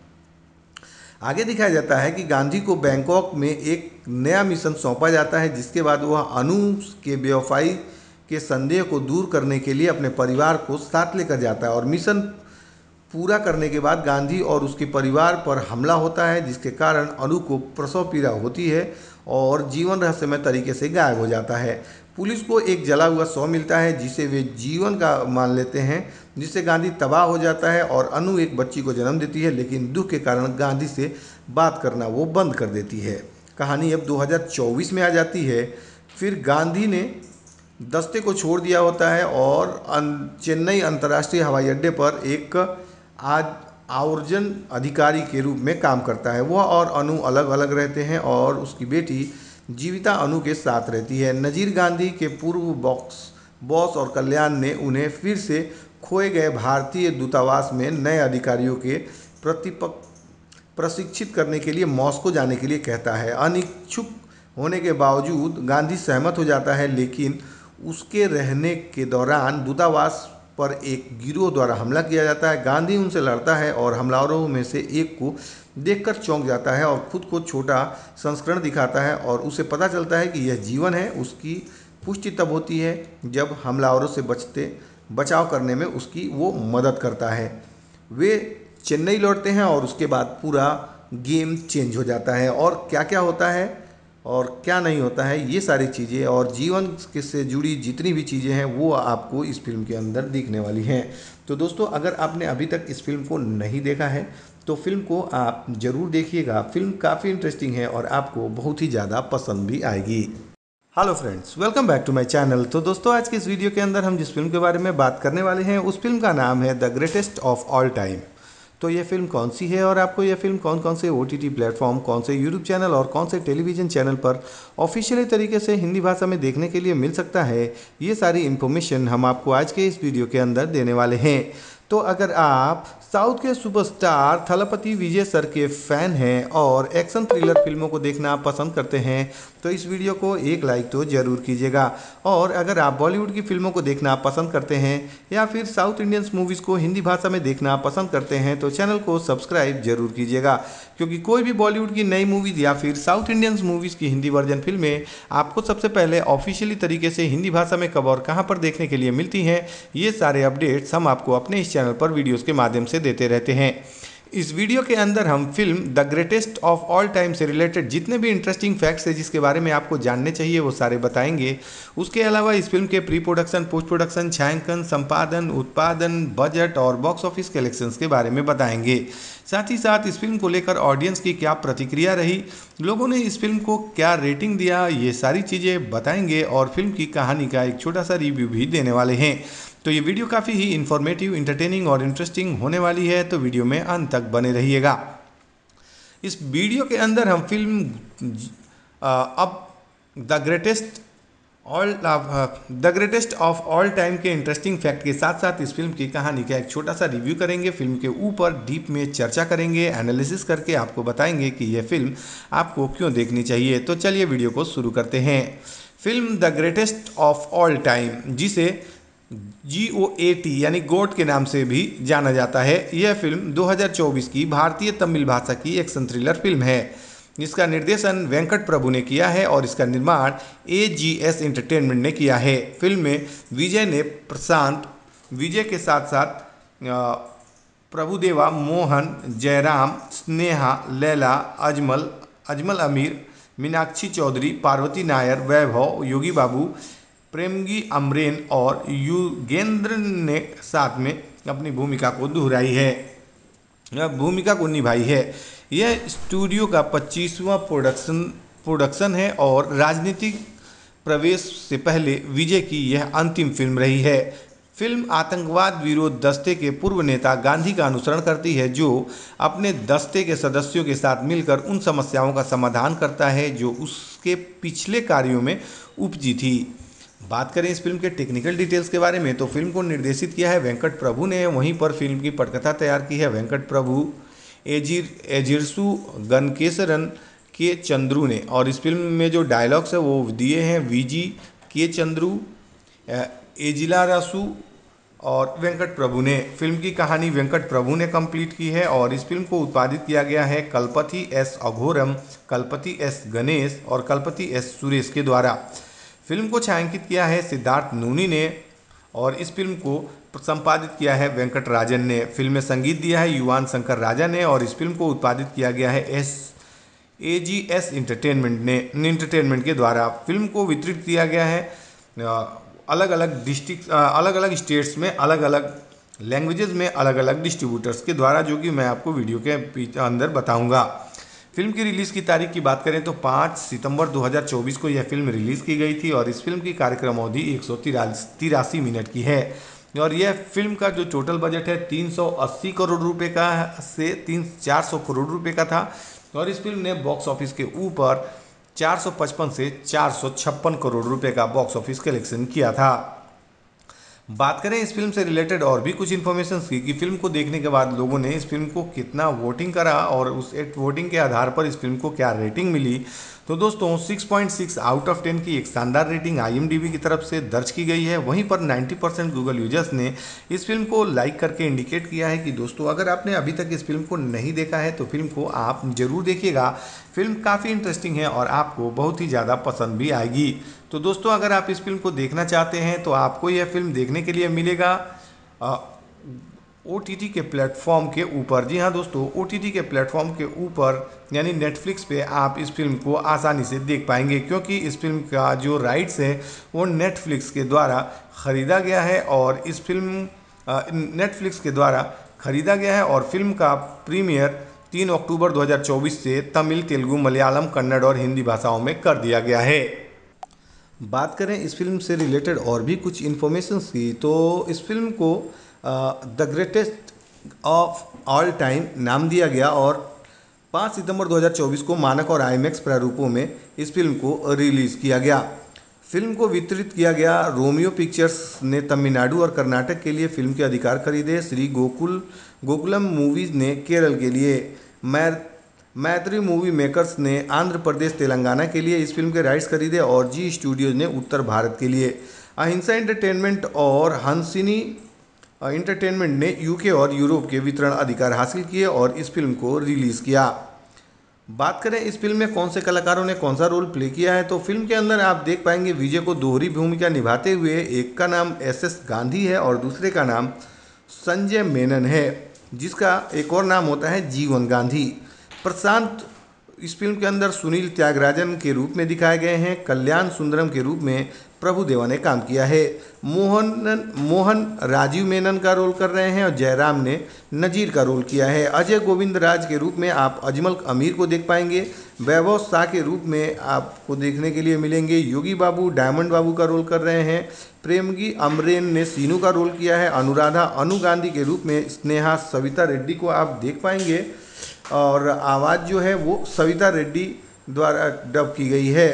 आगे दिखाया जाता है कि गांधी को बैंकॉक में एक नया मिशन सौंपा जाता है, जिसके बाद वह अनु के बेवफाई के संदेह को दूर करने के लिए अपने परिवार को साथ लेकर जाता है और मिशन पूरा करने के बाद गांधी और उसके परिवार पर हमला होता है, जिसके कारण अनु को प्रसव पीड़ा होती है और जीवन रहस्यमय तरीके से गायब हो जाता है। पुलिस को एक जला हुआ शव मिलता है जिसे वे जीवन का मान लेते हैं, जिससे गांधी तबाह हो जाता है और अनु एक बच्ची को जन्म देती है, लेकिन दुख के कारण गांधी से बात करना वो बंद कर देती है। कहानी अब दो हज़ार चौबीस में आ जाती है। फिर गांधी ने दस्ते को छोड़ दिया होता है और चेन्नई अंतर्राष्ट्रीय हवाई अड्डे पर एक आज आवर्जन अधिकारी के रूप में काम करता है। वह और अनु अलग अलग रहते हैं और उसकी बेटी जीविता अनु के साथ रहती है। नजीर गांधी के पूर्व बॉक्स बॉस और कल्याण ने उन्हें फिर से खोए गए भारतीय दूतावास में नए अधिकारियों के प्रतिपक प्रशिक्षित करने के लिए मॉस्को जाने के लिए कहता है। अनिच्छुक होने के बावजूद गांधी सहमत हो जाता है, लेकिन उसके रहने के दौरान दूतावास पर एक गिरोह द्वारा हमला किया जाता है। गांधी उनसे लड़ता है और हमलावरों में से एक को देखकर चौंक जाता है और खुद को छोटा संस्करण दिखाता है और उसे पता चलता है कि यह जीवन है। उसकी पुष्टि तब होती है जब हमलावरों से बचते बचाव करने में उसकी वो मदद करता है। वे चेन्नई लौटते हैं और उसके बाद पूरा गेम चेंज हो जाता है और क्या क्या होता है और क्या नहीं होता है, ये सारी चीज़ें और जीवन के से जुड़ी जितनी भी चीज़ें हैं वो आपको इस फिल्म के अंदर दिखने वाली हैं। तो दोस्तों, अगर आपने अभी तक इस फिल्म को नहीं देखा है तो फिल्म को आप ज़रूर देखिएगा। फिल्म काफ़ी इंटरेस्टिंग है और आपको बहुत ही ज़्यादा पसंद भी आएगी। Hello friends, welcome back to my channel. तो दोस्तों, आज की इस वीडियो के अंदर हम जिस फिल्म के बारे में बात करने वाले हैं उस फिल्म का नाम है the greatest of all time. तो ये फिल्म कौन सी है और आपको ये फिल्म कौन कौन से ओ टी टी प्लेटफॉर्म, कौन से यूट्यूब चैनल और कौन से टेलीविज़न चैनल पर ऑफिशियली तरीके से हिंदी भाषा में देखने के लिए मिल सकता है, ये सारी इन्फॉर्मेशन हम आपको आज के इस वीडियो के अंदर देने वाले हैं। तो अगर आप साउथ के सुपरस्टार थलपति विजय सर के फैन हैं और एक्शन थ्रिलर फिल्मों को देखना पसंद करते हैं तो इस वीडियो को एक लाइक तो ज़रूर कीजिएगा। और अगर आप बॉलीवुड की फिल्मों को देखना पसंद करते हैं या फिर साउथ इंडियंस मूवीज़ को हिंदी भाषा में देखना पसंद करते हैं तो चैनल को सब्सक्राइब जरूर कीजिएगा, क्योंकि कोई भी बॉलीवुड की नई मूवीज़ या फिर साउथ इंडियंस मूवीज़ की हिंदी वर्जन फिल्में आपको सबसे पहले ऑफिशियली तरीके से हिंदी भाषा में कब और कहाँ पर देखने के लिए मिलती हैं, ये सारे अपडेट्स हम आपको अपने इस चैनल पर वीडियोस के माध्यम से देते रहते हैं। इस वीडियो के अंदर हम film the greatest of all time से रिलेटेड जितने भी इंटरेस्टिंग फैक्ट्स हैं जिसके बारे में आपको जानने चाहिए वो सारे बताएंगे। उसके अलावा इस फिल्म के प्री प्रोडक्शन, पोस्ट प्रोडक्शन, छायांकन, संपादन, उत्पादन, बजट और बॉक्स ऑफिस कलेक्शंस के बारे में बताएंगे। साथ ही साथ इस फिल्म को लेकर ऑडियंस की क्या प्रतिक्रिया रही, लोगों ने इस फिल्म को क्या रेटिंग दिया, ये सारी चीज़ें बताएंगे और फिल्म की कहानी का एक छोटा सा रिव्यू भी देने वाले हैं। तो ये वीडियो काफ़ी ही इन्फॉर्मेटिव, इंटरटेनिंग और इंटरेस्टिंग होने वाली है, तो वीडियो में अंत तक बने रहिएगा। इस वीडियो के अंदर हम फिल्म अब the greatest all the greatest of all time के इंटरेस्टिंग फैक्ट के साथ साथ इस फिल्म की कहानी का एक छोटा सा रिव्यू करेंगे। फिल्म के ऊपर डीप में चर्चा करेंगे, एनालिसिस करके आपको बताएंगे कि यह फिल्म आपको क्यों देखनी चाहिए। तो चलिए वीडियो को शुरू करते हैं। Film the greatest of all time, जिसे जी ओ ए टी यानी गोट के नाम से भी जाना जाता है, यह फिल्म दो हज़ार चौबीस की भारतीय तमिल भाषा की एक्शन थ्रिलर फिल्म है। इसका निर्देशन वेंकट प्रभु ने किया है और इसका निर्माण ए जी एस एंटरटेनमेंट ने किया है। फिल्म में विजय ने प्रशांत विजय के साथ साथ प्रभुदेवा, मोहन, जयराम, स्नेहा, लैला, अजमल अजमल अमीर, मीनाक्षी चौधरी, पार्वती नायर, वैभव, योगी बाबू, प्रेमगी अमरेन और युगेंद्र ने साथ में अपनी भूमिका को दोहराई है भूमिका को निभाई है। यह स्टूडियो का पच्चीसवां प्रोडक्शन प्रोडक्शन है और राजनीतिक प्रवेश से पहले विजय की यह अंतिम फिल्म रही है। फिल्म आतंकवाद विरोध दस्ते के पूर्व नेता गांधी का अनुसरण करती है, जो अपने दस्ते के सदस्यों के साथ मिलकर उन समस्याओं का समाधान करता है जो उसके पिछले कार्यों में उपजी थी। बात करें इस फिल्म के टेक्निकल डिटेल्स के बारे में तो फिल्म को निर्देशित किया है वेंकट प्रभु ने, वहीं पर फिल्म की पटकथा तैयार की है वेंकट प्रभु, एजिर एजिरसु गनकेसरन के चंद्रू ने, और इस फिल्म में जो डायलॉग्स है वो दिए हैं वीजी के चंद्रू, एजिलारासु और वेंकट प्रभु ने। फिल्म की कहानी वेंकट प्रभु ने कंप्लीट की है और इस फिल्म को उत्पादित किया गया है कलपति एस अघोरम, कलपति एस गणेश और कलपति एस सुरेश के द्वारा। फिल्म को छायांकित किया है सिद्धार्थ नूनी ने और इस फिल्म को संपादित किया है वेंकट राजन ने। फिल्म में संगीत दिया है युवान शंकर राजा ने और इस फिल्म को उत्पादित किया गया है S A G S entertainment ने इंटरटेनमेंट के द्वारा। फिल्म को वितरित किया गया है अलग अलग डिस्ट्रिक्ट अलग अलग स्टेट्स में, अलग अलग लैंग्वेजेस में, अलग अलग डिस्ट्रीब्यूटर्स के द्वारा, जो कि मैं आपको वीडियो के अंदर बताऊँगा। फिल्म की रिलीज़ की तारीख की बात करें तो पाँच सितंबर दो हज़ार चौबीस को यह फिल्म रिलीज़ की गई थी और इस फिल्म की कार्यक्रम अवधि एक सौ तिरासी मिनट की है और यह फिल्म का जो टोटल बजट है तीन सौ अस्सी करोड़ रुपए का से तीन चार सौ करोड़ रुपए का था और इस फिल्म ने बॉक्स ऑफिस के ऊपर चार सौ पचपन से चार सौ छप्पन करोड़ रुपए का बॉक्स ऑफिस कलेक्शन किया था। बात करें इस फिल्म से रिलेटेड और भी कुछ इन्फॉर्मेशन की कि फिल्म को देखने के बाद लोगों ने इस फिल्म को कितना वोटिंग करा और उस वोटिंग के आधार पर इस फिल्म को क्या रेटिंग मिली, तो दोस्तों छह पॉइंट छह आउट ऑफ टेन की एक शानदार rating I M D B की तरफ से दर्ज की गई है। वहीं पर नब्बे परसेंट गूगल यूजर्स ने इस फिल्म को लाइक करके इंडिकेट किया है कि दोस्तों अगर आपने अभी तक इस फिल्म को नहीं देखा है तो फिल्म को आप जरूर देखिएगा। फिल्म काफ़ी इंटरेस्टिंग है और आपको बहुत ही ज़्यादा पसंद भी आएगी। तो दोस्तों अगर आप इस फिल्म को देखना चाहते हैं तो आपको यह फिल्म देखने के लिए मिलेगा ओटीटी के प्लेटफॉर्म के ऊपर। जी हाँ दोस्तों, ओटीटी के प्लेटफॉर्म के ऊपर यानी नेटफ्लिक्स पे आप इस फिल्म को आसानी से देख पाएंगे, क्योंकि इस फिल्म का जो राइट्स है वो नेटफ्लिक्स के द्वारा ख़रीदा गया है और इस फिल्म नेटफ्लिक्स के द्वारा ख़रीदा गया है और फिल्म का प्रीमियर तीन अक्टूबर दो हज़ार चौबीस से तमिल, तेलुगु, मलयालम, कन्नड़ और हिंदी भाषाओं में कर दिया गया है। बात करें इस फिल्म से रिलेटेड और भी कुछ इन्फॉर्मेशन की, तो इस फिल्म को the greatest of all time नाम दिया गया और पाँच सितंबर दो हज़ार चौबीस को मानक और आईमैक्स प्रारूपों में इस फिल्म को रिलीज़ किया गया। फिल्म को वितरित किया गया रोमियो पिक्चर्स ने तमिलनाडु और कर्नाटक के लिए फिल्म के अधिकार खरीदे। श्री गोकुल गोकुलम मूवीज़ ने केरल के लिए, मै मैत्री मूवी मेकर्स ने आंध्र प्रदेश, तेलंगाना के लिए इस फिल्म के राइट्स खरीदे और जी स्टूडियोज ने उत्तर भारत के लिए। अहिंसा एंटरटेनमेंट और हंसिनी एंटरटेनमेंट ने यूके और यूरोप के वितरण अधिकार हासिल किए और इस फिल्म को रिलीज़ किया। बात करें इस फिल्म में कौन से कलाकारों ने कौन सा रोल प्ले किया है, तो फिल्म के अंदर आप देख पाएंगे विजय को दोहरी भूमिका निभाते हुए एक का नाम एस एस गांधी है और दूसरे का नाम संजय मेनन है, जिसका एक और नाम होता है जीवन गांधी। प्रशांत इस फिल्म के अंदर सुनील त्यागराजन के रूप में दिखाए गए हैं। कल्याण सुंदरम के रूप में प्रभुदेवा ने काम किया है। मोहन मोहन राजीव मेनन का रोल कर रहे हैं और जयराम ने नजीर का रोल किया है। अजय गोविंद राज के रूप में आप अजमल अमीर को देख पाएंगे। वैभव शाह के रूप में आपको देखने के लिए मिलेंगे योगी बाबू डायमंड बाबू का रोल कर रहे हैं। प्रेमगी अमरेन ने सीनू का रोल किया है। अनुराधा अनु गांधी के रूप में स्नेहा सविता रेड्डी को आप देख पाएंगे और आवाज़ जो है वो सविता रेड्डी द्वारा डब की गई है।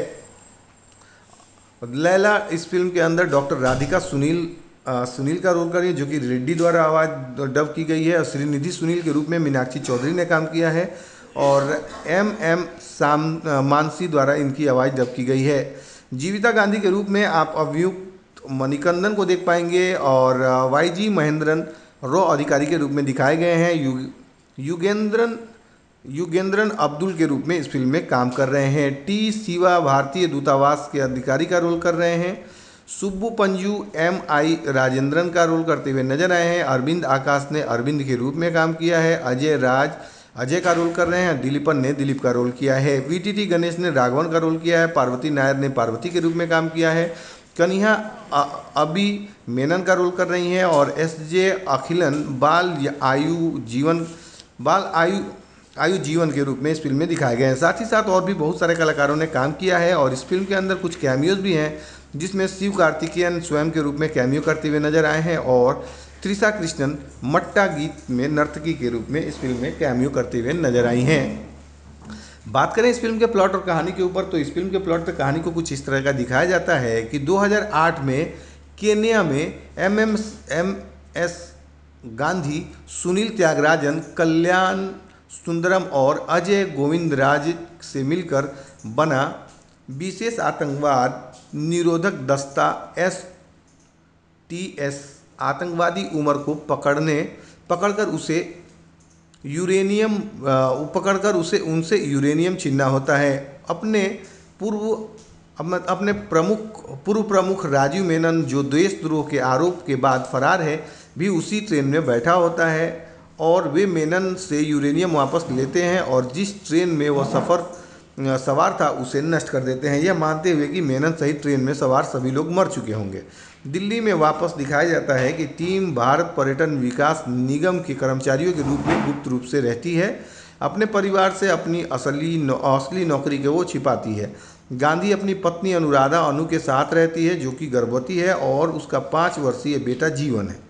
लैला इस फिल्म के अंदर डॉक्टर राधिका सुनील आ, सुनील का रोल कर रही है, जो कि रेड्डी द्वारा आवाज़ डब की गई है। और श्रीनिधि सुनील के रूप में मीनाक्षी चौधरी ने काम किया है और एम एम साम मानसी द्वारा इनकी आवाज़ डब की गई है। जीविता गांधी के रूप में आप अभियुक्त मणिकंदन को देख पाएंगे और वाई जी महेंद्रन रॉ अधिकारी के रूप में दिखाए गए हैं। यु युगेंद्रन युगेंद्रन अब्दुल के रूप में इस फिल्म में काम कर रहे हैं। टी शिवा भारतीय दूतावास के अधिकारी का रोल कर रहे हैं। सुब्बू पंजू एम आई राजेंद्रन का रोल करते हुए नजर आए हैं। अरविंद आकाश ने अरविंद के रूप में काम किया है। अजय राज अजय का रोल कर रहे हैं। दिलीपन ने दिलीप का रोल किया है। वी टी टी गणेश ने राघवन का रोल किया है। पार्वती नायर ने पार्वती के रूप में काम किया है। कन्हा अभी मेनन का रोल कर रही हैं और एस जे अखिलन बाल आयु जीवन बाल आयु आयु जीवन के रूप में इस फिल्म में दिखाए गए हैं। साथ ही साथ और भी बहुत सारे कलाकारों ने काम किया है और इस फिल्म के अंदर कुछ कैमियोज भी हैं, जिसमें शिव कार्तिकेयन स्वयं के रूप में कैमियो करते हुए नजर आए हैं और त्रिशा कृष्णन मट्टा गीत में नर्तकी के रूप में इस फिल्म में कैमियो करते हुए नजर आई हैं। बात करें इस फिल्म के प्लॉट और कहानी के ऊपर, तो इस फिल्म के प्लॉट पर कहानी को कुछ इस तरह का दिखाया जाता है कि दो हज़ार आठ में केन्या में M M M S Gandhi, Sunil Thyagarajan, Kalyan Sundaram और अजय गोविंदराज से मिलकर बना विशेष आतंकवाद निरोधक दस्ता एस टी एस आतंकवादी उमर को पकड़ने पकड़कर उसे यूरेनियम पकड़कर उसे उनसे यूरेनियम छीनना होता है। अपने पूर्व अपने प्रमुख पूर्व प्रमुख राजीव मेनन, जो देशद्रोह के आरोप के बाद फरार है, भी उसी ट्रेन में बैठा होता है और वे मेनन से यूरेनियम वापस लेते हैं और जिस ट्रेन में वह सफ़र सवार था उसे नष्ट कर देते हैं, यह मानते हुए कि मेनन सहित ट्रेन में सवार सभी लोग मर चुके होंगे। दिल्ली में वापस दिखाया जाता है कि टीम भारत पर्यटन विकास निगम के कर्मचारियों के रूप में गुप्त रूप से रहती है। अपने परिवार से अपनी असली नौ, असली नौकरी के वो छिपाती है। गांधी अपनी पत्नी अनुराधा अनु के साथ रहती है, जो कि गर्भवती है और उसका पाँच वर्षीय बेटा जीवन है।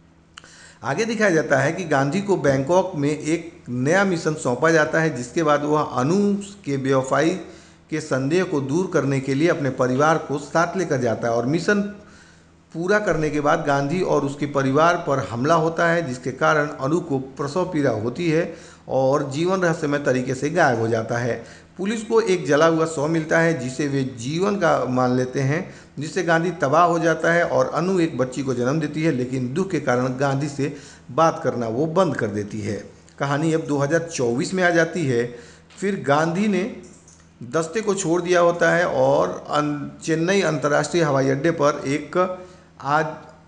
आगे दिखाया जाता है कि गांधी को बैंकॉक में एक नया मिशन सौंपा जाता है, जिसके बाद वह अनु के बेवफाई के संदेह को दूर करने के लिए अपने परिवार को साथ लेकर जाता है और मिशन पूरा करने के बाद गांधी और उसके परिवार पर हमला होता है, जिसके कारण अनु को प्रसव पीड़ा होती है और जीवन रहस्यमय तरीके से गायब हो जाता है। पुलिस को एक जला हुआ शव मिलता है, जिसे वे जीवन का मान लेते हैं, जिससे गांधी तबाह हो जाता है और अनु एक बच्ची को जन्म देती है, लेकिन दुख के कारण गांधी से बात करना वो बंद कर देती है। कहानी अब दो हज़ार चौबीस में आ जाती है। फिर गांधी ने दस्ते को छोड़ दिया होता है और चेन्नई अंतर्राष्ट्रीय हवाई अड्डे पर एक आज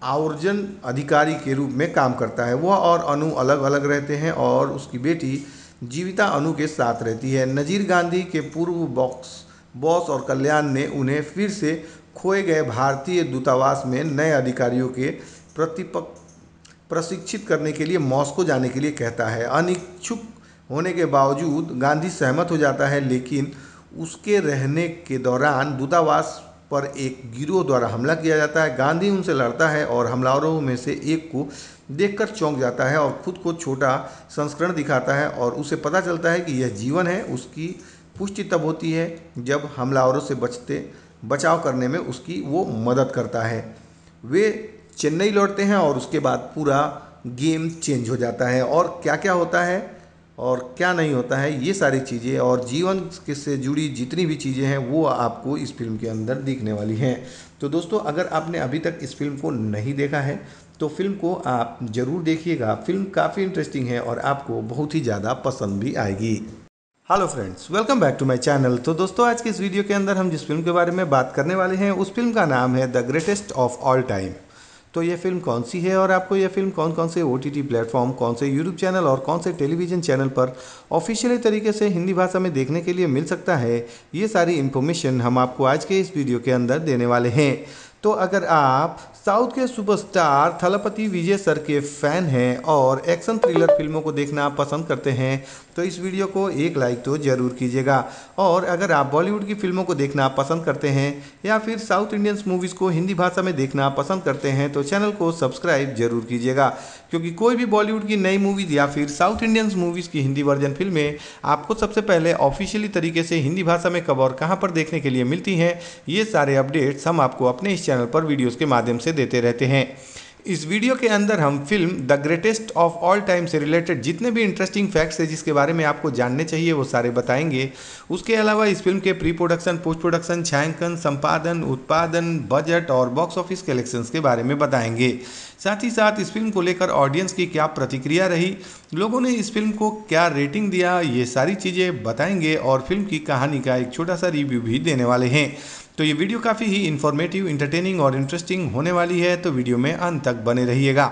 आवर्जन अधिकारी के रूप में काम करता है। वह और अनु अलग अलग रहते हैं और उसकी बेटी जीविता अनु के साथ रहती है। नजीर गांधी के पूर्व बॉक्स बॉस और कल्याण ने उन्हें फिर से खोए गए भारतीय दूतावास में नए अधिकारियों के प्रतिपक्ष प्रशिक्षित करने के लिए मॉस्को जाने के लिए कहता है। अनिच्छुक होने के बावजूद गांधी सहमत हो जाता है, लेकिन उसके रहने के दौरान दूतावास पर एक गिरोह द्वारा हमला किया जाता है। गांधी उनसे लड़ता है और हमलावरों में से एक को देखकर चौंक जाता है और खुद को छोटा संस्करण दिखाता है और उसे पता चलता है कि यह जीवन है। उसकी पुष्टि तब होती है जब हमलावरों से बचते बचाव करने में उसकी वो मदद करता है। वे चेन्नई लौटते हैं और उसके बाद पूरा गेम चेंज हो जाता है और क्या क्या होता है और क्या नहीं होता है, ये सारी चीज़ें और जीवन से जुड़ी जितनी भी चीज़ें हैं वो आपको इस फिल्म के अंदर दिखने वाली हैं। तो दोस्तों, अगर आपने अभी तक इस फिल्म को नहीं देखा है तो फिल्म को आप ज़रूर देखिएगा। फिल्म काफ़ी इंटरेस्टिंग है और आपको बहुत ही ज़्यादा पसंद भी आएगी। Hello friends, welcome back to my channel. तो दोस्तों, आज के इस वीडियो के अंदर हम जिस फिल्म के बारे में बात करने वाले हैं उस फिल्म का नाम है the greatest of all time. तो ये फिल्म कौन सी है और आपको ये फिल्म कौन कौन से ओ टी टी प्लेटफॉर्म, कौन से यूट्यूब चैनल और कौन से टेलीविज़न चैनल पर ऑफिशियली तरीके से हिंदी भाषा में देखने के लिए मिल सकता है, ये सारी इन्फॉर्मेशन हम आपको आज के इस वीडियो के अंदर देने वाले हैं। तो अगर आप साउथ के सुपरस्टार थलपति विजय सर के फैन हैं और एक्शन थ्रिलर फिल्मों को देखना पसंद करते हैं तो इस वीडियो को एक लाइक तो ज़रूर कीजिएगा। और अगर आप बॉलीवुड की फिल्मों को देखना पसंद करते हैं या फिर साउथ इंडियंस मूवीज़ को हिंदी भाषा में देखना पसंद करते हैं तो चैनल को सब्सक्राइब जरूर कीजिएगा, क्योंकि कोई भी बॉलीवुड की नई मूवीज़ या फिर साउथ इंडियंस मूवीज़ की हिंदी वर्जन फिल्में आपको सबसे पहले ऑफिशियली तरीके से हिंदी भाषा में कब और कहाँ पर देखने के लिए मिलती हैं, ये सारे अपडेट्स हम आपको अपने इस चैनल पर वीडियोज़ के माध्यम से देते रहते हैं। इस वीडियो के अंदर हम film the greatest of all time से रिलेटेड जितने भी इंटरेस्टिंग फैक्ट्स है जिसके बारे में आपको जानने चाहिए वो सारे बताएंगे। उसके अलावा इस फिल्म के प्री प्रोडक्शन, पोस्ट प्रोडक्शन, छायांकन, संपादन, उत्पादन, बजट और बॉक्स ऑफिस कलेक्शंस के बारे में बताएंगे। साथ ही साथ इस फिल्म को लेकर ऑडियंस की क्या प्रतिक्रिया रही, लोगों ने इस फिल्म को क्या रेटिंग दिया, ये सारी चीज़ें बताएंगे और फिल्म की कहानी का एक छोटा सा रिव्यू भी देने वाले हैं। तो ये वीडियो काफ़ी ही इन्फॉर्मेटिव, इंटरटेनिंग और इंटरेस्टिंग होने वाली है, तो वीडियो में अंत तक बने रहिएगा।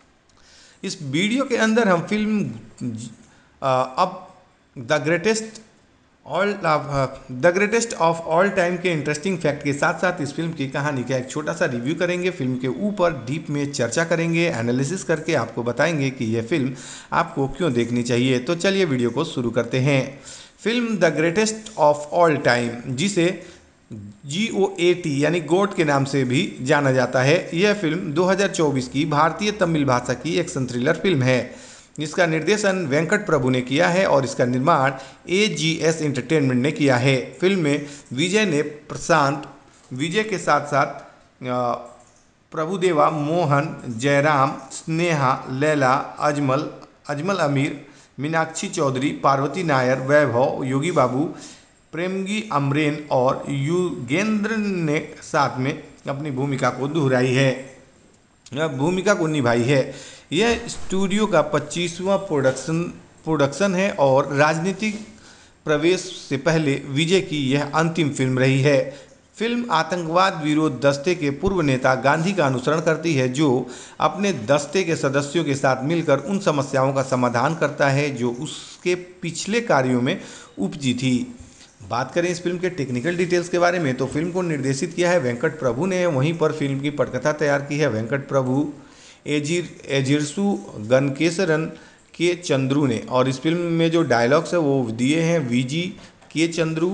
इस वीडियो के अंदर हम फिल्म अब the greatest all the greatest of all time के इंटरेस्टिंग फैक्ट के साथ साथ इस फिल्म की कहानी का एक छोटा सा रिव्यू करेंगे। फिल्म के ऊपर डीप में चर्चा करेंगे, एनालिसिस करके आपको बताएंगे कि यह फिल्म आपको क्यों देखनी चाहिए। तो चलिए वीडियो को शुरू करते हैं। Film the greatest of all time, जिसे जी ओ ए टी यानी गोट के नाम से भी जाना जाता है, यह फिल्म दो हज़ार चौबीस की भारतीय तमिल भाषा की एक्शन थ्रिलर फिल्म है। इसका निर्देशन वेंकट प्रभु ने किया है और इसका निर्माण ए जी एस एंटरटेनमेंट ने किया है। फिल्म में विजय ने प्रशांत विजय के साथ साथ प्रभुदेवा, मोहन, जयराम, स्नेहा, लैला, अजमल अजमल अमीर, मीनाक्षी चौधरी, पार्वती नायर, वैभव, योगी बाबू, प्रेमगी अमरेन और युगेंद्र ने साथ में अपनी भूमिका को दोहराई है भूमिका को निभाई है। यह स्टूडियो का पच्चीसवां प्रोडक्शन प्रोडक्शन है और राजनीतिक प्रवेश से पहले विजय की यह अंतिम फिल्म रही है। फिल्म आतंकवाद विरोध दस्ते के पूर्व नेता गांधी का अनुसरण करती है, जो अपने दस्ते के सदस्यों के साथ मिलकर उन समस्याओं का समाधान करता है जो उसके पिछले कार्यों में उपजी थी। बात करें इस फिल्म के टेक्निकल डिटेल्स के बारे में तो फिल्म को निर्देशित किया है वेंकट प्रभु ने, वहीं पर फिल्म की पटकथा तैयार की है वेंकट प्रभु, एजिर एजिरसु गनकेसरन के चंद्रू ने, और इस फिल्म में जो डायलॉग्स है वो दिए हैं वीजी के चंद्रू,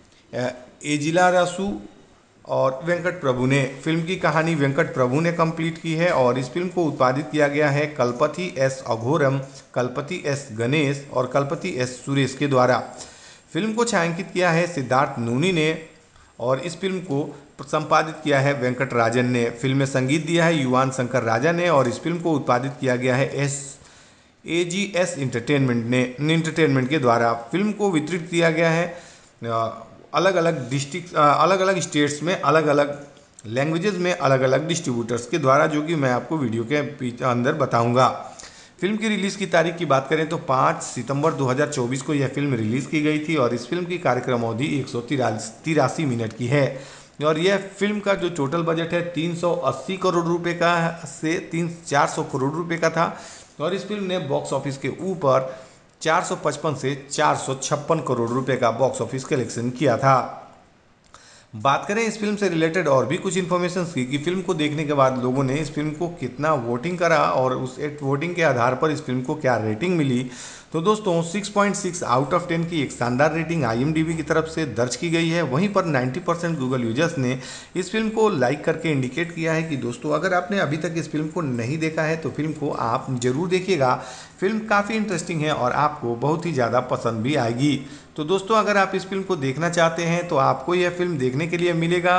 एजिलारासु और वेंकट प्रभु ने। फिल्म की कहानी वेंकट प्रभु ने कंप्लीट की है और इस फिल्म को उत्पादित किया गया है कलपति एस अघोरम, कलपति एस गणेश और कलपति एस सुरेश के द्वारा। फिल्म को छायांकित किया है सिद्धार्थ नूनी ने और इस फिल्म को संपादित किया है वेंकट राजन ने। फिल्म में संगीत दिया है युवान शंकर राजा ने और इस फिल्म को उत्पादित किया गया है S A G S entertainment ने एंटरटेनमेंट के द्वारा। फिल्म को वितरित किया गया है अलग अलग डिस्ट्रिक्ट अलग अलग स्टेट्स में अलग अलग लैंग्वेजेस में अलग अलग डिस्ट्रीब्यूटर्स के द्वारा, जो कि मैं आपको वीडियो के अंदर बताऊंगा। फिल्म की रिलीज़ की तारीख की बात करें तो पाँच सितंबर दो हज़ार चौबीस को यह फिल्म रिलीज़ की गई थी और इस फिल्म की कार्यक्रम अवधि एक सौ तिरासी मिनट की है। और यह फिल्म का जो टोटल बजट है तीन सौ अस्सी करोड़ रुपए का से तीन चार सौ करोड़ रुपए का था और इस फिल्म ने बॉक्स ऑफिस के ऊपर चार सौ पचपन से चार सौ छप्पन करोड़ रुपए का बॉक्स ऑफिस कलेक्शन किया था। बात करें इस फिल्म से रिलेटेड और भी कुछ इन्फॉर्मेशन की कि फिल्म को देखने के बाद लोगों ने इस फिल्म को कितना वोटिंग करा और उस वोटिंग के आधार पर इस फिल्म को क्या रेटिंग मिली, तो दोस्तों six point six out of ten की एक शानदार रेटिंग आईएमडीबी की तरफ से दर्ज की गई है। वहीं पर नब्बे परसेंट गूगल यूजर्स ने इस फिल्म को लाइक करके इंडिकेट किया है कि दोस्तों अगर आपने अभी तक इस फिल्म को नहीं देखा है तो फिल्म को आप जरूर देखिएगा। फिल्म काफ़ी इंटरेस्टिंग है और आपको बहुत ही ज़्यादा पसंद भी आएगी। तो दोस्तों अगर आप इस फिल्म को देखना चाहते हैं तो आपको यह फिल्म देखने के लिए मिलेगा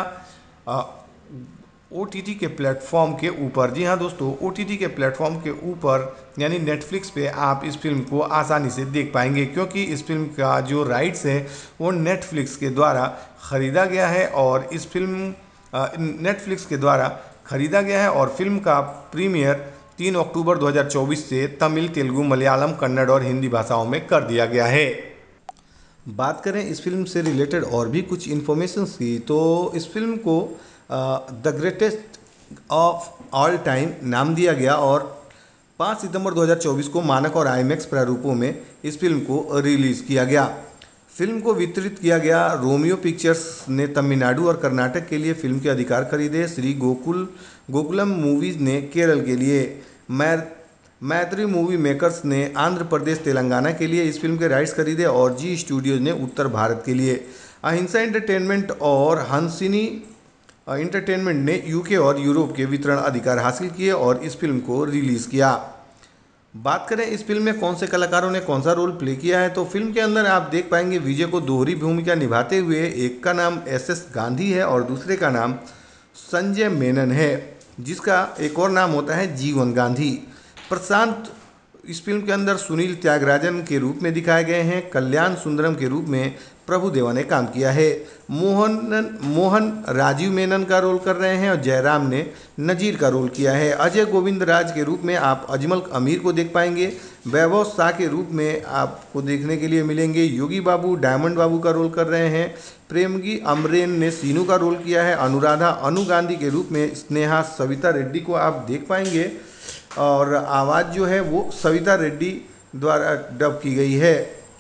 ओ टी टी के प्लेटफॉर्म के ऊपर। जी हाँ दोस्तों, ओ टी टी के प्लेटफॉर्म के ऊपर यानी नेटफ्लिक्स पे आप इस फिल्म को आसानी से देख पाएंगे, क्योंकि इस फिल्म का जो राइट्स है वो नेटफ्लिक्स के द्वारा ख़रीदा गया है और इस फिल्म नेटफ्लिक्स के द्वारा ख़रीदा गया है और फिल्म का प्रीमियर तीन अक्टूबर दो हज़ार चौबीस से तमिल, तेलुगु, मलयालम, कन्नड़ और हिंदी भाषाओं में कर दिया गया है। बात करें इस फिल्म से रिलेटेड और भी कुछ इन्फॉर्मेशंस की, तो इस फिल्म को the greatest of all time नाम दिया गया और पाँच सितंबर दो हज़ार चौबीस को मानक और आईमैक्स प्रारूपों में इस फिल्म को रिलीज़ किया गया। फिल्म को वितरित किया गया रोमियो पिक्चर्स ने तमिलनाडु और कर्नाटक के लिए फिल्म के अधिकार खरीदे। श्री गोकुल गोकुलम मूवीज़ ने केरल के लिए, मै मैत्री मूवी मेकर्स ने आंध्र प्रदेश, तेलंगाना के लिए इस फिल्म के राइट्स खरीदे और जी स्टूडियोज ने उत्तर भारत के लिए। अहिंसा एंटरटेनमेंट और हंसिनी एंटरटेनमेंट ने यूके और यूरोप के वितरण अधिकार हासिल किए और इस फिल्म को रिलीज़ किया। बात करें इस फिल्म में कौन से कलाकारों ने कौन सा रोल प्ले किया है, तो फिल्म के अंदर आप देख पाएंगे विजय को दोहरी भूमिका निभाते हुए एक का नाम एस एस गांधी है और दूसरे का नाम संजय मेनन है, जिसका एक और नाम होता है जीवन गांधी। प्रशांत इस फिल्म के अंदर सुनील त्यागराजन के रूप में दिखाए गए हैं। कल्याण सुंदरम के रूप में प्रभुदेवा ने काम किया है। मोहन मोहन राजीव मेनन का रोल कर रहे हैं और जयराम ने नजीर का रोल किया है। अजय गोविंद राज के रूप में आप अजमल अमीर को देख पाएंगे। वैभव शाह के रूप में आपको देखने के लिए मिलेंगे योगी बाबू, डायमंड बाबू का रोल कर रहे हैं। प्रेमगी अमरेन ने सीनू का रोल किया है। अनुराधा अनु गांधी के रूप में स्नेहा सविता रेड्डी को आप देख पाएंगे और आवाज़ जो है वो सविता रेड्डी द्वारा डब की गई है।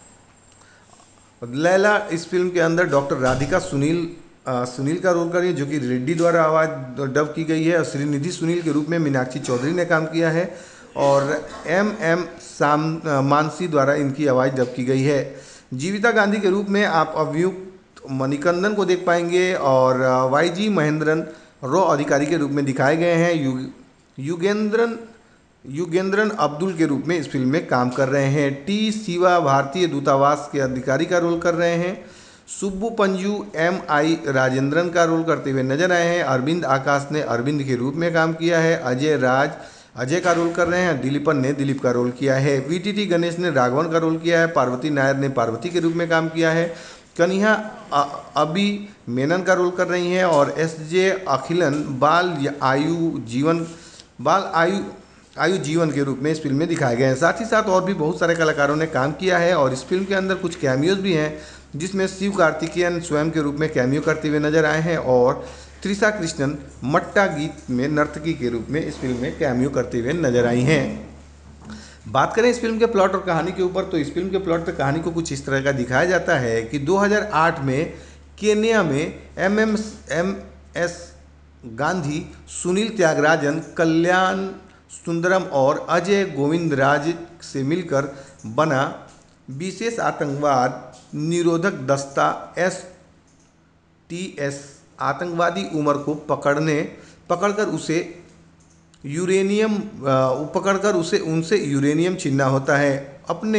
लैला इस फिल्म के अंदर डॉक्टर राधिका सुनील आ, सुनील का रोल कर रही है, जो कि रेड्डी द्वारा आवाज़ डब की गई है। और श्रीनिधि सुनील के रूप में मीनाक्षी चौधरी ने काम किया है और एम एम साम मानसी द्वारा इनकी आवाज़ डब की गई है। जीविता गांधी के रूप में आप अभियुक्त मणिकंदन को देख पाएंगे और वाई जी महेंद्रन रॉ अधिकारी के रूप में दिखाए गए हैं। यु, युगेंद्रन युगेंद्रन अब्दुल के रूप में इस फिल्म में काम कर रहे हैं। टी शिवा भारतीय दूतावास के अधिकारी का रोल कर रहे हैं। सुब्बू पंजू एम आई राजेंद्रन का रोल करते हुए नजर आए हैं। अरविंद आकाश ने अरविंद के रूप में काम किया है। अजय राज अजय का रोल कर रहे हैं। दिलीपन ने दिलीप का रोल किया है। वी टी टी गणेश ने राघवन का रोल किया है। पार्वती नायर ने पार्वती के रूप में काम किया है। कन्हा अभी मेनन का रोल कर रही हैं और एस जे अखिलन बाल आयु जीवन बाल आयु आयु जीवन के रूप में इस फिल्म में दिखाए गए हैं। साथ ही साथ और भी बहुत सारे कलाकारों ने काम किया है और इस फिल्म के अंदर कुछ कैमियोज भी हैं, जिसमें शिव कार्तिकेयन स्वयं के रूप में कैमियो करते हुए नजर आए हैं और त्रिशा कृष्णन मट्टा गीत में नर्तकी के रूप में इस फिल्म में कैमियो करते हुए नजर आई हैं। बात करें इस फिल्म के प्लॉट और कहानी के ऊपर, तो इस फिल्म के प्लॉट पर कहानी को कुछ इस तरह का दिखाया जाता है कि दो हज़ार आठ में केन्या में M M M S Gandhi, Sunil Thyagarajan, Kalyan Sundaram और अजय गोविंदराज से मिलकर बना विशेष आतंकवाद निरोधक दस्ता एस टी एस आतंकवादी उमर को पकड़ने पकड़कर उसे यूरेनियम पकड़कर उसे उनसे यूरेनियम छीनना होता है। अपने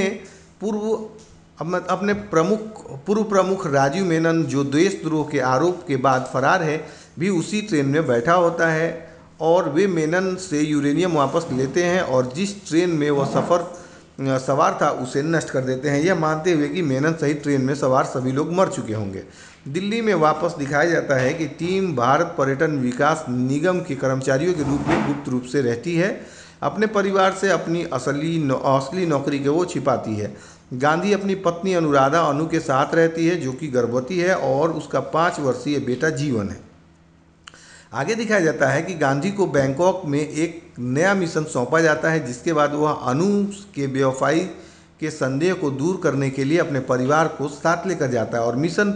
पूर्व अपने प्रमुख पूर्व प्रमुख राजीव मेनन, जो देशद्रोह के आरोप के बाद फरार है, भी उसी ट्रेन में बैठा होता है और वे मेनन से यूरेनियम वापस लेते हैं और जिस ट्रेन में वह सफ़र सवार था उसे नष्ट कर देते हैं, यह मानते हुए कि मेनन सहित ट्रेन में सवार सभी लोग मर चुके होंगे। दिल्ली में वापस दिखाया जाता है कि टीम भारत पर्यटन विकास निगम के कर्मचारियों के रूप में गुप्त रूप से रहती है। अपने परिवार से अपनी असली नौ, असली नौकरी को वो छिपाती है। गांधी अपनी पत्नी अनुराधा अनु के साथ रहती है, जो कि गर्भवती है और उसका पाँच वर्षीय बेटा जीवन है। आगे दिखाया जाता है कि गांधी को बैंकॉक में एक नया मिशन सौंपा जाता है, जिसके बाद वह अनु के बेवफाई के संदेह को दूर करने के लिए अपने परिवार को साथ लेकर जाता है और मिशन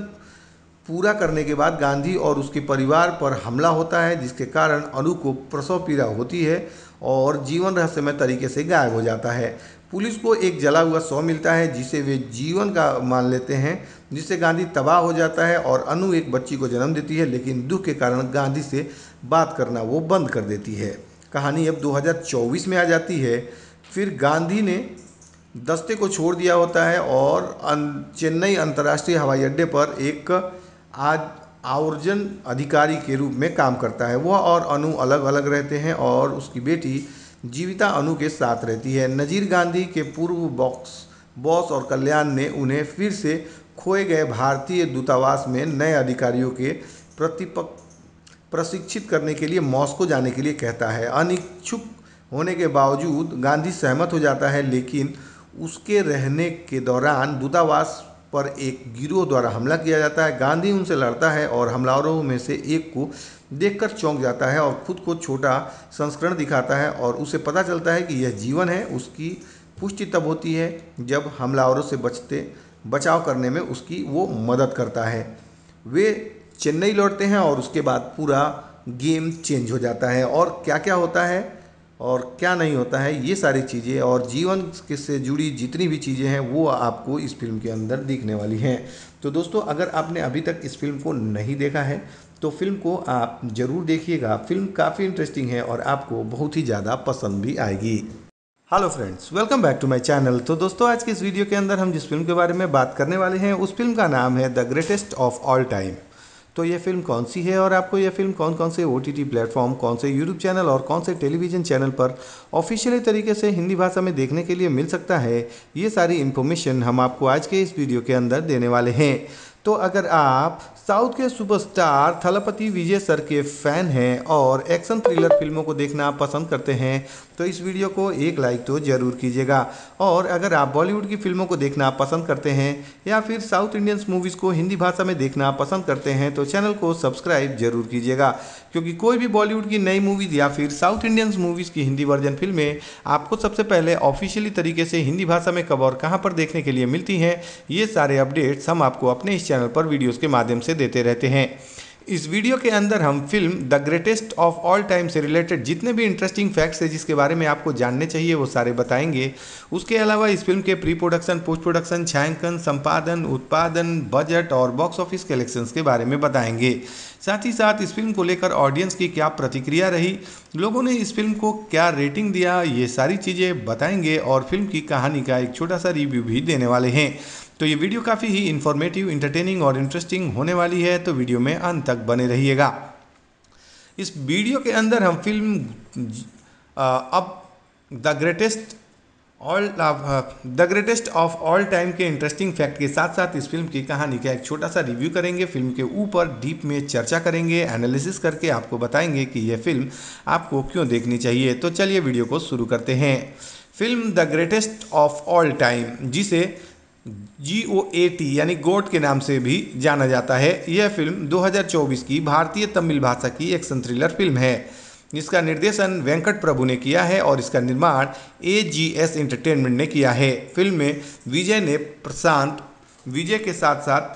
पूरा करने के बाद गांधी और उसके परिवार पर हमला होता है, जिसके कारण अनु को प्रसव पीड़ा होती है और जीवन रहस्यमय तरीके से गायब हो जाता है। पुलिस को एक जला हुआ शव मिलता है जिसे वे जीवन का मान लेते हैं, जिससे गांधी तबाह हो जाता है और अनु एक बच्ची को जन्म देती है, लेकिन दुख के कारण गांधी से बात करना वो बंद कर देती है। कहानी अब दो हज़ार चौबीस में आ जाती है। फिर गांधी ने दस्ते को छोड़ दिया होता है और चेन्नई अंतर्राष्ट्रीय हवाई अड्डे पर एक आज आवर्जन अधिकारी के रूप में काम करता है। वह और अनु अलग अलग रहते हैं और उसकी बेटी जीविता अनु के साथ रहती है। नजीर गांधी के पूर्व बॉक्स बॉस और कल्याण ने उन्हें फिर से खोए गए भारतीय दूतावास में नए अधिकारियों के प्रतिपक प्रशिक्षित करने के लिए मॉस्को जाने के लिए कहता है। अनिच्छुक होने के बावजूद गांधी सहमत हो जाता है, लेकिन उसके रहने के दौरान दूतावास पर एक गिरोह द्वारा हमला किया जाता है। गांधी उनसे लड़ता है और हमलावरों में से एक को देखकर चौंक जाता है और खुद को छोटा संस्करण दिखाता है और उसे पता चलता है कि यह जीवन है। उसकी पुष्टि तब होती है जब हमलावरों से बचते बचाव करने में उसकी वो मदद करता है। वे चेन्नई लौटते हैं और उसके बाद पूरा गेम चेंज हो जाता है और क्या क्या होता है और क्या नहीं होता है, ये सारी चीज़ें और जीवन से जुड़ी जितनी भी चीज़ें हैं वो आपको इस फिल्म के अंदर दिखने वाली हैं। तो दोस्तों, अगर आपने अभी तक इस फिल्म को नहीं देखा है तो फिल्म को आप ज़रूर देखिएगा। फिल्म काफ़ी इंटरेस्टिंग है और आपको बहुत ही ज़्यादा पसंद भी आएगी। Hello friends, welcome back to my channel. तो दोस्तों, आज के इस वीडियो के अंदर हम जिस फिल्म के बारे में बात करने वाले हैं उस फिल्म का नाम है the greatest of all time. तो ये फिल्म कौन सी है और आपको ये फिल्म कौन कौन से ओ टी टी प्लेटफॉर्म, कौन से यूट्यूब चैनल और कौन से टेलीविज़न चैनल पर ऑफिशियली तरीके से हिंदी भाषा में देखने के लिए मिल सकता है, ये सारी इन्फॉर्मेशन हम आपको आज के इस वीडियो के अंदर देने वाले हैं। तो अगर आप साउथ के सुपरस्टार थलपति विजय सर के फैन हैं और एक्शन थ्रिलर फिल्मों को देखना पसंद करते हैं तो इस वीडियो को एक लाइक तो ज़रूर कीजिएगा। और अगर आप बॉलीवुड की फिल्मों को देखना पसंद करते हैं या फिर साउथ इंडियंस मूवीज़ को हिंदी भाषा में देखना पसंद करते हैं तो चैनल को सब्सक्राइब जरूर कीजिएगा, क्योंकि कोई भी बॉलीवुड की नई मूवीज़ या फिर साउथ इंडियंस मूवीज़ की हिंदी वर्जन फिल्में आपको सबसे पहले ऑफिशियली तरीके से हिंदी भाषा में कब और कहाँ पर देखने के लिए मिलती हैं, ये सारे अपडेट्स हम आपको अपने इस चैनल पर वीडियोज़ के माध्यम से देते रहते हैं। इस वीडियो के अंदर हम film the greatest of all time से रिलेटेड जितने भी इंटरेस्टिंग फैक्ट्स हैं जिसके बारे में आपको जानने चाहिए वो सारे बताएंगे। उसके अलावा इस फिल्म के प्री प्रोडक्शन, पोस्ट प्रोडक्शन, छायांकन, संपादन, उत्पादन, बजट और बॉक्स ऑफिस कलेक्शंस के बारे में बताएंगे। साथ ही साथ इस फिल्म को लेकर ऑडियंस की क्या प्रतिक्रिया रही, लोगों ने इस फिल्म को क्या रेटिंग दिया, ये सारी चीज़ें बताएंगे और फिल्म की कहानी का एक छोटा सा रिव्यू भी देने वाले हैं। तो ये वीडियो काफ़ी ही इन्फॉर्मेटिव, इंटरटेनिंग और इंटरेस्टिंग होने वाली है, तो वीडियो में अंत तक बने रहिएगा। इस वीडियो के अंदर हम फिल्म अब the greatest all the greatest of all time के इंटरेस्टिंग फैक्ट के साथ साथ इस फिल्म की कहानी का एक छोटा सा रिव्यू करेंगे। फिल्म के ऊपर डीप में चर्चा करेंगे, एनालिसिस करके आपको बताएंगे कि यह फिल्म आपको क्यों देखनी चाहिए। तो चलिए वीडियो को शुरू करते हैं। Film the greatest of all time, जिसे जी ओ ए टी यानी गोट के नाम से भी जाना जाता है, यह फिल्म दो हज़ार चौबीस की भारतीय तमिल भाषा की एक्शन थ्रिलर फिल्म है। इसका निर्देशन वेंकट प्रभु ने किया है और इसका निर्माण ए जी एस एंटरटेनमेंट ने किया है। फिल्म में विजय ने प्रशांत विजय के साथ साथ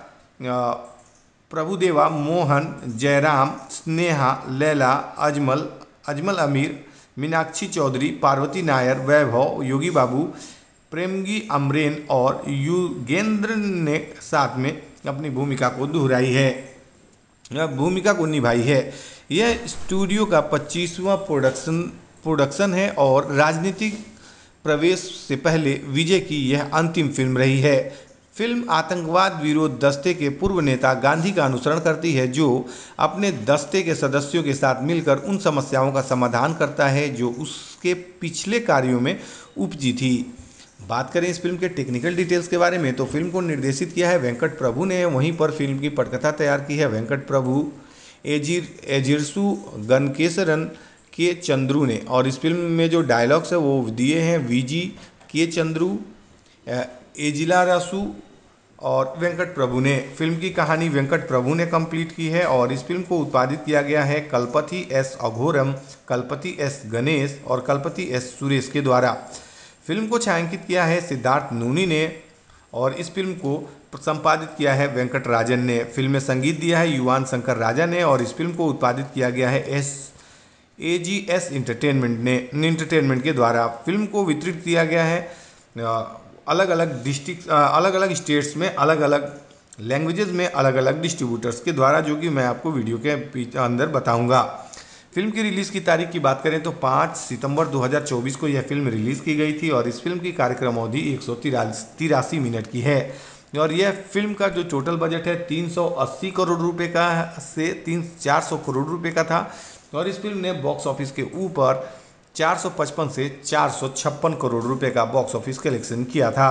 प्रभुदेवा, मोहन, जयराम, स्नेहा, लैला, अजमल अजमल अमीर, मीनाक्षी चौधरी, पार्वती नायर, वैभव, योगी बाबू, प्रेमगी अमरेन और युगेंद्र ने साथ में अपनी भूमिका को दोहराई है भूमिका को निभाई है। यह स्टूडियो का पच्चीसवां प्रोडक्शन प्रोडक्शन है और राजनीतिक प्रवेश से पहले विजय की यह अंतिम फिल्म रही है। फिल्म आतंकवाद विरोध दस्ते के पूर्व नेता गांधी का अनुसरण करती है, जो अपने दस्ते के सदस्यों के साथ मिलकर उन समस्याओं का समाधान करता है जो उसके पिछले कार्यों में उपजी थी। बात करें इस फिल्म के टेक्निकल डिटेल्स के बारे में तो फिल्म को निर्देशित किया है वेंकट प्रभु ने, वहीं पर फिल्म की पटकथा तैयार की है वेंकट प्रभु, एजिर एजिरसु गनकेसरन के चंद्रू ने, और इस फिल्म में जो डायलॉग्स है वो दिए हैं वीजी के चंद्रू, एजिलारासु और वेंकट प्रभु ने। फिल्म की कहानी वेंकट प्रभु ने कंप्लीट की है और इस फिल्म को उत्पादित किया गया है कलपति एस अघोरम, कलपति एस गणेश और कलपति एस सुरेश के द्वारा। फिल्म को छायांकित किया है सिद्धार्थ नूनी ने और इस फिल्म को संपादित किया है वेंकट राजन ने। फिल्म में संगीत दिया है युवान शंकर राजा ने और इस फिल्म को उत्पादित किया गया है S A G S entertainment ने इंटरटेनमेंट के द्वारा। फिल्म को वितरित किया गया है अलग अलग डिस्ट्रिक्ट अलग अलग स्टेट्स में अलग अलग लैंग्वेजेस में अलग अलग डिस्ट्रीब्यूटर्स के द्वारा, जो कि मैं आपको वीडियो के अंदर बताऊंगा। फिल्म की रिलीज़ की तारीख की बात करें तो पाँच सितंबर दो हज़ार चौबीस को यह फिल्म रिलीज़ की गई थी और इस फिल्म की कार्यक्रम अवधि एक सौ तिरासी मिनट की है और यह फिल्म का जो टोटल बजट है तीन सौ अस्सी करोड़ रुपए का से तीन चार सौ करोड़ रुपए का था और इस फिल्म ने बॉक्स ऑफिस के ऊपर चार सौ पचपन से चार सौ छप्पन करोड़ रुपए का बॉक्स ऑफिस कलेक्शन किया था।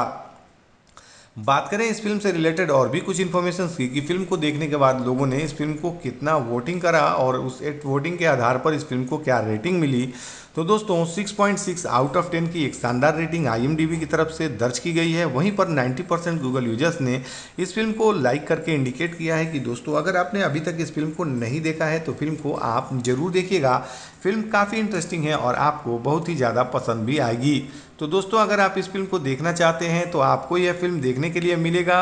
बात करें इस फिल्म से रिलेटेड और भी कुछ इन्फॉर्मेशन की कि फिल्म को देखने के बाद लोगों ने इस फिल्म को कितना वोटिंग करा और उस एक वोटिंग के आधार पर इस फिल्म को क्या रेटिंग मिली। तो दोस्तों छह पॉइंट छह आउट ऑफ टेन की एक शानदार rating I M D B की तरफ से दर्ज की गई है। वहीं पर नब्बे परसेंट गूगल यूजर्स ने इस फिल्म को लाइक करके इंडिकेट किया है कि दोस्तों अगर आपने अभी तक इस फिल्म को नहीं देखा है तो फिल्म को आप जरूर देखिएगा। फिल्म काफ़ी इंटरेस्टिंग है और आपको बहुत ही ज़्यादा पसंद भी आएगी। तो दोस्तों अगर आप इस फिल्म को देखना चाहते हैं तो आपको यह फिल्म देखने के लिए मिलेगा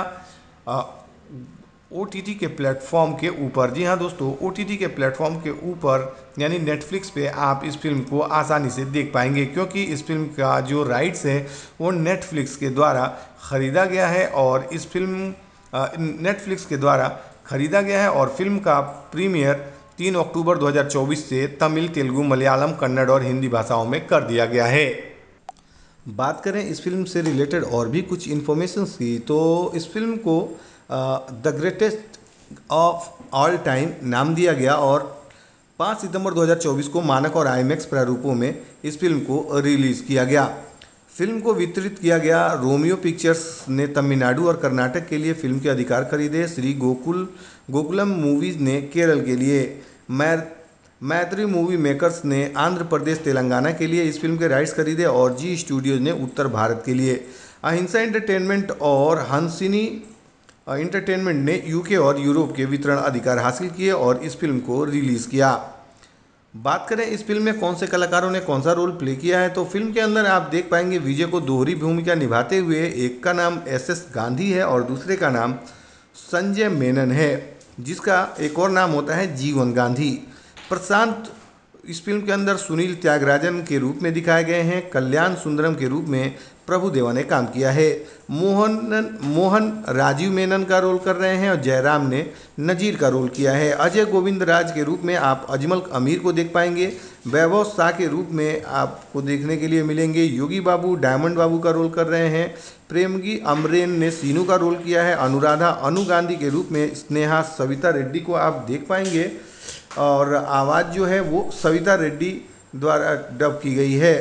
ओ टी टी के प्लेटफॉर्म के ऊपर। जी हाँ दोस्तों, ओ टी टी के प्लेटफॉर्म के ऊपर यानी नेटफ्लिक्स पे आप इस फिल्म को आसानी से देख पाएंगे, क्योंकि इस फिल्म का जो राइट्स है वो नेटफ्लिक्स के द्वारा ख़रीदा गया है और इस फिल्म नेटफ्लिक्स के द्वारा ख़रीदा गया है और फिल्म का प्रीमियर तीन अक्टूबर दो हज़ार चौबीस से तमिल, तेलुगु, मलयालम, कन्नड़ और हिंदी भाषाओं में कर दिया गया है। बात करें इस फिल्म से रिलेटेड और भी कुछ इन्फॉर्मेशन की तो इस फिल्म को the greatest of all time नाम दिया गया और पाँच सितंबर दो हज़ार चौबीस को मानक और आईमैक्स प्रारूपों में इस फिल्म को रिलीज़ किया गया। फिल्म को वितरित किया गया रोमियो पिक्चर्स ने तमिलनाडु और कर्नाटक के लिए फिल्म के अधिकार खरीदे। श्री गोकुल गोकुलम मूवीज़ ने केरल के लिए, मै मैत्री मूवी मेकर्स ने आंध्र प्रदेश तेलंगाना के लिए इस फिल्म के राइट्स खरीदे और जी स्टूडियोज ने उत्तर भारत के लिए। अहिंसा एंटरटेनमेंट और हंसिनी एंटरटेनमेंट ने यूके और यूरोप के वितरण अधिकार हासिल किए और इस फिल्म को रिलीज़ किया। बात करें इस फिल्म में कौन से कलाकारों ने कौन सा रोल प्ले किया है तो फिल्म के अंदर आप देख पाएंगे विजय को दोहरी भूमिका निभाते हुए एक का नाम एस एस गांधी है और दूसरे का नाम संजय मेनन है, जिसका एक और नाम होता है जीवन गांधी। प्रशांत इस फिल्म के अंदर सुनील त्यागराजन के रूप में दिखाए गए हैं। कल्याण सुंदरम के रूप में प्रभुदेवा ने काम किया है। मोहन मोहन राजीव मेनन का रोल कर रहे हैं और जयराम ने नजीर का रोल किया है। अजय गोविंद राज के रूप में आप अजमल अमीर को देख पाएंगे। वैभव शाह के रूप में आपको देखने के लिए मिलेंगे योगी बाबू डायमंड बाबू का रोल कर रहे हैं। प्रेमगी अमरेन ने सीनू का रोल किया है। अनुराधा अनु गांधी के रूप में स्नेहा सविता रेड्डी को आप देख पाएंगे और आवाज़ जो है वो सविता रेड्डी द्वारा डब की गई है।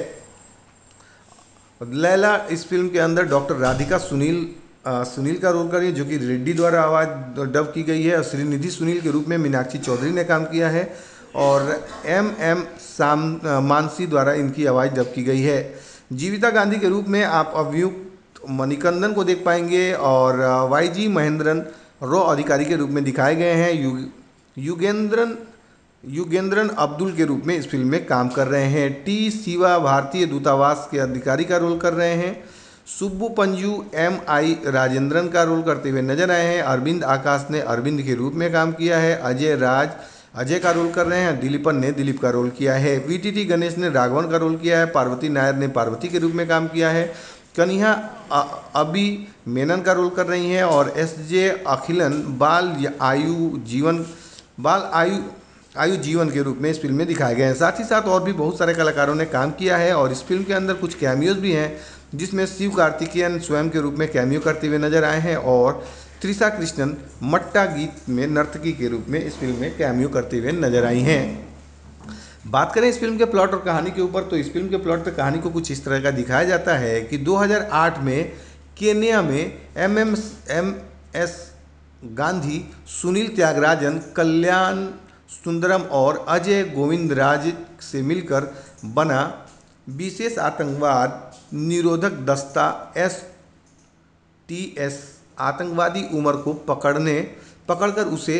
लैला इस फिल्म के अंदर डॉक्टर राधिका सुनील आ, सुनील का रोल कर रही है, जो कि रेड्डी द्वारा आवाज़ डब की गई है। और श्रीनिधि सुनील के रूप में मीनाक्षी चौधरी ने काम किया है और एम एम साम मानसी द्वारा इनकी आवाज़ डब की गई है। जीविता गांधी के रूप में आप अभियुक्त मणिकंदन को देख पाएंगे और वाई जी महेंद्रन रॉ अधिकारी के रूप में दिखाए गए हैं। यु युगेंद्रन युगेंद्रन अब्दुल के रूप में इस फिल्म में काम कर रहे हैं। टी शिवा भारतीय दूतावास के अधिकारी का रोल कर रहे हैं। सुब्बू पंजू एम आई राजेंद्रन का रोल करते हुए नजर आए हैं। अरविंद आकाश ने अरविंद के रूप में काम किया है। अजय राज अजय का रोल कर रहे हैं। दिलीपन ने दिलीप का रोल किया है। वी टी टी गणेश ने राघवन का रोल किया है। पार्वती नायर ने पार्वती के रूप में काम किया है। कन्हा अभी मेनन का रोल कर रही हैं और एस जे अखिलन बाल आयु जीवन बाल आयु आयु जीवन के रूप में इस फिल्म में दिखाए गए हैं। साथ ही साथ और भी बहुत सारे कलाकारों ने काम किया है और इस फिल्म के अंदर कुछ कैमियोज भी हैं, जिसमें शिव कार्तिकेयन स्वयं के रूप में कैमियो करते हुए नजर आए हैं और त्रिशा कृष्णन मट्टा गीत में नर्तकी के रूप में इस फिल्म में कैमियो करते हुए नजर आई हैं। बात करें इस फिल्म के प्लॉट और कहानी के ऊपर तो इस फिल्म के प्लॉट पर कहानी को कुछ इस तरह का दिखाया जाता है कि दो हज़ार आठ में केन्या में M M M S Gandhi, Sunil Thyagarajan, Kalyan Sundaram और अजय गोविंदराज से मिलकर बना विशेष आतंकवाद निरोधक दस्ता एस टी एस आतंकवादी उमर को पकड़ने पकड़कर उसे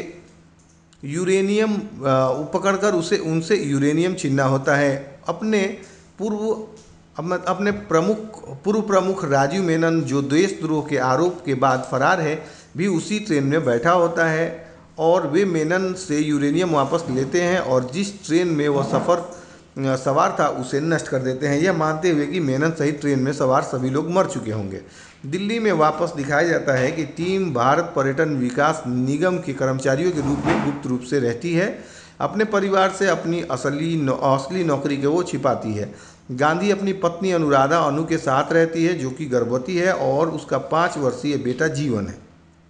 यूरेनियम अ, पकड़कर उसे उनसे यूरेनियम छीनना होता है। अपने पूर्व अप- अपने प्रमुख पूर्व प्रमुख राजीव मेनन, जो देशद्रोह के आरोप के बाद फरार है, भी उसी ट्रेन में बैठा होता है और वे मेनन से यूरेनियम वापस लेते हैं और जिस ट्रेन में वह सफ़र अ, सवार था उसे नष्ट कर देते हैं, यह मानते हुए कि मेनन सहित ट्रेन में सवार सभी लोग मर चुके होंगे। दिल्ली में वापस दिखाया जाता है कि टीम भारत पर्यटन विकास निगम के कर्मचारियों के रूप में गुप्त रूप से रहती है। अपने परिवार से अपनी असली नौ, असली नौकरी को वो छिपाती है। गांधी अपनी पत्नी अनुराधा अनु के साथ रहती है, जो कि गर्भवती है, और उसका पाँच वर्षीय बेटा जीवन है।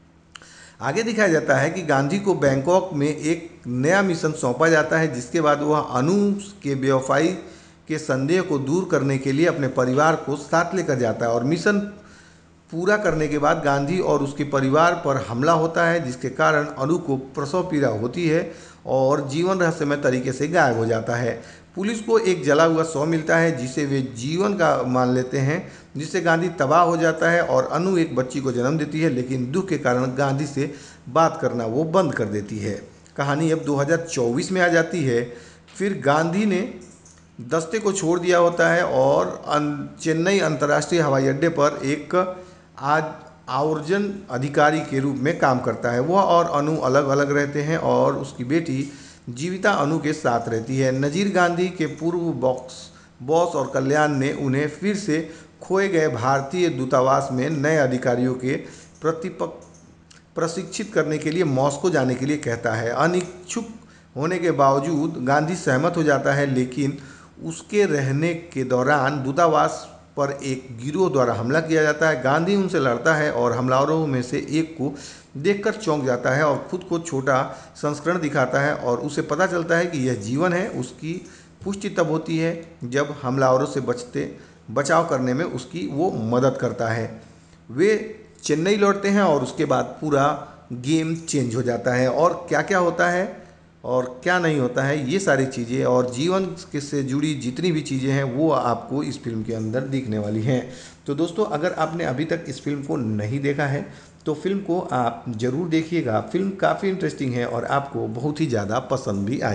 आगे दिखाया जाता है कि गांधी को बैंकॉक में एक नया मिशन सौंपा जाता है, जिसके बाद वह अनु के बेवफाई के संदेह को दूर करने के लिए अपने परिवार को साथ लेकर जाता है और मिशन पूरा करने के बाद गांधी और उसके परिवार पर हमला होता है, जिसके कारण अनु को प्रसव पीड़ा होती है और जीवन रहस्यमय तरीके से गायब हो जाता है। पुलिस को एक जला हुआ शव मिलता है जिसे वे जीवन का मान लेते हैं, जिससे गांधी तबाह हो जाता है और अनु एक बच्ची को जन्म देती है, लेकिन दुख के कारण गांधी से बात करना वो बंद कर देती है। कहानी अब दो हज़ार चौबीस में आ जाती है। फिर गांधी ने दस्ते को छोड़ दिया होता है और अन- चेन्नई अंतर्राष्ट्रीय हवाई अड्डे पर एक आज आवर्जन अधिकारी के रूप में काम करता है। वह और अनु अलग अलग रहते हैं और उसकी बेटी जीविता अनु के साथ रहती है। नजीर गांधी के पूर्व बॉक्स बॉस और कल्याण ने उन्हें फिर से खोए गए भारतीय दूतावास में नए अधिकारियों के प्रतिपक प्रशिक्षित करने के लिए मॉस्को जाने के लिए कहता है। अनिच्छुक होने के बावजूद गांधी सहमत हो जाता है, लेकिन उसके रहने के दौरान दूतावास पर एक गिरोह द्वारा हमला किया जाता है। गांधी उनसे लड़ता है और हमलावरों में से एक को देखकर चौंक जाता है और खुद को छोटा संस्करण दिखाता है और उसे पता चलता है कि यह जीवन है। उसकी पुष्टि तब होती है जब हमलावरों से बचते बचाव करने में उसकी वो मदद करता है। वे चेन्नई लौटते हैं और उसके बाद पूरा गेम चेंज हो जाता है और क्या क्या होता है और क्या नहीं होता है, ये सारी चीज़ें और जीवन के से जुड़ी जितनी भी चीज़ें हैं वो आपको इस फिल्म के अंदर दिखने वाली हैं। तो दोस्तों, अगर आपने अभी तक इस फिल्म को नहीं देखा है तो फिल्म को आप ज़रूर देखिएगा। फिल्म काफ़ी इंटरेस्टिंग है और आपको बहुत ही ज़्यादा पसंद भी आए।